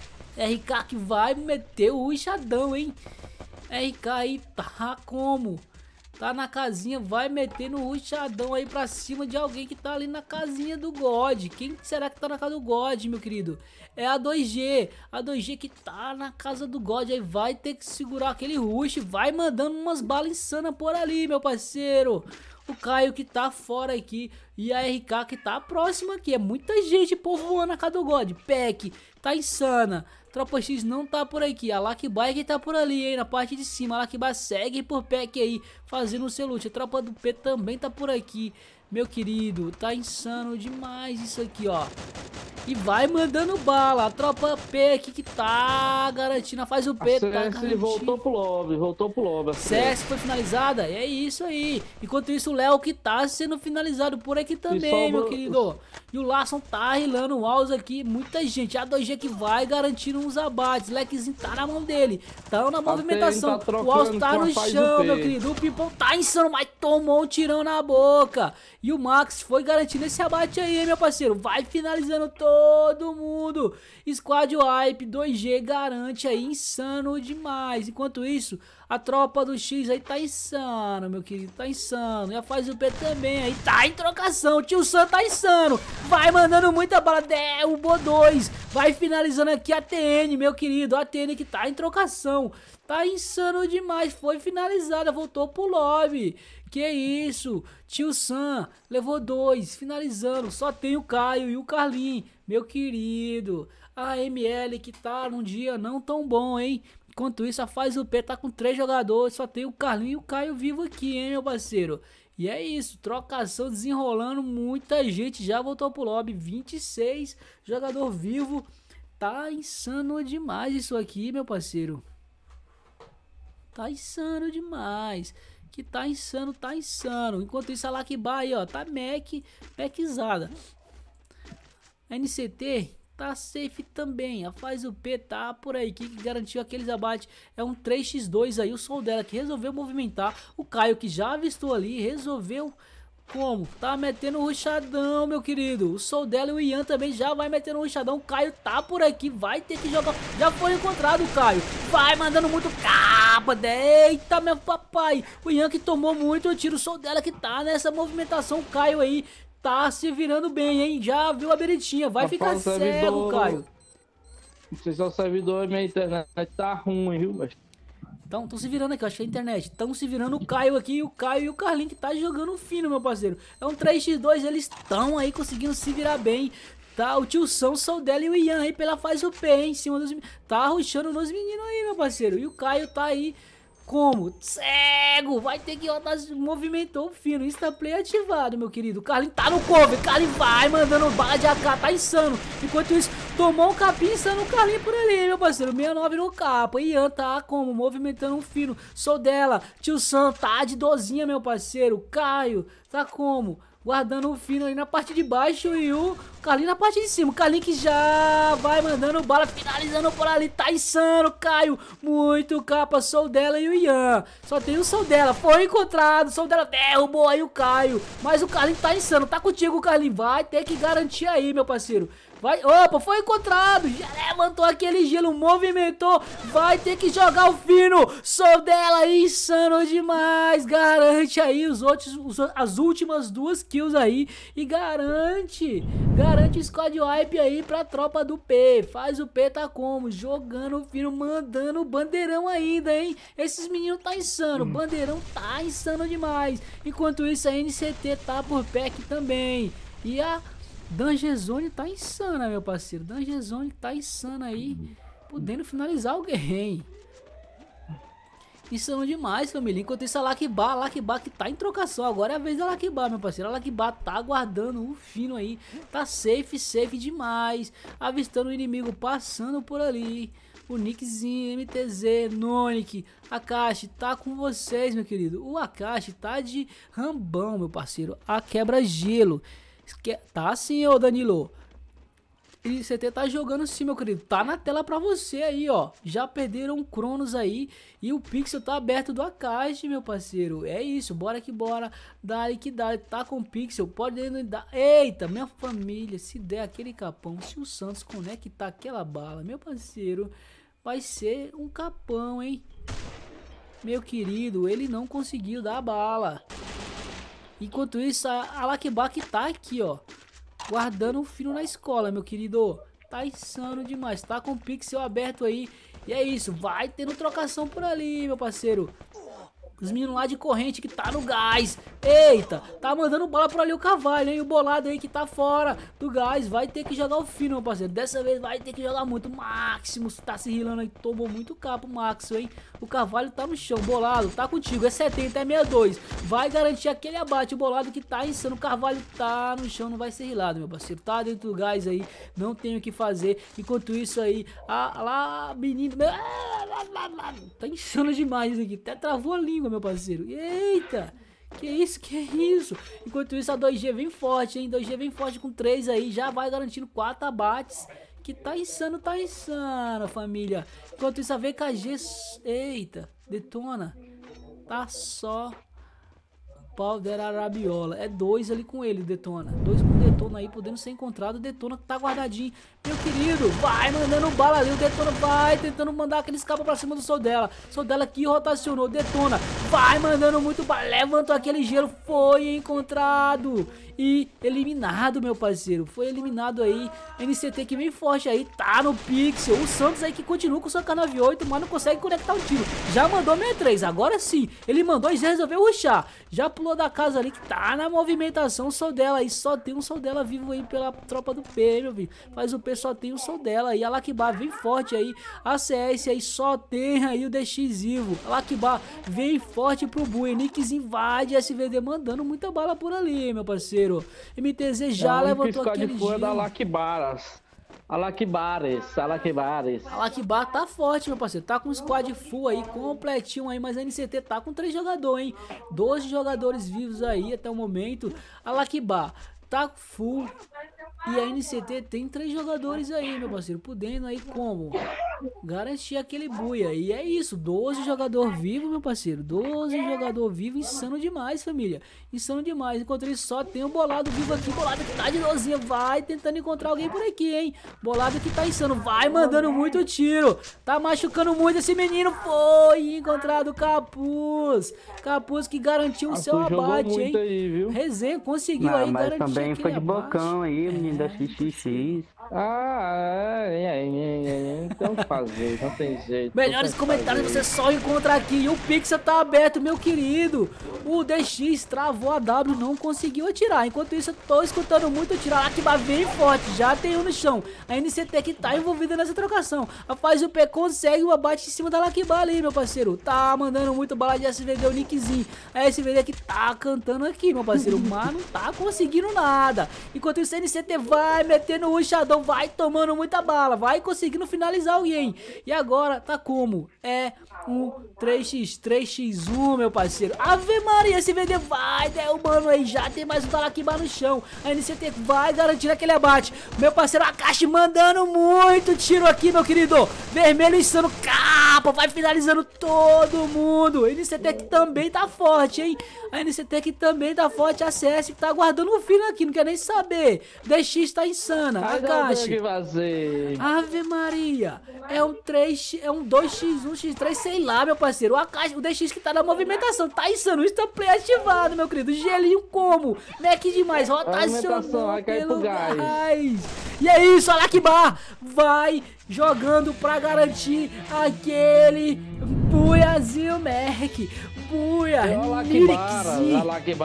R K que vai meter o rushadão, hein? R K aí tá como? Tá na casinha, vai meter no rushadão aí pra cima de alguém que tá ali na casinha do God. Quem será que tá na casa do God, meu querido? É a dois G. A dois G que tá na casa do God aí vai ter que segurar aquele rush. Vai mandando umas balas insanas por ali, meu parceiro. O Caio que tá fora aqui e a R K que tá próxima aqui. É muita gente povoando a casa do God. Pack tá insana. Tropa X não tá por aqui. A Lakibá que tá por ali, hein, na parte de cima. A Lakibá segue por pack aí, fazendo o seu loot. A tropa do P também tá por aqui, meu querido. Tá insano demais isso aqui, ó. E vai mandando bala. A tropa P aqui que tá garantindo. Faz o P, a tá C S garantindo. voltou pro lobby, voltou pro lobby. C S foi finalizada? É isso aí. Enquanto isso, o Léo que tá sendo finalizado por aqui também, sobra- meu querido. E o Larson tá rilando o mouse aqui. Muita gente. A dois G que vai garantindo uns abates. Lequezinho tá na mão dele. Tão na movimentação. Tá o Alce tá no chão, meu querido. O Pipão tá insano, mas tomou um tirão na boca. E o Max foi garantindo esse abate aí, hein, meu parceiro. Vai finalizando todo mundo. Squad Wipe, dois G garante aí. Insano demais. Enquanto isso, a tropa do X aí tá insano, meu querido. Tá insano. E a Faz o P também aí. Tá em trocação. O Tio Sam tá insano. Vai mandando muita bala. Derrubou dois. Vai finalizando aqui a T N, meu querido. A T N que tá em trocação. Tá insano demais. Foi finalizada. Voltou pro lobby. Que isso. Tio Sam levou dois. Finalizando. Só tem o Caio e o Carlinho. Meu querido. A M L que tá num dia não tão bom, hein? Enquanto isso, a Faz o P tá com três jogadores. Só tem o Carlinho e o Caio vivo aqui, hein, meu parceiro? E é isso. Trocação desenrolando. Muita gente já voltou pro lobby. vinte e seis jogador vivo. Tá insano demais isso aqui, meu parceiro. Tá insano demais. Que tá insano, tá insano. Enquanto isso, a Lakiba aí, ó. Tá mec, mecizada. A N C T tá safe também. A Faz o P tá por aí. Que garantiu aqueles abates. É um três por dois aí. O Sol dela que resolveu movimentar. O Caio que já avistou ali. Resolveu como? Tá metendo um rushadão, meu querido. O Sol dela e o Ian também já vai metendo um rushadão. O Caio tá por aqui. Vai ter que jogar. Já foi encontrado o Caio. Vai mandando muito capa. Eita, meu papai. O Ian que tomou muito tiro. O Sol dela que tá nessa movimentação. O Caio aí tá se virando bem, hein? Já viu a beritinha. Vai ficar cego, servidor... Caio. Não sei se é o servidor, minha internet tá ruim, viu, mas... Então, estão se virando aqui, eu acho que é a internet. Estão se virando o Caio aqui, o Caio e o Carlinho que tá jogando fino, meu parceiro. É um três por dois, eles estão aí conseguindo se virar bem. Tá, o Tio Sam, o Soldela e o Ian aí pela Faz o P, hein, em cima dos... Tá arrochando nos meninos aí, meu parceiro. E o Caio tá aí como? Cego! Vai ter que rodar, movimentou fino. Insta play ativado, meu querido. O Carlinho tá no cover. O Carlinho vai mandando bala de A K, tá insano. Enquanto isso, tomou um capim insano o Carlinho por ali, meu parceiro. sessenta e nove no capa. Ian tá como? Movimentando um fino. Sou dela. Tio Sam tá de dozinha, meu parceiro. Caio tá como? Guardando o fino ali na parte de baixo e o Carlinho na parte de cima. O Carlinho que já vai mandando bala, finalizando por ali. Tá insano, Caio. Muito capa, Sou dela e o Ian. Só tem o Sou dela. Foi encontrado. Sou dela derrubou aí o Caio. Mas o Carlinho tá insano. Tá contigo, Carlinho. Vai ter que garantir aí, meu parceiro. Vai, opa, foi encontrado. Já levantou aquele gelo, movimentou. Vai ter que jogar o fino. Sou dela, insano demais. Garante aí os outros, os, as últimas duas kills aí. E garante, garante o squad wipe aí pra tropa do P. Faz o P tá como? Jogando o fino, mandando o bandeirão ainda, hein? Esses meninos tá insano. O bandeirão tá insano demais. Enquanto isso, a N C T tá por pack também. E a Danger Zone tá insana, meu parceiro. Danger Zone tá insana aí, podendo finalizar alguém. Insano demais, família. Enquanto isso, a Lakiba, a Lakiba que tá em trocação. Agora é a vez da Lakiba, meu parceiro. A Lakiba tá aguardando o fino aí. Tá safe, safe demais. Avistando o inimigo passando por ali. O Nickzinho, M T Z, Nonic, Akashi, tá com vocês, meu querido. O Akashi tá de rambão, meu parceiro. A quebra-gelo. Tá assim, ô Danilo. E C T tá jogando sim, meu querido. Tá na tela pra você aí, ó. Já perderam o Cronos aí. E o pixel tá aberto do Akashi, meu parceiro. É isso, bora que bora. Dá que dá. Tá com o pixel. Pode dar. Eita, minha família. Se der aquele capão. Se o Santos conectar aquela bala, meu parceiro, vai ser um capão, hein. Meu querido, ele não conseguiu dar a bala. Enquanto isso, a Lakiba que tá aqui, ó. Guardando o fino na escola, meu querido. Tá insano demais. Tá com o pixel aberto aí. E é isso. Vai tendo trocação por ali, meu parceiro. Os meninos lá de corrente que tá no gás. Eita, tá mandando bola por ali o Carvalho, hein? O bolado aí que tá fora do gás. Vai ter que jogar o fino, meu parceiro. Dessa vez vai ter que jogar muito. Máximo tá se rilando aí. Tomou muito capa o Máximo, hein? O Carvalho tá no chão. Bolado, tá contigo. É setenta, é sessenta e dois. Vai garantir aquele abate. O bolado que tá insano. O Carvalho tá no chão. Não vai ser rilado, meu parceiro. Tá dentro do gás aí. Não tem o que fazer. Enquanto isso aí, a, lá, menino. Tá insano demais isso aqui. Até travou a língua, meu parceiro. Eita, Que isso, que isso? Enquanto isso, a dois G vem forte, hein? dois G vem forte com três aí, já vai garantindo quatro abates. Que tá insano, tá insano, família. Enquanto isso, a V K G... Eita, detona. Tá só... Pau da Arabiola. É dois ali com ele, detona. Dois com detona aí, podendo ser encontrado. Detona que tá guardadinho. Meu querido, vai mandando bala ali. O detona vai tentando mandar aquele escapa pra cima do Soldela. Soldela que rotacionou. Detona, vai mandando muito bala. Levantou aquele gelo. Foi encontrado. E eliminado, meu parceiro. Foi eliminado aí. N C T que vem forte aí. Tá no pixel. O Santos aí que continua com sua K nove oito, mas não consegue conectar o tiro. Já mandou sessenta e três. Agora sim. Ele mandou e já resolveu rushar. Já pulou da casa ali que tá na movimentação. O Soldela aí. Só tem um Soldela vivo aí pela tropa do P, meu filho. Faz o P, só tem o Soldela aí. A Lakbar vem forte aí. A C S aí só tem aí o D X vivo. A Lakbar vem forte pro Bui. Nix invade S V D mandando muita bala por ali, meu parceiro. M T Z já é, levantou aquele de giro. da Lakbaras. A Lakbares, a Lakbares. A Lakbar tá forte, meu parceiro. Tá com um squad full aí, completinho aí. Mas a N C T tá com três jogadores, hein? doze jogadores vivos aí até o momento. A Lakbar tá full. E a N C T tem três jogadores aí, meu parceiro. Podendo aí como? Garantir aquele buia. E é isso, doze jogador vivo, meu parceiro. doze jogador vivo, insano demais, família. Insano demais. Enquanto ele só tem um bolado vivo aqui. Bolado que tá de dozinha. Vai tentando encontrar alguém por aqui, hein? Bolado que tá insano. Vai mandando muito tiro. Tá machucando muito esse menino. Foi encontrado Capuz. Capuz que garantiu o Ah, seu abate, hein? Aí, viu? Resenha conseguiu Não, aí mas garantir também foi de abate. bocão aí, menino da X X X. Ah, é, é, é, é, então fazer, não tem jeito. Melhores não comentários fazer. você só encontra aqui. E o Pixel tá aberto, meu querido. O D X travou a W, não conseguiu atirar. Enquanto isso, eu tô escutando muito atirar. A Lakbar bem forte, já tem um no chão. A N C T que tá envolvida nessa trocação. A Faz o P consegue o abate em cima da Lakbar ali, meu parceiro. Tá mandando muito bala de S V D, o Nickzinho. A S V D que tá cantando aqui, meu parceiro. Mas não tá conseguindo nada. Enquanto isso, a N C T vai metendo o Shadow, vai tomando muita bala, vai conseguindo finalizar alguém. E agora tá como? É um três por três por um, meu parceiro. Ave Maria, S V D vai derrubando aí. Já tem mais um da Lakbar no chão. A N C T vai garantir aquele abate. Meu parceiro Akashi mandando muito tiro aqui, meu querido. Vermelho insano, capa, vai finalizando todo mundo. A N C T que também tá forte, hein? A N C T que também tá forte. A C S que tá aguardando o fim aqui, não quer nem saber. D X tá insana. Akashi. Ave Maria. É um três, é um dois por um, por três, sei lá, meu parceiro. O Akashi, o D X que tá na movimentação. Tá insano. Isso tá play ativado, meu querido. Gelinho como? Mac demais. Rotacionou pelo gás. E é isso, a Lakbar vai jogando pra garantir aquele buiazinho, Mac. Buia, Nickzinho.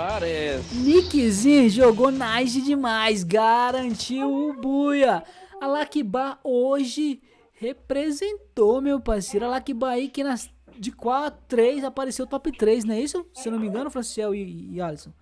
Nickzinho jogou nice demais. Garantiu o buia. A Lakbar hoje representou, meu parceiro. A Lakbar aí que nas, de quatro, três apareceu top três, não é isso? Se eu não me engano, Franciel e, e Alisson.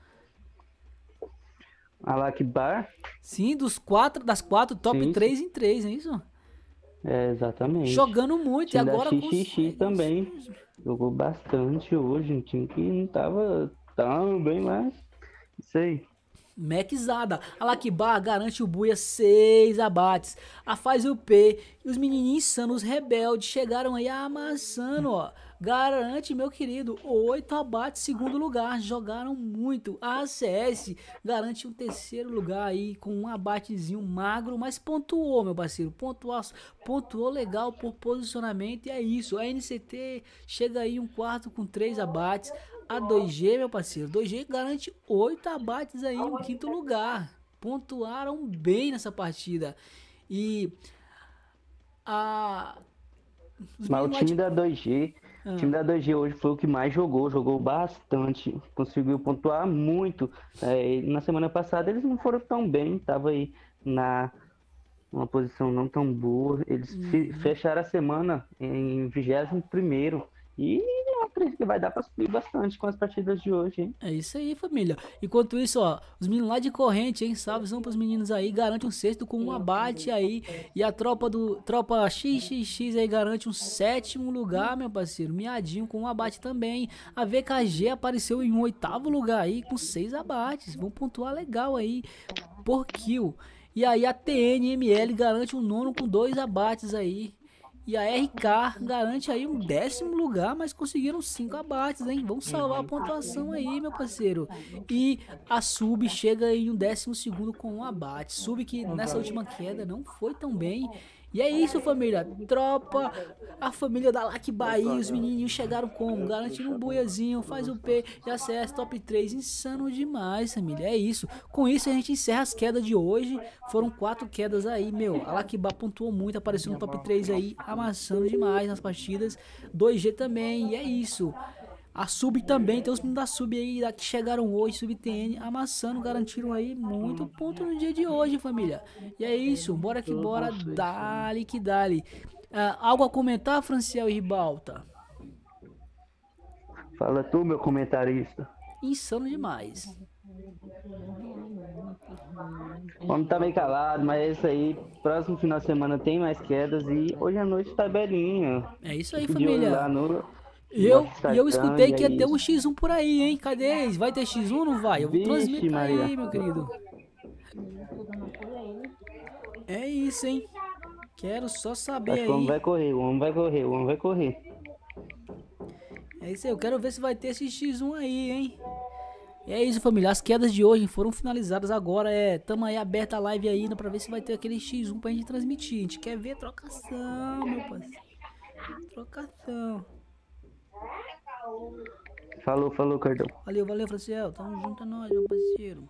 A Lakbar? Sim, dos quatro, das quatro, top Sim, três em três, não é isso? É, exatamente. Jogando muito. E agora X X X também jogou bastante hoje. Um time que não tava tão bem, mas isso aí. Maxada. A Lakbar garante o buia seis abates. A Faz o P e os menininhos insanos rebeldes chegaram aí amassando, ó. Garante, meu querido, oito abates, segundo lugar. Jogaram muito. A A C S garante um terceiro lugar aí com um abatezinho magro, mas pontuou, meu parceiro. Pontuou, pontuou legal por posicionamento e é isso. A N C T chega aí um quarto com três abates. A dois G, meu parceiro, dois G garante oito abates aí em quinto lugar. Pontuaram bem nessa partida. E a... Mas o time da dois G, ah. o time da dois G hoje foi o que mais jogou, jogou bastante, conseguiu pontuar muito. É, na semana passada eles não foram tão bem, tava aí na uma posição não tão boa. Eles uhum. fecharam a semana em vigésimo primeiro. E três, que vai dar pra subir bastante com as partidas de hoje, hein? É isso aí, família. Enquanto isso, ó, os meninos lá de corrente, hein? Salvezão pros meninos aí, garante um sexto com um abate aí. E a tropa do tropa X X X aí garante um sétimo lugar, meu parceiro. Miadinho com um abate também. A V K G apareceu em um oitavo lugar aí com seis abates. Vão pontuar legal aí por kill. E aí a T N M L garante um nono com dois abates aí. E a R K garante aí um décimo lugar, mas conseguiram cinco abates, hein? Vamos salvar a pontuação aí, meu parceiro. E a Sub chega em um décimo segundo com um abate. Sub que nessa última queda não foi tão bem. E é isso, família. Tropa, a família da Lac Bahia, os menininhos chegaram como? Garantindo um buiazinho, faz o P e acessa top três. Insano demais, família. É isso. Com isso a gente encerra as quedas de hoje. Foram quatro quedas aí, meu. A Lac Bahia pontuou muito, apareceu no top três aí, amassando demais nas partidas. dois G também, e é isso. A Sub também, tem os meninos da Sub aí que chegaram hoje, Sub T N, amassando, garantiram aí muito ponto no dia de hoje, família. E é isso, bora que bora, dale que dale. Ah, algo a comentar, Franciel e Ribalta? Fala tu, meu comentarista. Insano demais. O homem tá meio calado, mas é isso aí. Próximo final de semana tem mais quedas e hoje à noite tabelinha. É isso aí, Fique de olho família. lá no... E eu, Nossa, e eu escutei que ia é ter um isso. X um por aí, hein? Cadê? Vai ter X um ou não vai? Eu vou Vixe, transmitir aí, Maria. meu querido. É isso, hein? Quero só saber Acho que o homem aí. vai correr, o homem vai correr, o homem vai correr. É isso aí, eu quero ver se vai ter esse X um aí, hein? E é isso, família. As quedas de hoje foram finalizadas agora. É, tamo aí aberta a live ainda pra ver se vai ter aquele X um pra gente transmitir. A gente quer ver trocação, meu parceiro. Trocação. Falou, falou, Cardão. Valeu, valeu, Franciel. Tamo junto a nós, meu parceiro.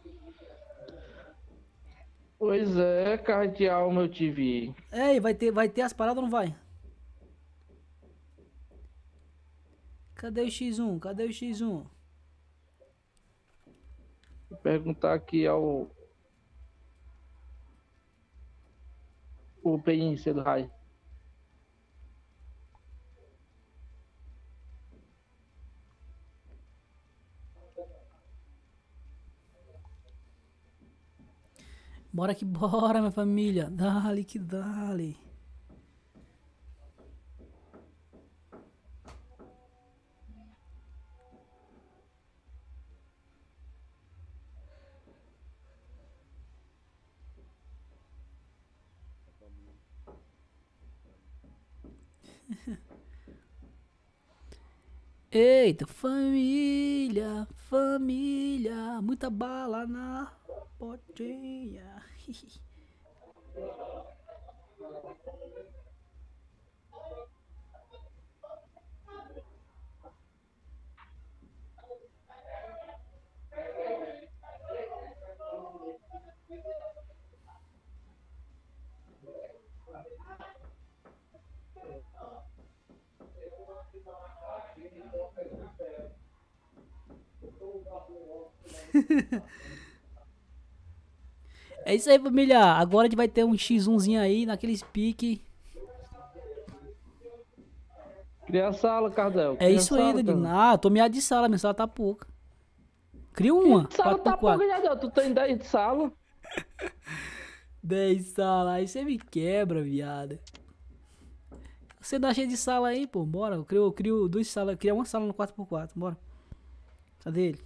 Pois é, cardeal, meu T V. Ei, vai ter, vai ter as paradas ou não vai? Cadê o X um? Cadê o X um? Vou perguntar aqui ao. O P I C do Raio. Bora que bora, minha família. Dale que dale. Eita, família, família, muita bala na potinha. É isso aí, família. Agora a gente vai ter um X umzinho aí, naqueles pique. Cria a sala, Cardel. É cria a isso aí, sala, Danilo. Cardel. Ah, tô meado de sala, minha sala tá pouca. Cria uma, Sala quatro tá por quatro. pouca, já deu. Tu tem dez de sala. dez salas, aí você me quebra, viado. Você dá cheio de sala aí, pô, bora. Eu crio, eu crio duas salas, cria uma sala no quatro por quatro, bora. Cadê ele?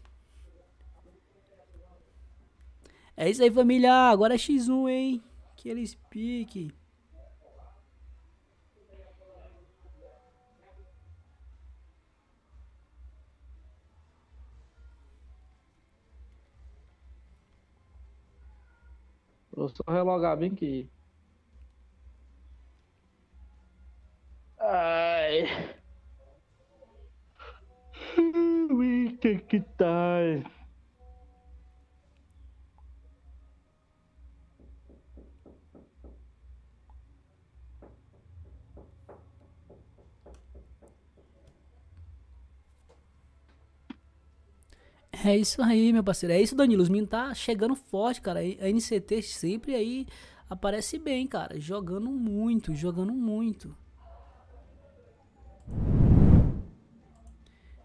É isso aí, família. Agora é X um, hein? Que eles pique. Vou só relogar bem aqui. Ai. Ui, que que tá? É isso aí, meu parceiro. É isso, Danilo. Os meninos tá chegando forte, cara. A N C T sempre aí aparece bem, cara. Jogando muito, jogando muito.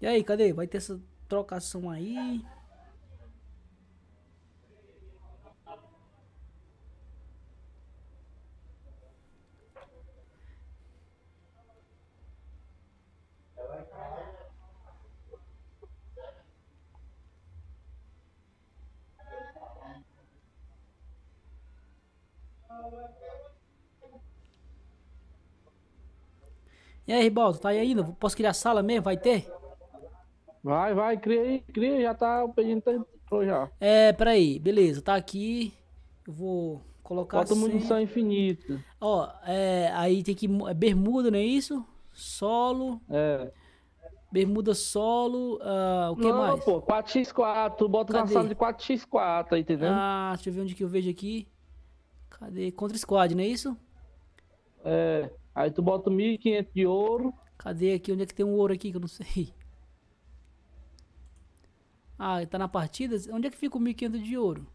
E aí, cadê? Vai ter essa trocação aí? E aí, Ribaldo, tá aí ainda? Posso criar sala mesmo? Vai ter? Vai, vai, cria aí, cria, já tá, o pedido tá entrou já. É, peraí, beleza, tá aqui. Eu vou colocar Bota assim. munição infinita. Ó, é, aí tem que. É bermuda, não é isso? Solo. É. Bermuda solo. ah, o que Não, mais? pô, quatro por quatro, tu bota Cadê? na sala de quatro por quatro, tá entendendo? Ah, deixa eu ver onde que eu vejo aqui. Cadê? Contra squad, não é isso? É. Aí tu bota mil e quinhentos de ouro. Cadê aqui? Onde é que tem um ouro aqui que eu não sei? Ah, tá na partida? Onde é que fica o mil e quinhentos de ouro?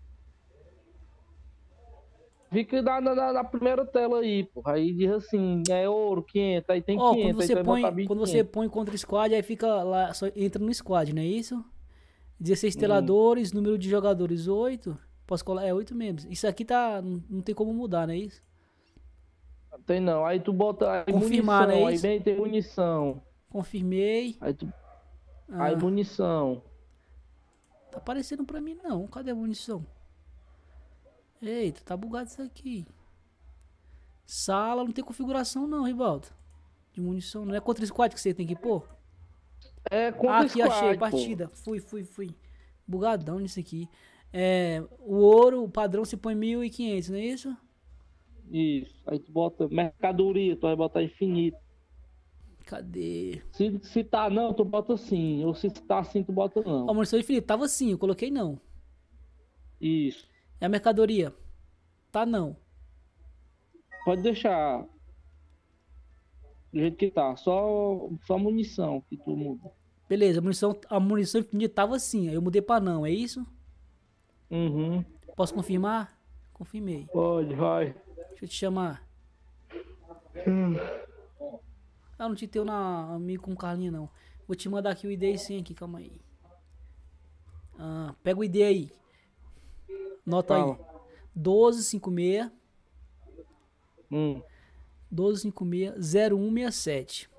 Fica na, na, na primeira tela aí, pô. Aí diz assim, é ouro, quinhentos, aí tem Ó, quinhentos, quando aí você tu vai põe, botar mil e quando você quinhentos. põe contra squad, aí fica lá, só entra no squad, não é isso? dezesseis Hum. teladores, número de jogadores oito. Posso colar? É oito mesmo. Isso aqui tá, não, não tem como mudar, não é isso? Tem não, aí tu bota aí Confirmar, munição, não é aí isso? vem tem munição. Confirmei. Aí tu, Ah, aí munição. tá aparecendo pra mim não. Cadê a munição? Eita, tá bugado isso aqui. Sala, não tem configuração não, Rivaldo. De munição, não é contra squad que você tem que pôr? É contra Ah, aqui squad, achei, pô. partida. Fui, fui, fui. Bugadão nisso aqui. É, o ouro, o padrão se põe mil e quinhentos, não é isso? Isso. Aí tu bota mercadoria, tu vai botar infinito. Cadê? Se, se tá não, tu bota sim. Ou se tá assim, tu bota não. Ó, munição infinita, tava assim, eu coloquei não. Isso. É a mercadoria? Tá não. Pode deixar do jeito que tá. Só, só munição que tu muda. Beleza, a munição, a munição infinita tava assim, aí eu mudei pra não, é isso? Uhum. Posso confirmar? Confirmei. Pode, vai. Deixa eu te chamar. Hum. Ah, não te teu na amigo com Carlinha não. Vou te mandar aqui o I D sim aqui, calma aí. Ah, pega o I D aí. Nota Fala. aí. doze cinquenta e seis. Hum. doze cinquenta e seis zero um seis sete.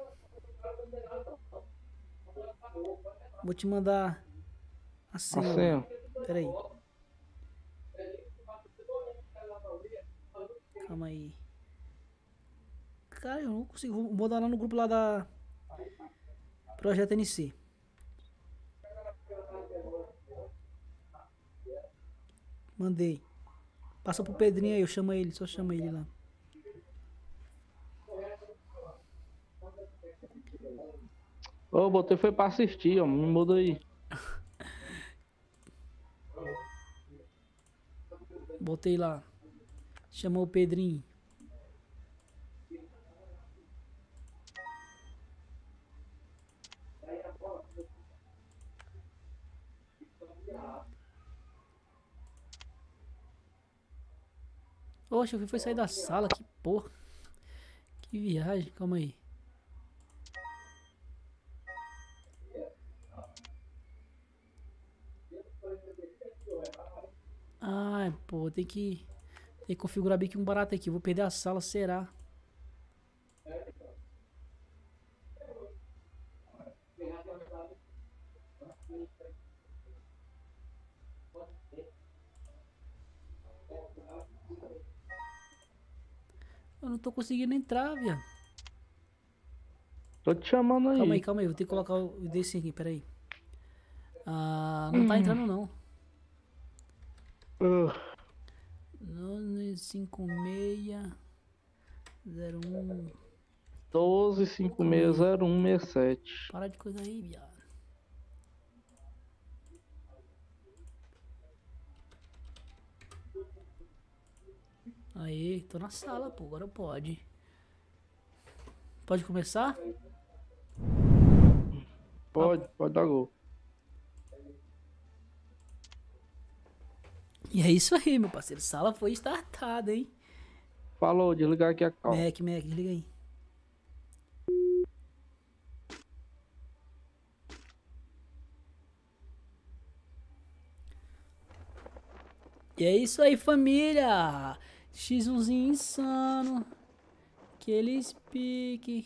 Vou te mandar a senha. A senha. Pera aí. Calma aí. Cara, eu não consigo. Vou mandar lá no grupo lá da Projeto N C. Mandei. Passa pro Pedrinho aí, eu chamo ele, só chama ele lá. Ô, botei foi pra assistir, ó. Me muda aí. Botei lá. Chamou o Pedrinho. Oxe, eu vi foi sair da sala, que porra. Que viagem, calma aí. Ai, pô, tem que, tem que configurar bem que um barato aqui. Eu vou perder a sala, será? Eu não tô conseguindo entrar, viado. Tô te chamando aí. Calma aí, calma aí. Vou ter que colocar o desse aqui, peraí. Ah, não tá entrando não. Uh. nove cinco seis zero um. doze cinquenta e seis zero um sessenta e sete. Para de coisa aí, viado. Aí, tô na sala, pô. Agora pode. Pode começar? Pode, pode dar gol. E é isso aí, meu parceiro. Sala foi startada, hein? Falou, desligar aqui a cal. Mac, Mac, desliga aí. E é isso aí, família. X umzinho insano. Aqueles pique.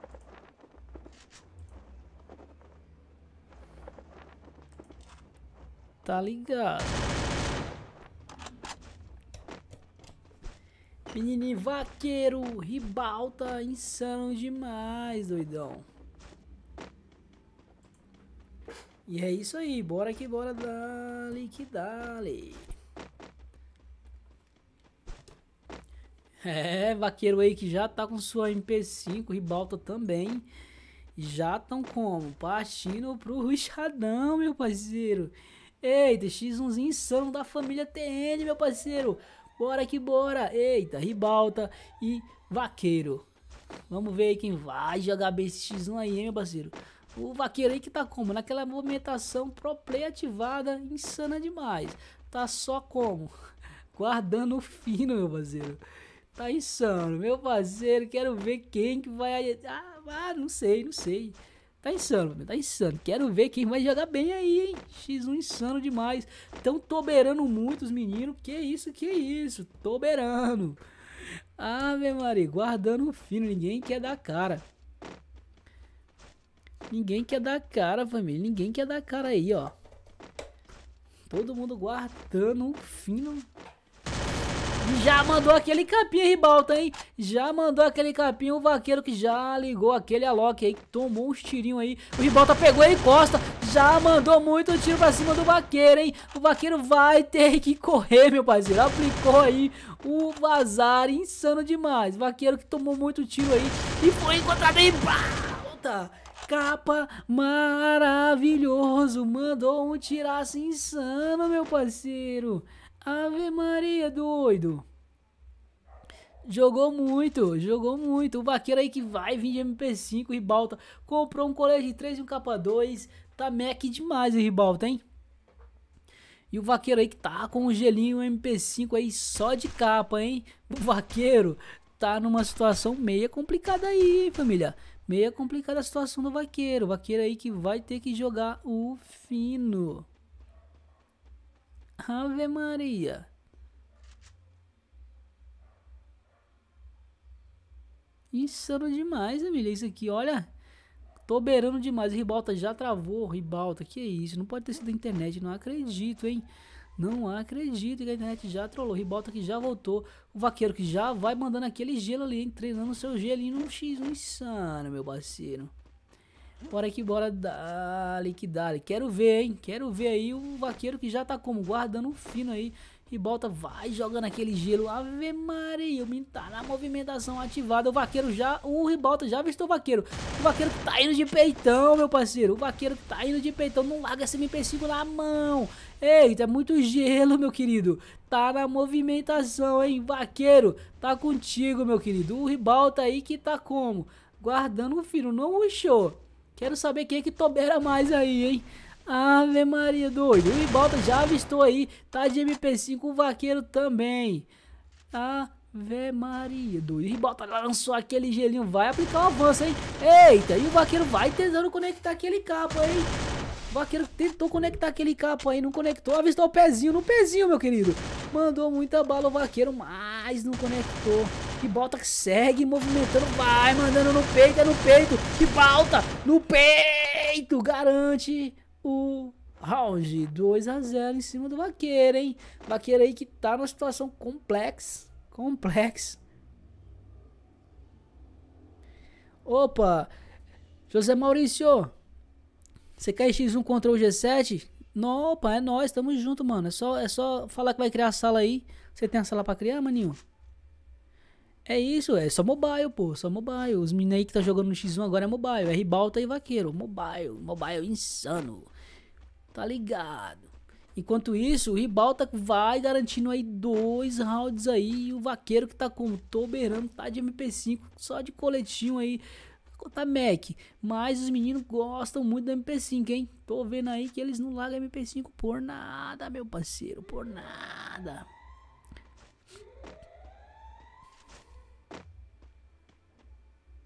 Tá ligado? Menininho vaqueiro, ribalta, insano demais, doidão. E é isso aí, bora que bora, dale que dale. É, vaqueiro aí que já tá com sua M P cinco, ribalta também. Já tão como? Partindo pro ruxadão, meu parceiro. Eita, X umzinho insano da família T N, meu parceiro. Bora que bora. Eita, ribalta e vaqueiro. Vamos ver aí quem vai jogar bem esse X um aí, hein, meu parceiro. O vaqueiro aí que tá como? Naquela movimentação pro play ativada, insana demais. Tá só como? Guardando o fino, meu parceiro. Tá insano, meu parceiro. Quero ver quem que vai... Ah, ah, não sei, não sei. Tá insano, meu, tá insano. Quero ver quem vai jogar bem aí, hein. X um insano demais. Tão toberando muito os meninos. Que isso, que isso. Toberando. Ave Maria, guardando o fino. Ninguém quer dar cara. Ninguém quer dar cara, família. Ninguém quer dar cara aí, ó. Todo mundo guardando o fino. Já mandou aquele capinha, ribalta, hein? Já mandou aquele capinha, o vaqueiro que já ligou aquele Alok aí, que tomou uns tirinhos aí. O ribalta pegou e encosta. Já mandou muito tiro pra cima do vaqueiro, hein? O vaqueiro vai ter que correr, meu parceiro. Aplicou aí o vazar, insano demais. Vaqueiro que tomou muito tiro aí e foi encontrado em balta. Capa maravilhoso. Mandou um tiraço insano, meu parceiro. Ave Maria, doido. Jogou muito, jogou muito. O vaqueiro aí que vai vir de M P cinco, ribalta. Comprou um colete de três e um capa dois. Tá mec demais o ribalta, hein? E o vaqueiro aí que tá com um gelinho M P cinco aí só de capa, hein? O vaqueiro tá numa situação meia complicada aí, hein, família? Meia complicada a situação do vaqueiro. O vaqueiro aí que vai ter que jogar o fino. Ave Maria. Insano demais, família. Isso aqui, olha. Tô beirando demais. O ribalta já travou. Ribalta, que isso? Não pode ter sido a internet. Não acredito, hein? Não acredito que a internet já trollou. Ribalta que já voltou. O vaqueiro que já vai mandando aquele gelo ali, hein? Treinando o seu gelinho no X um insano, meu parceiro. Bora que bora, dale que dale. Quero ver, hein? Quero ver aí o vaqueiro que já tá como? Guardando o fino aí. Ribalta vai jogando aquele gelo. Ave Maria, o menino tá na movimentação ativada. O vaqueiro já, o ribalta já avistou o vaqueiro. O vaqueiro que tá indo de peitão, meu parceiro. O vaqueiro que tá indo de peitão. Não larga esse M P cinco na mão. Eita, é muito gelo, meu querido. Tá na movimentação, hein? Vaqueiro, tá contigo, meu querido. O ribalta aí que tá como? Guardando o fino, não rushou. Quero saber quem é que tobera mais aí, hein? Ave Maria, doido. O ribalta já avistou aí. Tá de M P cinco, o vaqueiro também. Ave Maria, doido. O ribalta lançou aquele gelinho. Vai aplicar o avanço, hein? Eita, e o vaqueiro vai tentando conectar aquele capa, hein? O vaqueiro tentou conectar aquele capa aí, não conectou. Avistou o pezinho, no pezinho, meu querido. Mandou muita bala o vaqueiro, mas não conectou. Ribalta que segue movimentando, vai mandando no peito, é no peito. Ribalta no peito, garante o round. dois a zero em cima do vaqueiro, hein? Vaqueiro aí que tá numa situação complexa. Complexa. Opa, José Maurício. Você quer X um contra o G sete? Não, opa, é nóis, tamo junto, mano. É só, é só falar que vai criar a sala aí. Você tem a sala pra criar, maninho? É isso, é só mobile, pô, só mobile. Os meninos aí que tá jogando no X um agora é mobile. É ribalta e vaqueiro, mobile, mobile insano. Tá ligado? Enquanto isso, o ribalta vai garantindo aí dois rounds aí. E o vaqueiro que tá com toberando, tá de M P cinco, só de coletinho aí. Tá Mac, mas os meninos gostam muito do M P cinco, hein? Tô vendo aí que eles não largam M P cinco por nada, meu parceiro, por nada.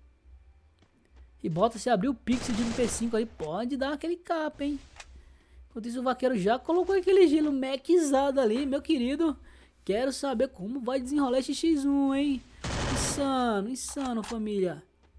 E bota se abrir o pixel de M P cinco aí, pode dar aquele capa, hein? Enquanto isso, o vaqueiro já colocou aquele gelo maxado ali, meu querido. Quero saber como vai desenrolar esse xis um, hein? Insano, insano, família.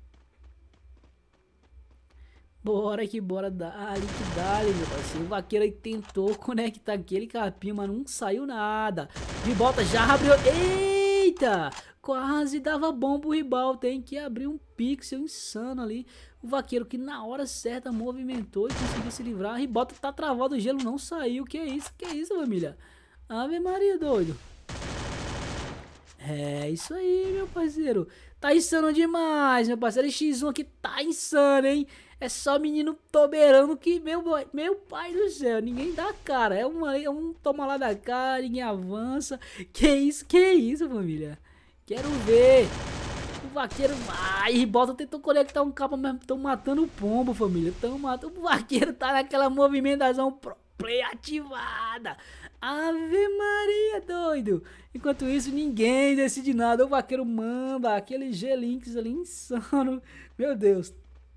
Bora que bora, dali que dali, meu parceiro. O vaqueiro aí tentou conectar aquele capinha, mas não saiu nada. Ribalta já abriu. Eita! Quase dava bom pro Ribalta. Tem que abrir um pixel insano ali. O vaqueiro que na hora certa movimentou e conseguiu se livrar. Ribalta tá travado, o gelo não saiu. Que é isso? Que é isso, família? Ave Maria, doido. É isso aí, meu parceiro. Tá insano demais, meu parceiro. Esse xis um aqui tá insano, hein? É só menino toberando que, meu, meu pai do céu, ninguém dá cara. É, uma, é um toma lá da cara, ninguém avança. Que isso, que isso, família? Quero ver. O vaqueiro vai, Ribalta tentou conectar um capa, mas estão matando o pombo, família. Tão matando. O vaqueiro tá naquela movimentação pro play ativada. Ave Maria, doido. Enquanto isso, ninguém decide nada. O vaqueiro manda aquele G-Links ali insano. Meu Deus.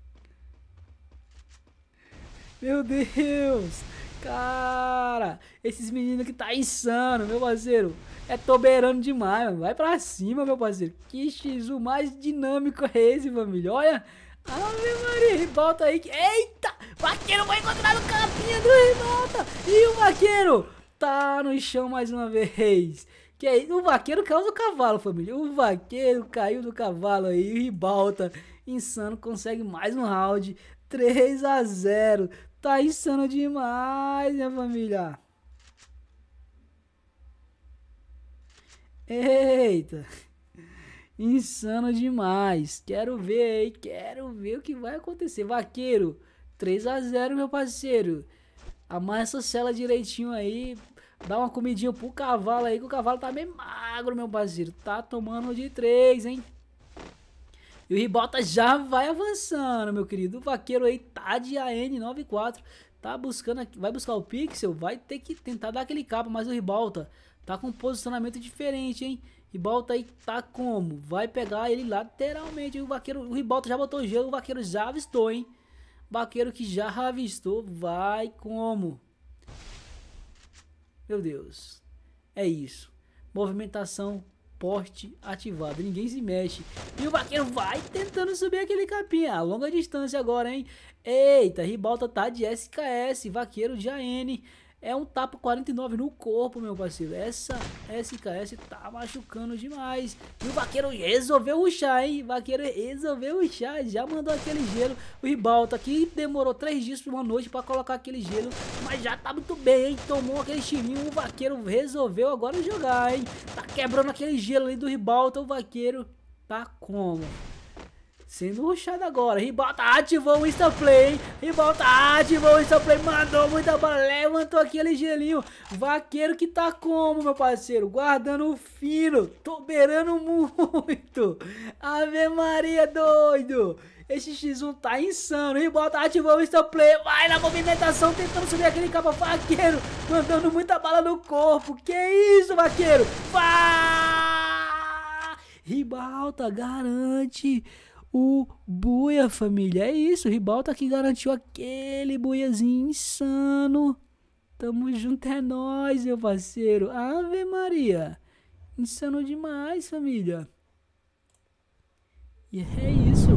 Meu Deus. Cara, esses meninos que tá insano, meu parceiro. É toberando demais, mano. Vai pra cima, meu parceiro. Que xis um mais dinâmico é esse, família? Olha. Ave Maria, Ribalta aí. Eita! Vaqueiro vai encontrar no capinha do Ribalta. E o vaqueiro tá no chão mais uma vez. Que aí, o vaqueiro caiu do cavalo, família. O vaqueiro caiu do cavalo aí. O Ribalta, insano, consegue mais um round. três a zero. Tá insano demais, minha família. Eita. Insano demais. Quero ver, hein? Quero ver o que vai acontecer. Vaqueiro, três a zero, meu parceiro. Amarra essa cela direitinho aí. Dá uma comidinha pro cavalo aí, que o cavalo tá bem magro, meu parceiro. Tá tomando de três, hein? E o Ribalta já vai avançando, meu querido. O vaqueiro aí tá de A N noventa e quatro. Tá buscando aqui, vai buscar o pixel. Vai ter que tentar dar aquele capa, mas o Ribalta tá com um posicionamento diferente, hein? Ribalta aí tá como? Vai pegar ele lateralmente. O vaqueiro, o Ribalta já botou gelo, o vaqueiro já avistou, hein? Vaqueiro que já avistou, vai como? Meu Deus. É isso. Movimentação, porte ativado. Ninguém se mexe. E o vaqueiro vai tentando subir aquele capinha. A longa distância agora, hein? Eita, Ribalta tá de S K S. Vaqueiro de A N. É um tapa quarenta e nove no corpo, meu parceiro. Essa S K S tá machucando demais. E o vaqueiro resolveu rushar, hein? O vaqueiro resolveu rushar. Já mandou aquele gelo. O Ribalta aqui demorou três dias por uma noite pra colocar aquele gelo. Mas já tá muito bem, hein? Tomou aquele chivinho. O vaqueiro resolveu agora jogar, hein? Tá quebrando aquele gelo ali do Ribalta. O vaqueiro tá como? Sendo rushado agora. Ribalta ativou o Instaplay, hein? Ribalta ativou o Instaplay. Mandou muita bola. Levantou aquele gelinho. Vaqueiro que tá como, meu parceiro? Guardando o fino. Toberando muito. Ave Maria, doido. Esse xis um tá insano. Ribalta ativou o Instaplay. Vai na movimentação. Tentando subir aquele capa. Vaqueiro. Mandando muita bala no corpo. Que isso, vaqueiro? Vai! Ribalta garante o buia, família. É isso, o Ribalta que garantiu aquele buiazinho insano. Tamo junto, é nóis, meu parceiro. Ave Maria. Insano demais, família. E é isso.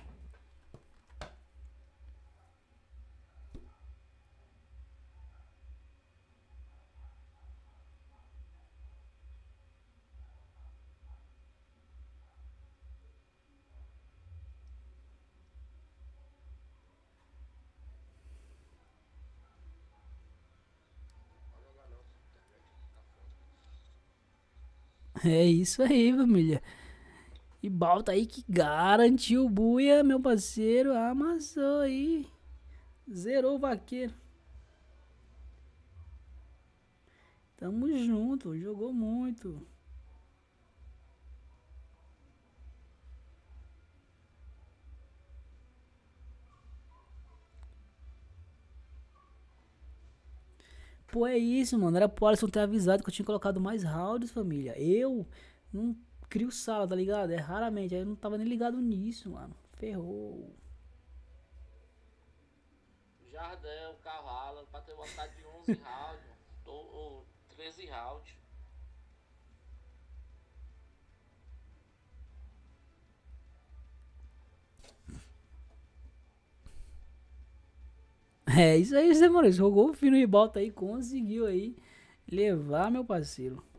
É isso aí, família. E Balta aí que garantiu o buia, meu parceiro. Amassou aí. Zerou o vaqueiro. Tamo junto. Jogou muito. Pô, é isso, mano. Era pro Alisson ter avisado que eu tinha colocado mais rounds, família. Eu não crio sala, tá ligado? É raramente. Aí eu não tava nem ligado nisso, mano. Ferrou. Jardel, Cavalo, pra ter botado de onze rounds, ou, ou treze rounds. É isso aí, Zé Maurício. Jogou o fino e volta aí, conseguiu aí levar, meu parceiro.